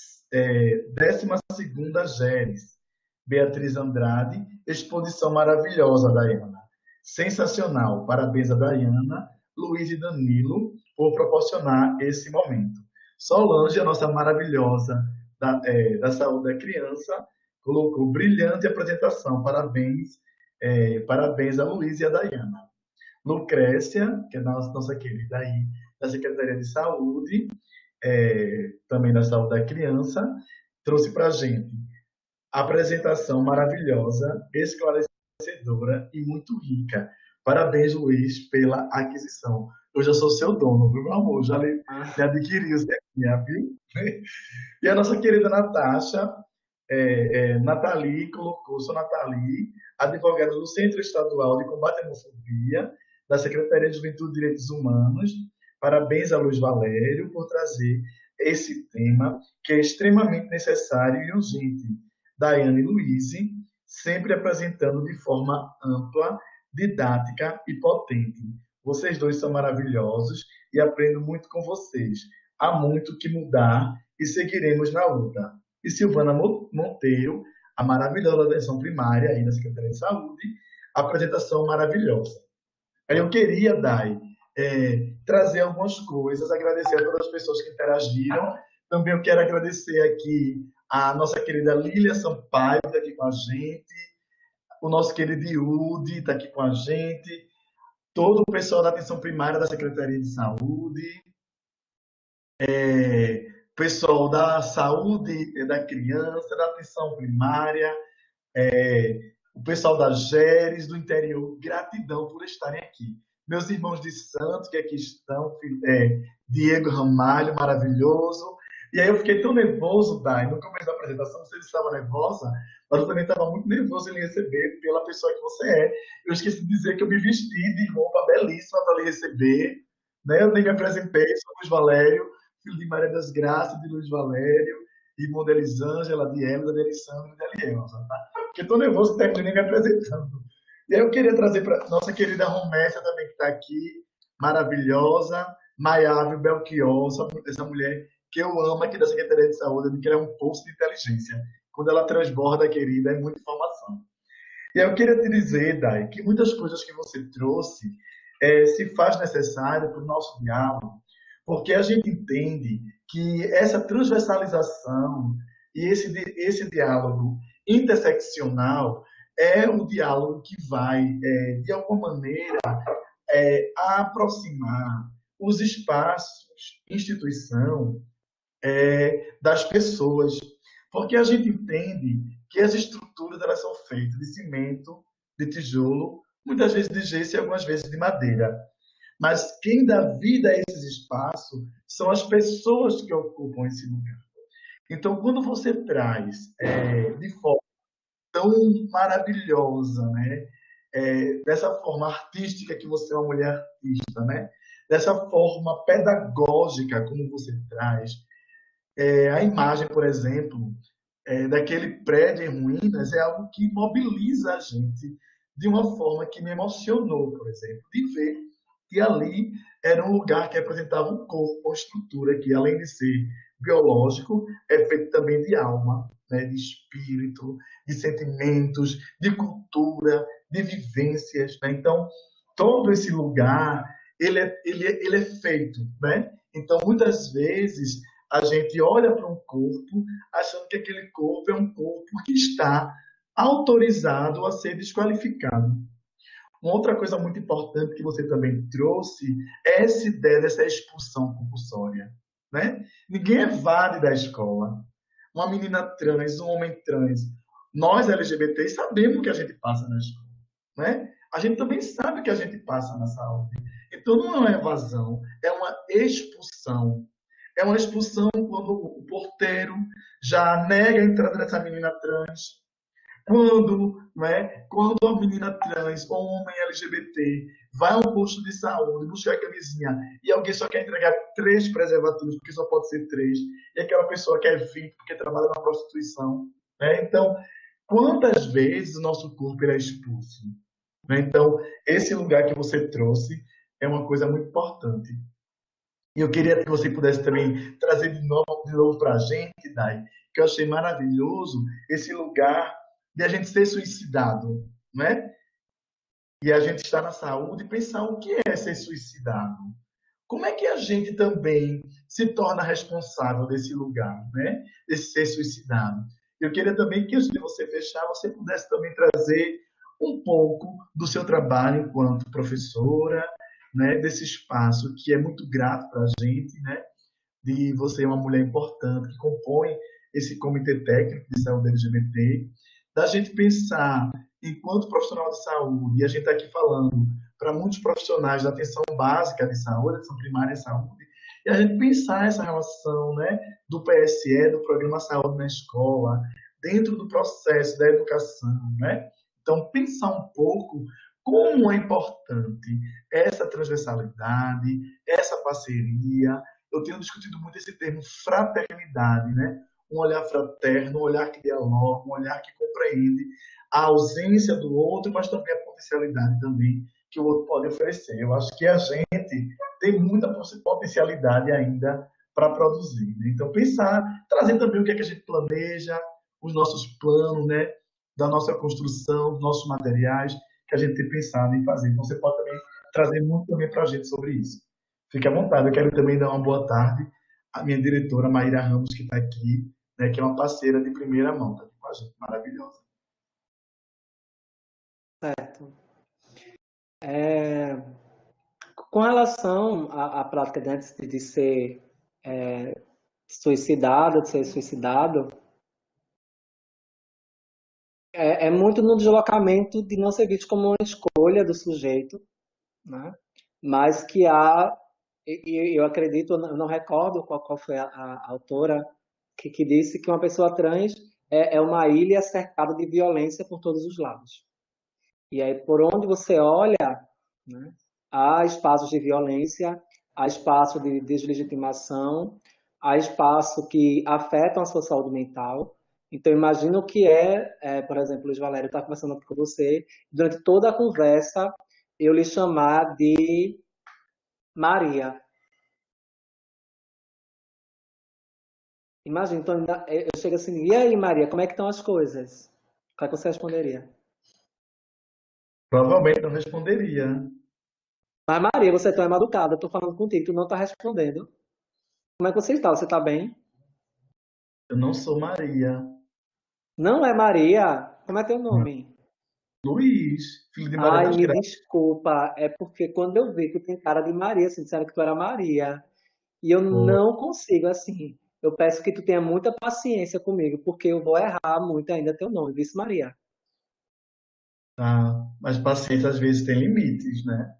12ª GERES. Beatriz Andrade, exposição maravilhosa, Daiana. Sensacional. Parabéns a Daiana, Luiz e Danilo por proporcionar esse momento. Solange, a nossa maravilhosa da saúde da criança, colocou: brilhante apresentação. Parabéns. Parabéns a Luiz e a Daiana. Lucrécia, que é nossa querida aí da Secretaria de Saúde, também da saúde da criança, trouxe para a gente apresentação maravilhosa, esclarecedora e muito rica. Parabéns, Luiz, pela aquisição. Eu já sou seu dono, viu, meu amor? Já adquiri o CRM, viu? E a nossa querida Natasha, Nathalie, colocou: sou Nathalie, advogada do Centro Estadual de Combate à Homofobia, da Secretaria de Juventude e Direitos Humanos. Parabéns a Luiz Valério por trazer esse tema, que é extremamente necessário e urgente. Daiane e Luiz, sempre apresentando de forma ampla, didática e potente. Vocês dois são maravilhosos e aprendo muito com vocês. Há muito que mudar e seguiremos na luta. E Silvana Monteiro, a maravilhosa atenção primária aí da Secretaria de Saúde, apresentação maravilhosa. Aí eu queria, Dai, trazer algumas coisas, agradecer a todas as pessoas que interagiram. Também eu quero agradecer aqui a nossa querida Lília Sampaio, que está aqui com a gente, o nosso querido Yudi está aqui com a gente, todo o pessoal da atenção primária da Secretaria de Saúde, pessoal da saúde da criança, da atenção primária, o pessoal da GERES, do interior, gratidão por estarem aqui. Meus irmãos de Santos, que aqui estão, Diego Ramalho, maravilhoso. E aí eu fiquei tão nervoso, Dai, no começo da apresentação, não sei se estava nervosa, mas eu também estava muito nervoso em lhe receber pela pessoa que você é. Eu esqueci de dizer que eu me vesti de roupa belíssima para lhe receber, né? Eu nem me apresentei, sou Luiz Valério, filho de Maria das Graças, de Luiz Valério, irmão de Elisângela, de Elza, de Alessandro e de Elielza, tá? Porque estou nervoso, até nem me apresentando. E aí eu queria trazer para nossa querida Romécia também, que está aqui, maravilhosa, Maiávio Belchior, essa mulher que eu amo aqui da Secretaria de Saúde, que ela é um poço de inteligência. Quando ela transborda, querida, é muita informação. E aí eu queria te dizer, Dai, que muitas coisas que você trouxe se faz necessário para o nosso diálogo, porque a gente entende que essa transversalização e esse diálogo interseccional é um diálogo que vai, de alguma maneira, aproximar os espaços, instituição, das pessoas. Porque a gente entende que as estruturas elas são feitas de cimento, de tijolo, muitas vezes de gesso e algumas vezes de madeira. Mas quem dá vida a esses espaços são as pessoas que ocupam esse lugar. Então, quando você traz de forma tão maravilhosa, né? Dessa forma artística que você é uma mulher artista, né? Dessa forma pedagógica como você traz, a imagem, por exemplo, daquele prédio em ruínas é algo que mobiliza a gente de uma forma que me emocionou, por exemplo, de ver E ali era um lugar que representava um corpo, uma estrutura que, além de ser biológico, é feito também de alma, né? De espírito, de sentimentos, de cultura, de vivências. Né? Então, todo esse lugar, ele é feito. Né? Então, muitas vezes, a gente olha para um corpo achando que aquele corpo é um corpo que está autorizado a ser desqualificado. Uma outra coisa muito importante que você também trouxe é essa ideia dessa expulsão compulsória. Né? Ninguém evade da escola. Uma menina trans, um homem trans, nós LGBTs sabemos o que a gente passa na escola. Né? A gente também sabe o que a gente passa na saúde. Então não é uma evasão, é uma expulsão. É uma expulsão quando o porteiro já nega a entrada dessa menina trans, quando a menina trans ou um homem LGBT vai a um posto de saúde, buscar a camisinha e alguém só quer entregar 3 preservativos, porque só pode ser 3, e aquela pessoa quer 20 porque trabalha na prostituição. Né? Então, quantas vezes o nosso corpo é expulso? Né? Então, esse lugar que você trouxe é uma coisa muito importante. E eu queria que você pudesse também trazer de novo para a gente, Dai, que eu achei maravilhoso esse lugar de a gente ser suicidado, né? E a gente estar na saúde e pensar o que é ser suicidado. Como é que a gente também se torna responsável desse lugar, né? Desse ser suicidado. Eu queria também que, antes de você fechar, você pudesse também trazer um pouco do seu trabalho enquanto professora, né? Desse espaço que é muito grato para a gente, né? De você ser uma mulher importante que compõe esse comitê técnico de saúde LGBT, da gente pensar enquanto profissional de saúde, e a gente está aqui falando para muitos profissionais da atenção básica de saúde, atenção primária de saúde, e a gente pensar essa relação, né, do PSE, do Programa Saúde na Escola, dentro do processo da educação, né? Então, pensar um pouco como é importante essa transversalidade, essa parceria. Eu tenho discutido muito esse termo fraternidade, né? Um olhar fraterno, um olhar que dialoga, um olhar que compreende a ausência do outro, mas também a potencialidade também que o outro pode oferecer. Eu acho que a gente tem muita potencialidade ainda para produzir. Né? Então, pensar, trazer também o que é que a gente planeja, os nossos planos, né? Da nossa construção, dos nossos materiais, que a gente tem pensado em fazer. Então, você pode também trazer muito também para a gente sobre isso. Fique à vontade. Eu quero também dar uma boa tarde à minha diretora, Maíra Ramos, que está aqui, né, que é uma parceira de primeira mão, está aqui com a gente, maravilhosa. Certo. Com relação à prática de, antes de ser suicidado, de ser suicidado, é muito no deslocamento de não ser visto como uma escolha do sujeito, né? Mas que há, e eu acredito, eu não recordo qual foi a autora que disse que uma pessoa trans é uma ilha cercada de violência por todos os lados. E aí, por onde você olha, né, há espaços de violência, há espaço de deslegitimação, há espaço que afetam a sua saúde mental. Então, imagina o que por exemplo, Luiz Valério está conversando aqui com você, durante toda a conversa, eu lhe chamar de Maria. Imagina, então eu chego assim, e aí, Maria, como é que estão as coisas? O que é que você responderia? Provavelmente não responderia. Mas, Maria, você é tão mal educada, eu estou falando contigo, tu não está respondendo. Como é que você está? Você está bem? Eu não sou Maria. Não é Maria? Como é teu nome? Luiz, filho de Maria Ai, das me Graças. desculpa, é porque quando eu vi que tu tem cara de Maria, assim, disseram que tu era Maria, e eu não consigo, assim, eu peço que tu tenha muita paciência comigo, porque eu vou errar muito ainda teu nome, vice Maria. Tá? Mas paciência às vezes tem limites, né?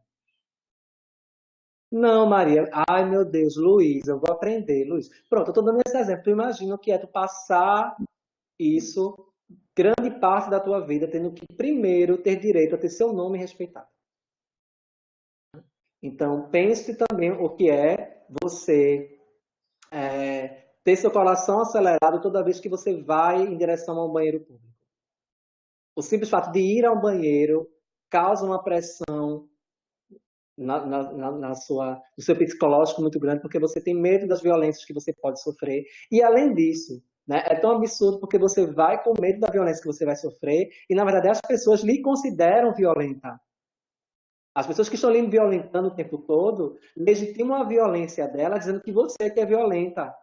Não, Maria, ai meu Deus, Luiz, eu vou aprender, Luiz. Pronto, eu tô dando esse exemplo, tu imagina o que é tu passar isso, grande parte da tua vida, tendo que primeiro ter direito a ter seu nome respeitado. Então, pense também o que é você ter seu coração acelerado toda vez que você vai em direção ao banheiro público. O simples fato de ir ao banheiro causa uma pressão no seu psicológico muito grande, porque você tem medo das violências que você pode sofrer. E, além disso, né, é tão absurdo porque você vai com medo da violência que você vai sofrer e, na verdade, as pessoas lhe consideram violenta. As pessoas que estão lhe violentando o tempo todo legitimam a violência dela, dizendo que você que é violenta.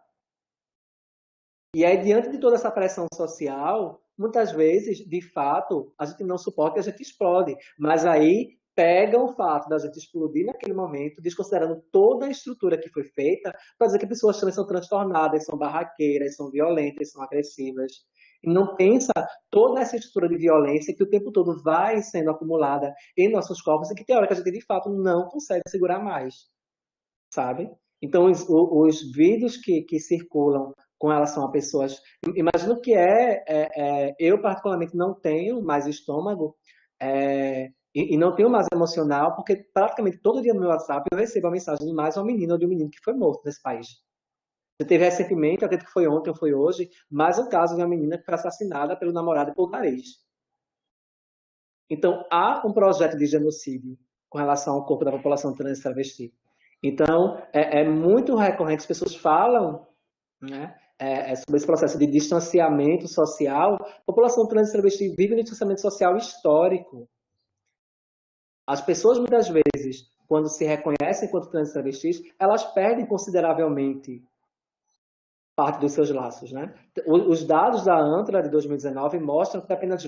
E aí, diante de toda essa pressão social, muitas vezes, de fato, a gente não suporta e a gente explode. Mas aí pegam o fato da gente explodir naquele momento, desconsiderando toda a estrutura que foi feita, para dizer que pessoas trans são transtornadas, são barraqueiras, são violentas, são agressivas. E não pensa toda essa estrutura de violência que o tempo todo vai sendo acumulada em nossos corpos e que tem hora que a gente, de fato, não consegue segurar mais, sabe? Então, os vídeos que circulam com relação a pessoas... Imagino que eu, particularmente, não tenho mais estômago e não tenho mais emocional, porque praticamente todo dia no meu WhatsApp eu recebo a mensagem de mais uma menina ou de um menino que foi morto nesse país. Você teve recentemente, acredito que foi ontem ou foi hoje, mais um caso de uma menina que foi assassinada pelo namorado polonês. Então, há um projeto de genocídio com relação ao corpo da população trans e travesti. Então, é muito recorrente, as pessoas falam, né, sobre esse processo de distanciamento social. A população trans e travesti vive um distanciamento social histórico. As pessoas, muitas vezes, quando se reconhecem enquanto trans e travestis, elas perdem consideravelmente parte dos seus laços, né? Os dados da ANTRA de 2019 mostram que apenas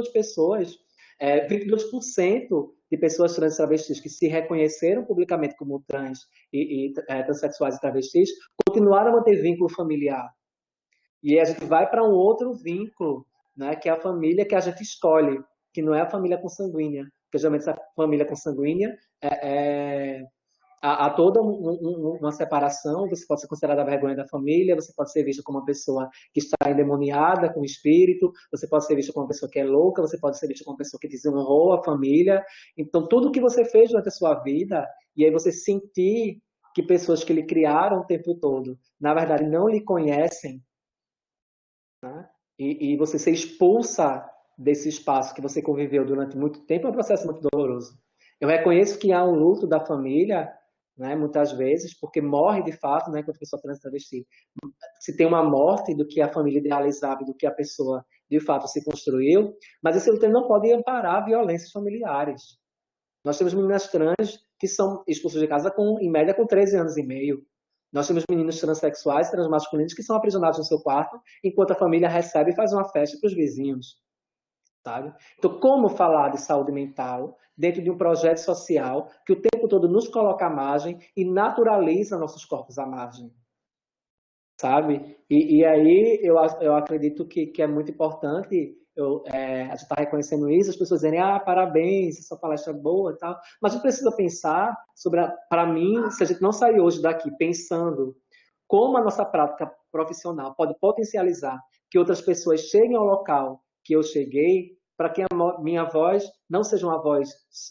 22% de pessoas trans e travestis que se reconheceram publicamente como trans e transexuais e travestis continuaram a manter vínculo familiar. E a gente vai para um outro vínculo, né, que é a família que a gente escolhe, que não é a família consanguínea, porque geralmente essa família consanguínea há toda uma separação. Você pode ser considerada a vergonha da família, você pode ser vista como uma pessoa que está endemoniada com o espírito, você pode ser vista como uma pessoa que é louca, você pode ser vista como uma pessoa que desonrou a família. Então, tudo que você fez durante a sua vida, e aí você sentir que pessoas que lhe criaram o tempo todo, na verdade, não lhe conhecem, né? E você ser expulsa desse espaço que você conviveu durante muito tempo é um processo muito doloroso. Eu reconheço que há um luto da família, né, muitas vezes, porque morre de fato, né, quando a pessoa trans travesti. Se tem uma morte do que a família idealizava, do que a pessoa de fato se construiu, mas esse luto não pode amparar violências familiares. Nós temos meninas trans que são expulsas de casa em média com 13 anos e meio. Nós temos meninos transexuais, transmasculinos que são aprisionados no seu quarto, enquanto a família recebe e faz uma festa para os vizinhos. Sabe? Então, como falar de saúde mental dentro de um projeto social que o tempo todo nos coloca à margem e naturaliza nossos corpos à margem? Sabe? E aí eu acredito que é muito importante a gente está reconhecendo isso, as pessoas dizem, parabéns, essa palestra é boa e tal, mas a gente precisa pensar sobre, para mim, se a gente não sair hoje daqui pensando como a nossa prática profissional pode potencializar que outras pessoas cheguem ao local que eu cheguei, para que a minha voz não seja uma voz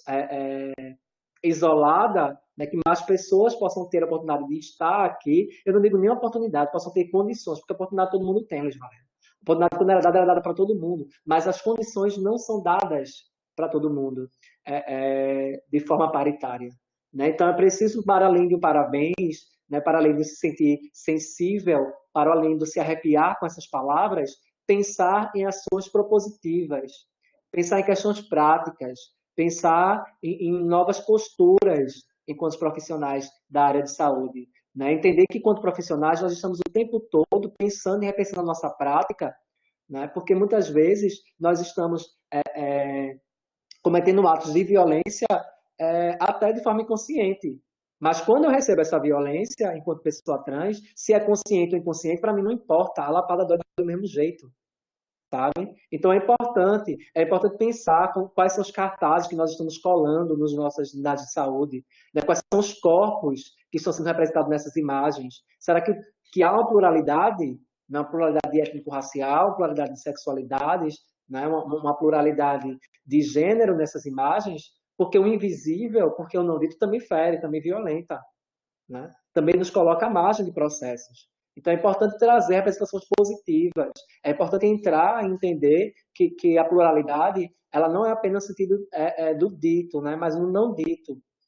isolada, né, que mais pessoas possam ter a oportunidade de estar aqui. Eu não digo nem oportunidade, possam ter condições, porque a oportunidade todo mundo tem, Luiz Valério. A oportunidade, quando era dada para todo mundo, mas as condições não são dadas para todo mundo de forma paritária. Né? Então, é preciso, para além de um parabéns, né, para além de se sentir sensível, para além de se arrepiar com essas palavras, pensar em ações propositivas, pensar em questões práticas, pensar em novas posturas enquanto profissionais da área de saúde. Né? Entender que, enquanto profissionais, nós estamos o tempo todo pensando e repensando a nossa prática, né? Porque muitas vezes nós estamos cometendo atos de violência até de forma inconsciente. Mas quando eu recebo essa violência, enquanto pessoa trans, se é consciente ou inconsciente, para mim não importa, a lapada dói do mesmo jeito. Sabe? Então é importante pensar quais são os cartazes que nós estamos colando nas nossas unidades de saúde, né? Quais são os corpos que estão sendo representados nessas imagens. Será que há uma pluralidade, né? Uma pluralidade étnico-racial, pluralidade de sexualidades, né? Uma pluralidade de gênero nessas imagens? Porque o invisível, porque o não dito também fere, também violenta, né? Também nos coloca à margem de processos. Então é importante trazer representações positivas, é importante entrar e entender que a pluralidade ela não é apenas no sentido do dito, né, mas no não dito.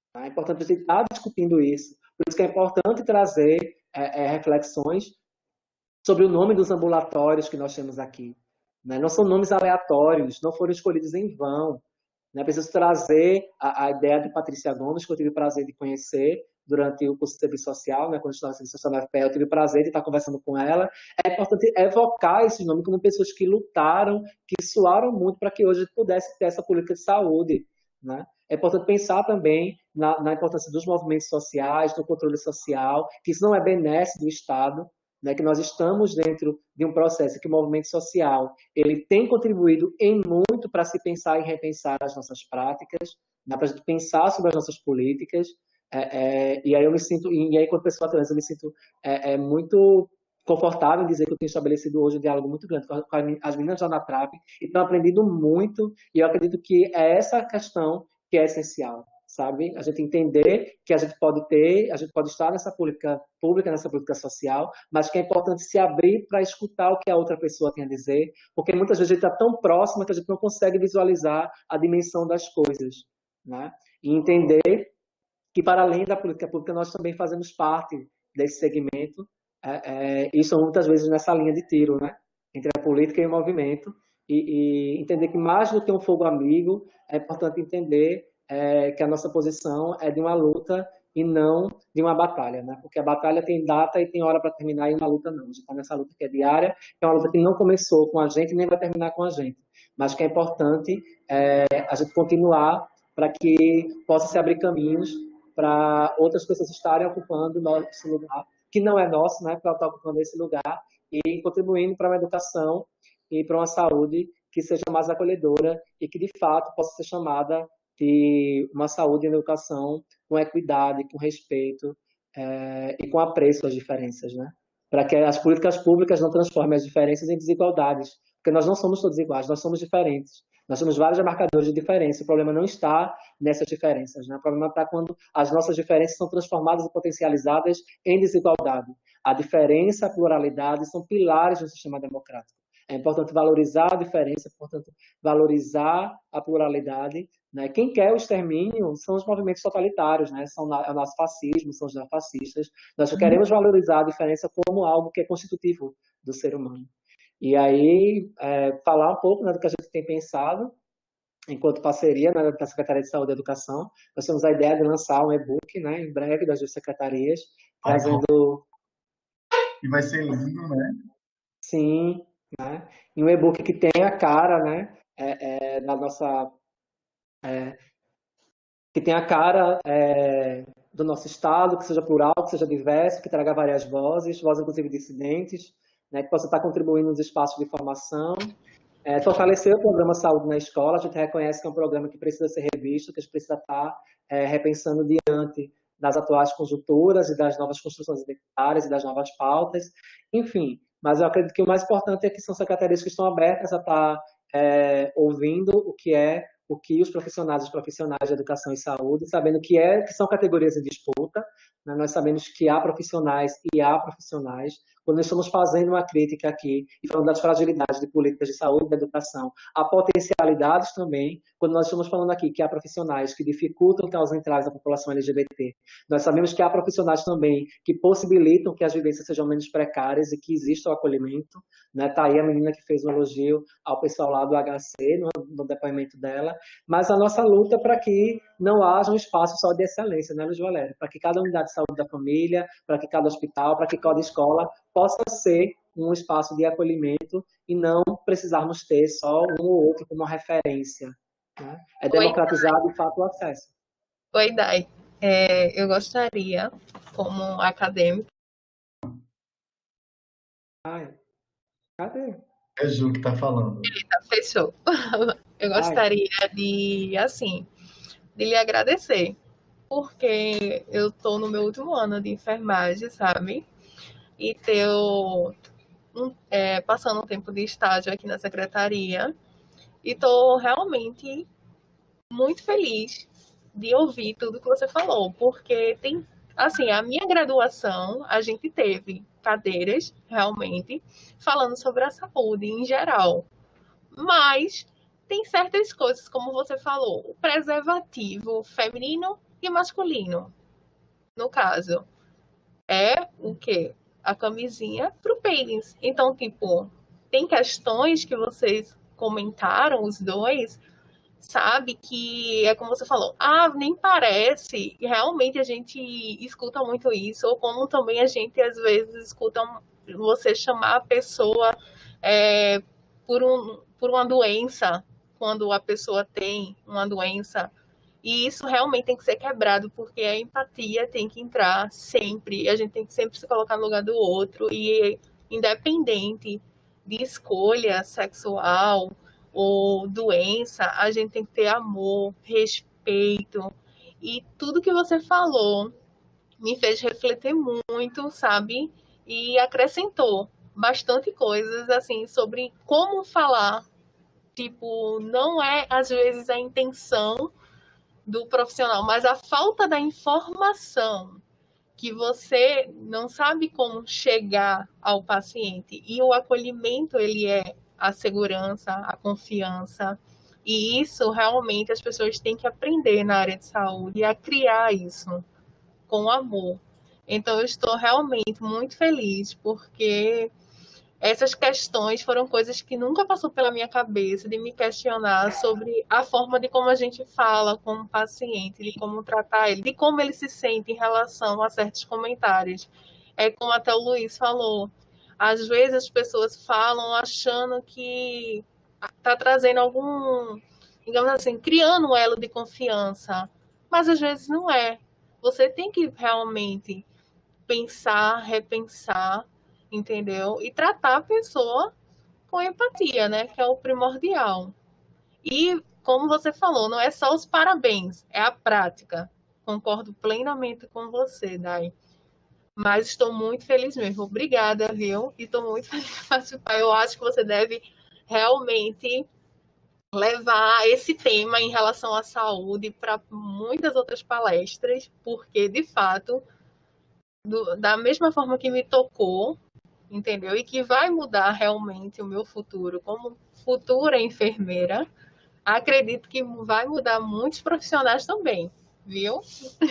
Tá? É importante a gente estar discutindo isso. Por isso que é importante trazer reflexões sobre o nome dos ambulatórios que nós temos aqui. Né? Não são nomes aleatórios, não foram escolhidos em vão. Né? Preciso trazer a ideia de Patrícia Gomes, que eu tive o prazer de conhecer durante o curso de serviço social, né? Quando eu estava no serviço social na FPE, eu tive o prazer de estar conversando com ela. É importante evocar esses nomes como pessoas que lutaram, que suaram muito para que hoje pudesse ter essa política de saúde. Né? É importante pensar também na importância dos movimentos sociais, do controle social, que isso não é benesse do Estado, né, que nós estamos dentro de um processo que o movimento social ele tem contribuído em muito para se pensar e repensar as nossas práticas, né, para a gente pensar sobre as nossas políticas, e aí eu me sinto, e aí quando pessoa trans eu me sinto muito confortável em dizer que eu tenho estabelecido hoje um diálogo muito grande com as meninas da Natrap e estão aprendendo muito, e eu acredito que é essa questão que é essencial, sabe? A gente entender que a gente pode estar nessa política pública, nessa política social, mas que é importante se abrir para escutar o que a outra pessoa tem a dizer, porque muitas vezes a gente está tão próxima que a gente não consegue visualizar a dimensão das coisas, né? E entender que, para além da política pública, nós também fazemos parte desse segmento, e são muitas vezes nessa linha de tiro, né? Entre a política e o movimento, e entender que mais do que um fogo amigo, é importante entender que a nossa posição é de uma luta e não de uma batalha, né? Porque a batalha tem data e tem hora para terminar, e uma luta não. A gente está nessa luta que é diária, que é uma luta que não começou com a gente nem vai terminar com a gente, mas que é importante a gente continuar para que possa se abrir caminhos para outras pessoas estarem ocupando nosso lugar, que não é nosso, né? Para estar ocupando esse lugar e contribuindo para uma educação e para uma saúde que seja mais acolhedora e que, de fato, possa ser chamada de uma saúde e educação com equidade, com respeito e com apreço às diferenças, né? Para que as políticas públicas não transformem as diferenças em desigualdades, porque nós não somos todos iguais, nós somos diferentes. Nós temos vários marcadores de diferença. O problema não está nessas diferenças, né? O problema está quando as nossas diferenças são transformadas e potencializadas em desigualdade. A diferença, a pluralidade são pilares do sistema democrático. É importante valorizar a diferença, é importante valorizar a pluralidade, né? Quem quer o extermínio são os movimentos totalitários, né? É o nosso fascismo, são os neofascistas. Nós queremos valorizar a diferença como algo que é constitutivo do ser humano. E aí, falar um pouco, né, do que a gente tem pensado enquanto parceria, né, da Secretaria de Saúde e Educação. Nós temos a ideia de lançar um e-book, né, em breve, das duas secretarias, trazendo... E vai ser lindo, né? Sim, né? E um e-book que tem a cara, né, da nossa... que tem a cara do nosso Estado, que seja plural, que seja diverso, que traga várias vozes inclusive dissidentes, né, que possa estar contribuindo nos espaços de formação. Fortalecer o programa Saúde na Escola, a gente reconhece que é um programa que precisa ser revisto, que a gente precisa estar repensando diante das atuais conjunturas e das novas construções identitárias e das novas pautas, enfim. Mas eu acredito que o mais importante é que são secretarias que estão abertas a estar ouvindo o que os profissionais de educação e saúde, sabendo que são categorias em disputa, né? Nós sabemos que há profissionais e há profissionais. Quando nós estamos fazendo uma crítica aqui e falando das fragilidades de políticas de saúde e da educação, há potencialidades também. Quando nós estamos falando aqui que há profissionais que dificultam causas entraves da população LGBT, nós sabemos que há profissionais também que possibilitam que as vivências sejam menos precárias e que exista o acolhimento. Né? Tá aí a menina que fez um elogio ao pessoal lá do HC, no depoimento dela. Mas a nossa luta é para que não haja um espaço só de excelência, né, Luiz Valério? Para que cada unidade de saúde da família, para que cada hospital, para que cada escola possa ser um espaço de acolhimento e não precisarmos ter só um ou outro como referência. Né? É democratizar, de fato, o acesso. Oi, Dai. Eu gostaria, como acadêmica... Cadê? É Ju que está falando. Eita, fechou. Eu gostaria de lhe agradecer, porque eu estou no meu último ano de enfermagem, sabe? E passando um tempo de estágio aqui na secretaria, e estou realmente muito feliz de ouvir tudo que você falou, porque tem, assim, a minha graduação, a gente teve cadeiras, realmente, falando sobre a saúde em geral, mas tem certas coisas, como você falou, o preservativo feminino E masculino, no caso, é o quê? A camisinha pro pênis. Então, tipo, tem questões que vocês comentaram, os dois, sabe, que é como você falou, nem parece, e realmente a gente escuta muito isso, ou como também a gente às vezes escuta você chamar a pessoa por uma doença, quando a pessoa tem uma doença, e isso realmente tem que ser quebrado, porque a empatia tem que entrar sempre, a gente tem que sempre se colocar no lugar do outro, e independente de escolha sexual ou doença, a gente tem que ter amor, respeito. E tudo que você falou me fez refletir muito, sabe? E acrescentou bastante coisas assim sobre como falar. Tipo, não é às vezes a intenção do profissional, mas a falta da informação que você não sabe como chegar ao paciente. E o acolhimento, ele é a segurança, a confiança. E isso realmente as pessoas têm que aprender na área de saúde, a criar isso com amor. Então eu estou realmente muito feliz porque essas questões foram coisas que nunca passou pela minha cabeça de me questionar sobre a forma de como a gente fala com o paciente, de como tratar ele, de como ele se sente em relação a certos comentários. É como até o Luiz falou, às vezes as pessoas falam achando que está trazendo algum, digamos assim, criando um elo de confiança, mas às vezes não é. Você tem que realmente pensar, repensar, entendeu? E tratar a pessoa com empatia, né? Que é o primordial. E, como você falou, não é só os parabéns, é a prática. Concordo plenamente com você, Dai. Mas estou muito feliz mesmo. Obrigada, viu? E estou muito feliz de participar. Eu acho que você deve realmente levar esse tema em relação à saúde para muitas outras palestras, porque, de fato, da mesma forma que me tocou, entendeu? E que vai mudar realmente o meu futuro como futura enfermeira, acredito que vai mudar muitos profissionais também, viu?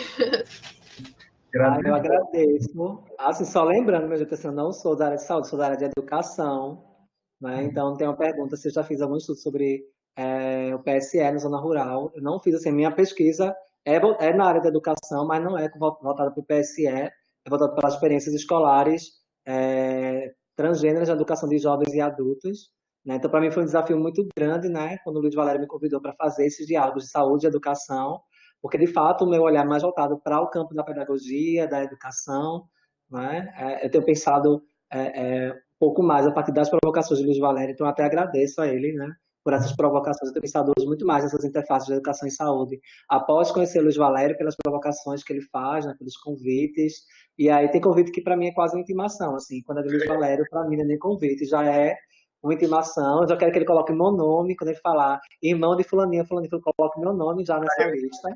Eu agradeço. Assim, só lembrando, meu gente, assim, eu não sou da área de saúde, sou da área de educação, né? Então, tem uma pergunta se eu já fiz algum estudo sobre o PSE na zona rural. Eu não fiz, assim, minha pesquisa é na área da educação, mas não é voltada para o PSE, é voltada para as experiências escolares transgêneras na educação de jovens e adultos, né? Então, para mim foi um desafio muito grande, né? Quando o Luiz Valério me convidou para fazer esses diálogos de saúde e educação, porque, de fato, o meu olhar é mais voltado para o campo da pedagogia, da educação, né? Eu tenho pensado um pouco mais a partir das provocações de Luiz Valério, então eu até agradeço a ele, né, por essas provocações. Eu tenho pensado hoje muito mais nessas interfaces de educação e saúde, após conhecer Luiz Valério, pelas provocações que ele faz, né, pelos convites, e aí tem convite que para mim é quase uma intimação, assim, quando é de Luiz Valério, para mim não é nem convite, já é uma intimação, eu já quero que ele coloque meu nome, quando ele falar irmão de fulaninha, fulaninha, eu coloque meu nome já nessa lista.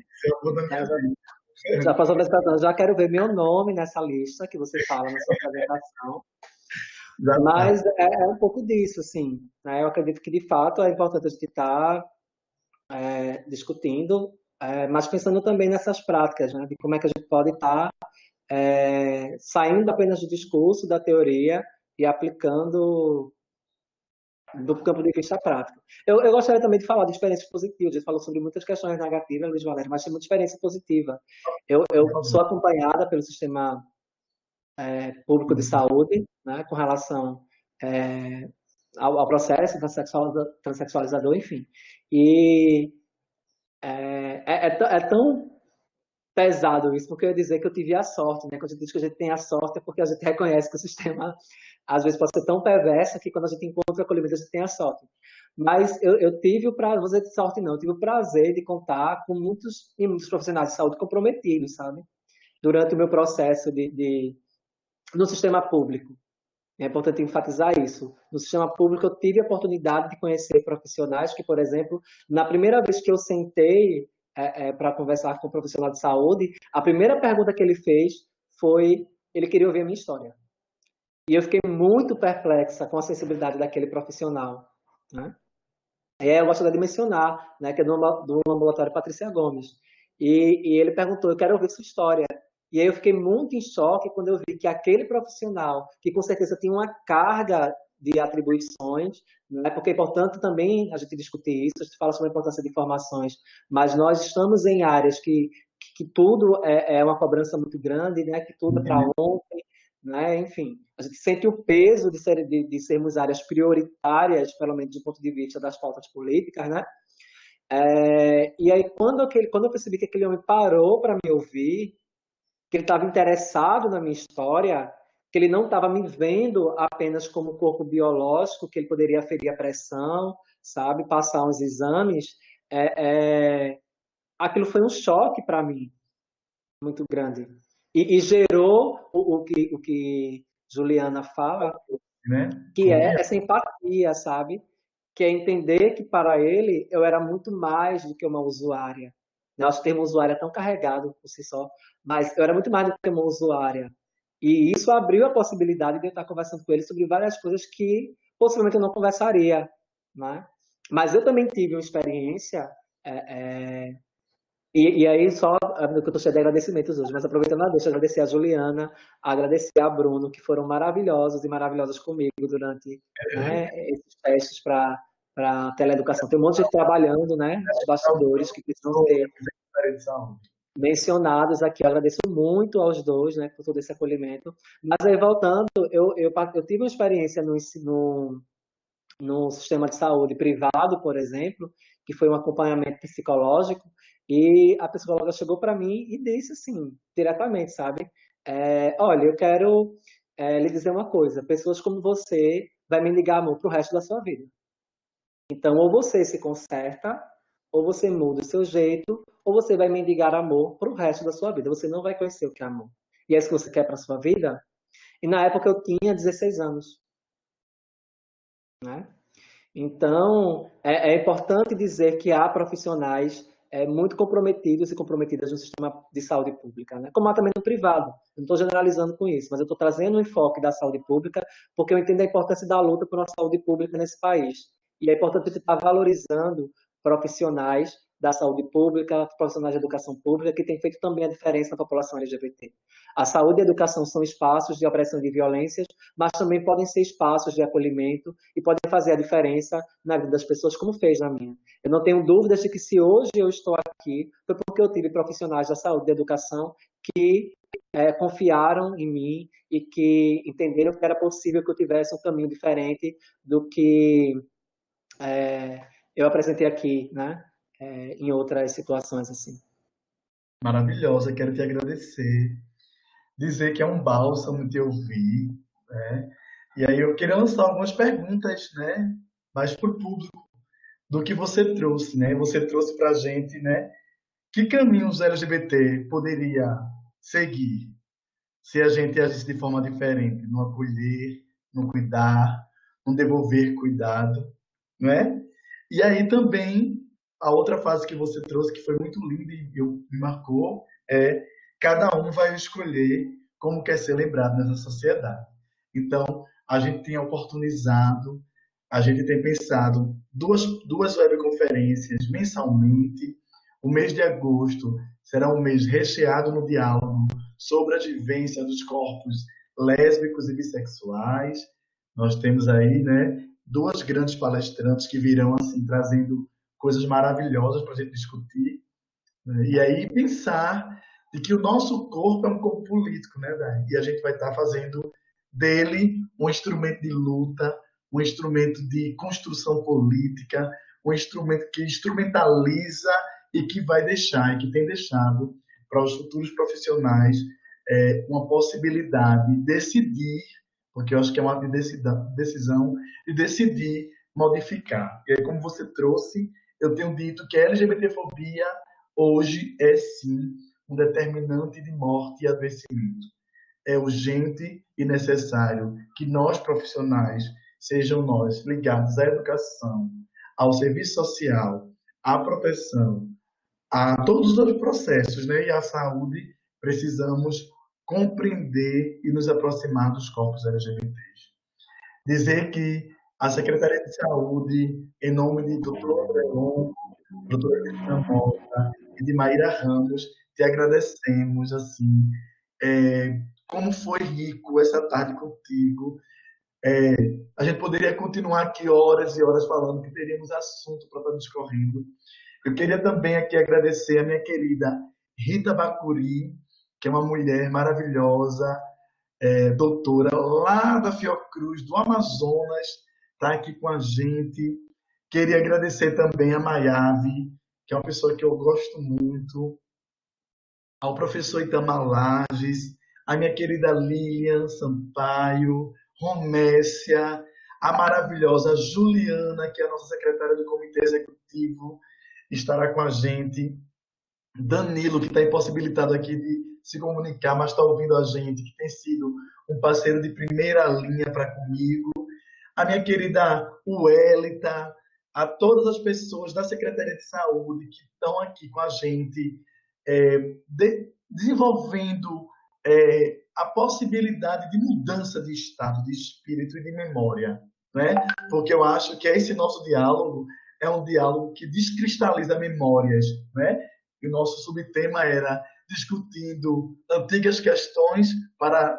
Já passou a apresentação, já quero ver meu nome nessa lista que você fala na sua apresentação. Mas é um pouco disso, assim, né? Eu acredito que, de fato, é importante a gente estar discutindo, mas pensando também nessas práticas, né? De como é que a gente pode estar saindo apenas do discurso, da teoria e aplicando do campo de vista prático. Eu gostaria também de falar de experiências positivas. A gente falou sobre muitas questões negativas, Luiz Valério, mas tem muita experiência positiva. Eu sou acompanhada pelo sistema público de saúde, né, com relação ao processo transexualizador, enfim. E é tão pesado isso, porque eu ia dizer que eu tive a sorte, né? Quando a gente diz que a gente tem a sorte, é porque a gente reconhece que o sistema, às vezes, pode ser tão perverso que quando a gente encontra acolhimento, a gente tem a sorte. Mas eu tive o prazer, vou dizer de sorte não, eu tive o prazer de contar com muitos profissionais de saúde comprometidos, sabe? Durante o meu processo no sistema público. É importante enfatizar isso. No sistema público, eu tive a oportunidade de conhecer profissionais que, por exemplo, na primeira vez que eu sentei para conversar com um profissional de saúde, a primeira pergunta que ele fez foi, ele queria ouvir a minha história. E eu fiquei muito perplexa com a sensibilidade daquele profissional, né? Eu gostaria de mencionar, né, que é do ambulatório Patrícia Gomes. e ele perguntou, eu quero ouvir sua história. E aí eu fiquei muito em choque quando eu vi que aquele profissional, que com certeza tinha uma carga de atribuições, né? Porque é importante também a gente discutir isso, a gente fala sobre a importância de informações, mas nós estamos em áreas que tudo é uma cobrança muito grande, né? Que tudo é para ontem, né? Enfim, a gente sente o peso de sermos áreas prioritárias, pelo menos do ponto de vista das pautas políticas, né? E aí, quando eu percebi que aquele homem parou para me ouvir, que ele estava interessado na minha história, que ele não estava me vendo apenas como corpo biológico, que ele poderia aferir a pressão, sabe, passar uns exames, aquilo foi um choque para mim, muito grande. E gerou o que Juliana fala, Né? que é essa empatia, sabe? Que é entender que para ele eu era muito mais do que uma usuária. Nosso termo usuária é tão carregado por si só, mas eu era muito mais do que uma usuária. E isso abriu a possibilidade de eu estar conversando com ele sobre várias coisas que possivelmente eu não conversaria, né? Mas eu também tive uma experiência e aí, só que eu estou cheio de agradecimentos hoje, mas aproveitando a deixa, agradecer a Juliana, agradecer a Bruno, que foram maravilhosos e maravilhosas comigo durante, né, esses testes para teleeducação. Tem um monte de gente trabalhando, né, nos bastidores, que precisam ser mencionados aqui. Eu agradeço muito aos dois, né, por todo esse acolhimento. Mas aí, voltando, eu tive uma experiência no sistema de saúde privado, por exemplo, que foi um acompanhamento psicológico, e a psicóloga chegou para mim e disse assim, diretamente, sabe? Olha, eu quero lhe dizer uma coisa, pessoas como você vai me ligar amor pro resto da sua vida. Então, ou você se conserta, ou você muda o seu jeito, ou você vai mendigar amor pro resto da sua vida. Você não vai conhecer o que é amor. E é isso que você quer para sua vida? E na época eu tinha 16 anos, né? Então, é importante dizer que há profissionais muito comprometidos e comprometidas no sistema de saúde pública, né? Como há também no privado. Não estou generalizando com isso, mas eu estou trazendo o enfoque da saúde pública porque eu entendo a importância da luta por uma saúde pública nesse país. E é importante você estar valorizando profissionais da saúde pública, profissionais de educação pública, que têm feito também a diferença na população LGBT. A saúde e a educação são espaços de opressão e de violências, mas também podem ser espaços de acolhimento e podem fazer a diferença na vida das pessoas, como fez na minha. Eu não tenho dúvidas de que se hoje eu estou aqui, foi porque eu tive profissionais da saúde e da educação que confiaram em mim e que entenderam que era possível que eu tivesse um caminho diferente do que eu apresentei aqui, né? Em outras situações assim. Maravilhosa, quero te agradecer, dizer que é um bálsamo te ouvir, né? E aí eu queria lançar algumas perguntas, né, mais para o público do que você trouxe, né? Você trouxe para a gente, né, que caminhos LGBT poderia seguir se a gente agisse de forma diferente, no acolher, no cuidar, no devolver cuidado, não é? E aí também a outra fase que você trouxe que foi muito linda e me marcou é cada um vai escolher como quer ser lembrado nessa sociedade. Então a gente tem oportunizado, a gente tem pensado duas webconferências mensalmente. O mês de agosto será um mês recheado no diálogo sobre a vivência dos corpos lésbicos e bissexuais. Nós temos aí, né, duas grandes palestrantes que virão assim trazendo coisas maravilhosas para a gente discutir, né? E aí pensar de que o nosso corpo é um corpo político, né, Dai? E a gente vai estar fazendo dele um instrumento de luta, um instrumento de construção política, um instrumento que instrumentaliza e que vai deixar, e que tem deixado para os futuros profissionais uma possibilidade de decidir, porque eu acho que é uma decisão de decidir modificar. E aí, como você trouxe, eu tenho dito que a LGBTfobia hoje é sim um determinante de morte e adoecimento. É urgente e necessário que nós, profissionais, sejam nós ligados à educação, ao serviço social, à proteção, a todos os outros processos, né? E à saúde, precisamos compreender e nos aproximar dos corpos LGBTs. Dizer que a Secretaria de Saúde, em nome de Dr. André Gomes, doutora Cristina Mota e de Maíra Ramos. Te agradecemos, assim, como foi rico essa tarde contigo. A gente poderia continuar aqui horas e horas falando, que teríamos assunto para estar discorrendo. Eu queria também aqui agradecer a minha querida Rita Bacuri, que é uma mulher maravilhosa, doutora lá da Fiocruz, do Amazonas, está aqui com a gente. Queria agradecer também a Mayave, que é uma pessoa que eu gosto muito, ao professor Itamar Lages, a minha querida Lilian Sampaio, Romécia, a maravilhosa Juliana, que é a nossa secretária do Comitê Executivo, estará com a gente. Danilo, que está impossibilitado aqui de se comunicar, mas está ouvindo a gente, que tem sido um parceiro de primeira linha para comigo. A minha querida Uelita, a todas as pessoas da Secretaria de Saúde que estão aqui com a gente, desenvolvendo a possibilidade de mudança de estado, de espírito e de memória, né? Porque eu acho que esse nosso diálogo é um diálogo que descristaliza memórias, né? E o nosso subtema era discutindo antigas questões para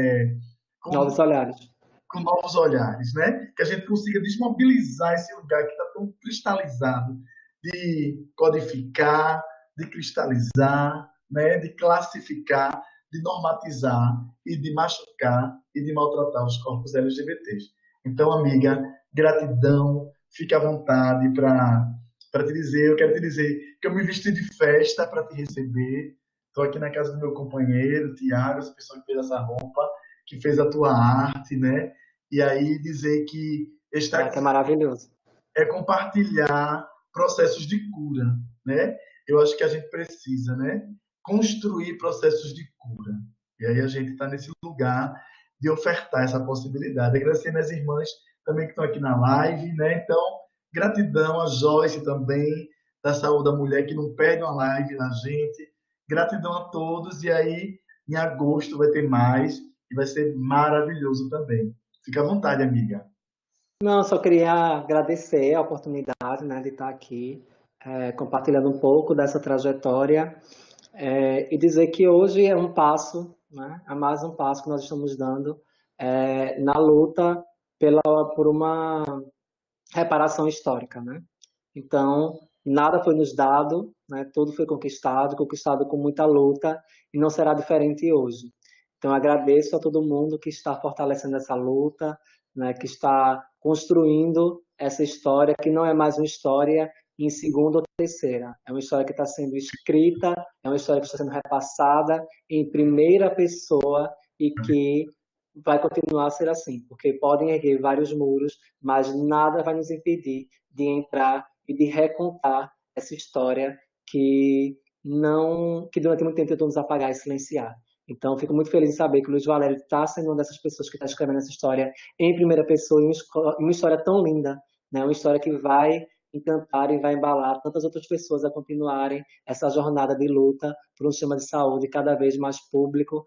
Novos olhares. Com novos olhares, né? Que a gente consiga desmobilizar esse lugar que está tão cristalizado, de codificar, de cristalizar, né? De classificar, de normatizar e de machucar e de maltratar os corpos LGBTs. Então, amiga, gratidão, fique à vontade para te dizer, eu quero te dizer que eu me vesti de festa para te receber. Estou aqui na casa do meu companheiro, Tiago, essa pessoa que fez essa roupa, que fez a tua arte, né? E aí dizer que estar aqui É maravilhoso. é compartilhar processos de cura, né? Eu acho que a gente precisa, né? Construir processos de cura. E aí a gente está nesse lugar de ofertar essa possibilidade. Agradecer minhas irmãs também que estão aqui na live, né? Então, gratidão a Joyce também, da Saúde da Mulher, que não perde uma live na gente. Gratidão a todos. E aí, em agosto, vai ter mais e vai ser maravilhoso também. Fica à vontade, amiga. Não, só queria agradecer a oportunidade, né, de estar aqui compartilhando um pouco dessa trajetória e dizer que hoje é um passo, né, é mais um passo que nós estamos dando na luta por uma reparação histórica, né? Então, nada foi nos dado, né, tudo foi conquistado com muita luta e não será diferente hoje. Então, agradeço a todo mundo que está fortalecendo essa luta, né, que está construindo essa história, que não é mais uma história em segunda ou terceira. É uma história que está sendo escrita, é uma história que está sendo repassada em primeira pessoa e que vai continuar a ser assim, porque podem erguer vários muros, mas nada vai nos impedir de entrar e de recontar essa história que durante muito tempo tentou nos apagar e silenciar. Então, fico muito feliz em saber que o Luiz Valério está sendo uma dessas pessoas que está escrevendo essa história em primeira pessoa, e uma história tão linda, né? Uma história que vai encantar e vai embalar tantas outras pessoas a continuarem essa jornada de luta por um sistema de saúde cada vez mais público,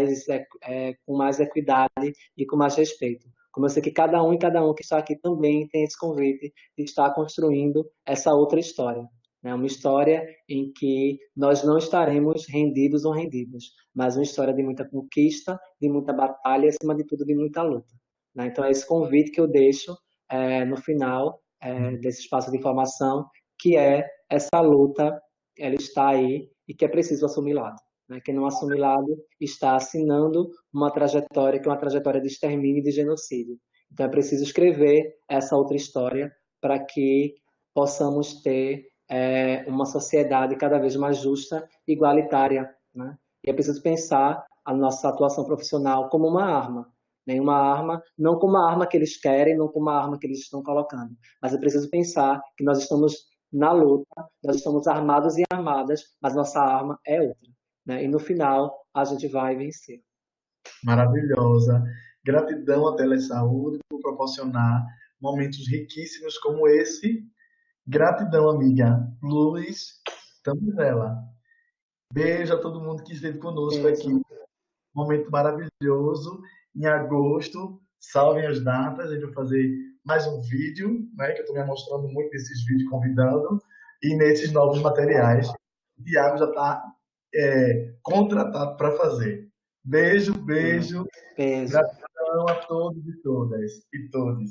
com mais equidade e com mais respeito. Como eu sei que cada um que está aqui também tem esse convite de estar construindo essa outra história. É uma história em que nós não estaremos rendidos ou rendidos, mas uma história de muita conquista, de muita batalha e, acima de tudo, de muita luta. Então, é esse convite que eu deixo no final desse espaço de informação, que é essa luta, ela está aí e que é preciso assumir lado. Quem não assume lado está assinando uma trajetória que é uma trajetória de extermínio e de genocídio. Então, é preciso escrever essa outra história para que possamos ter uma sociedade cada vez mais justa e igualitária, né? E é preciso pensar a nossa atuação profissional como uma arma, né? Uma arma, não como uma arma que eles querem, não como uma arma que eles estão colocando, mas é preciso pensar que nós estamos na luta, nós estamos armados e armadas, mas nossa arma é outra, né? E no final a gente vai vencer. Maravilhosa. Gratidão à Telesaúde por proporcionar momentos riquíssimos como esse. Gratidão, amiga. Luz, estamos nela. Beijo a todo mundo que esteve conosco aqui. Momento maravilhoso. Em agosto, salvem as datas. A gente vai fazer mais um vídeo, né? Que eu estou me mostrando muito nesses vídeos convidando. E nesses novos materiais. O Tiago já está contratado para fazer. Beijo, beijo. Beijo. Gratidão a todos e todas e todos.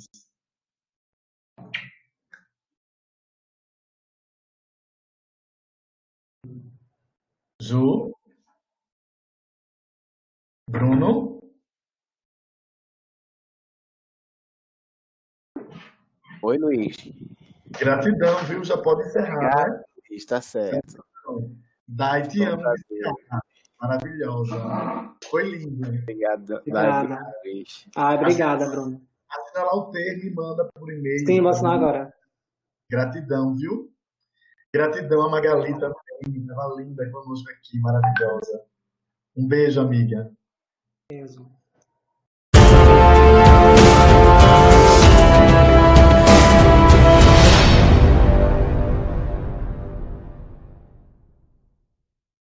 Ju, Bruno, Oi, Luiz. gratidão, viu? Já pode encerrar, né? Está certo. Dai, te Foi um amo. prazer. Maravilhosa. Foi lindo. Obrigado, Obrigada. Luiz. Obrigada, Bruno. Assina lá o termo e manda por e-mail. Sim, vou assinar agora. Gratidão, viu? Gratidão a Magali também. Estava linda conosco aqui, maravilhosa. Um beijo, amiga. Beijo.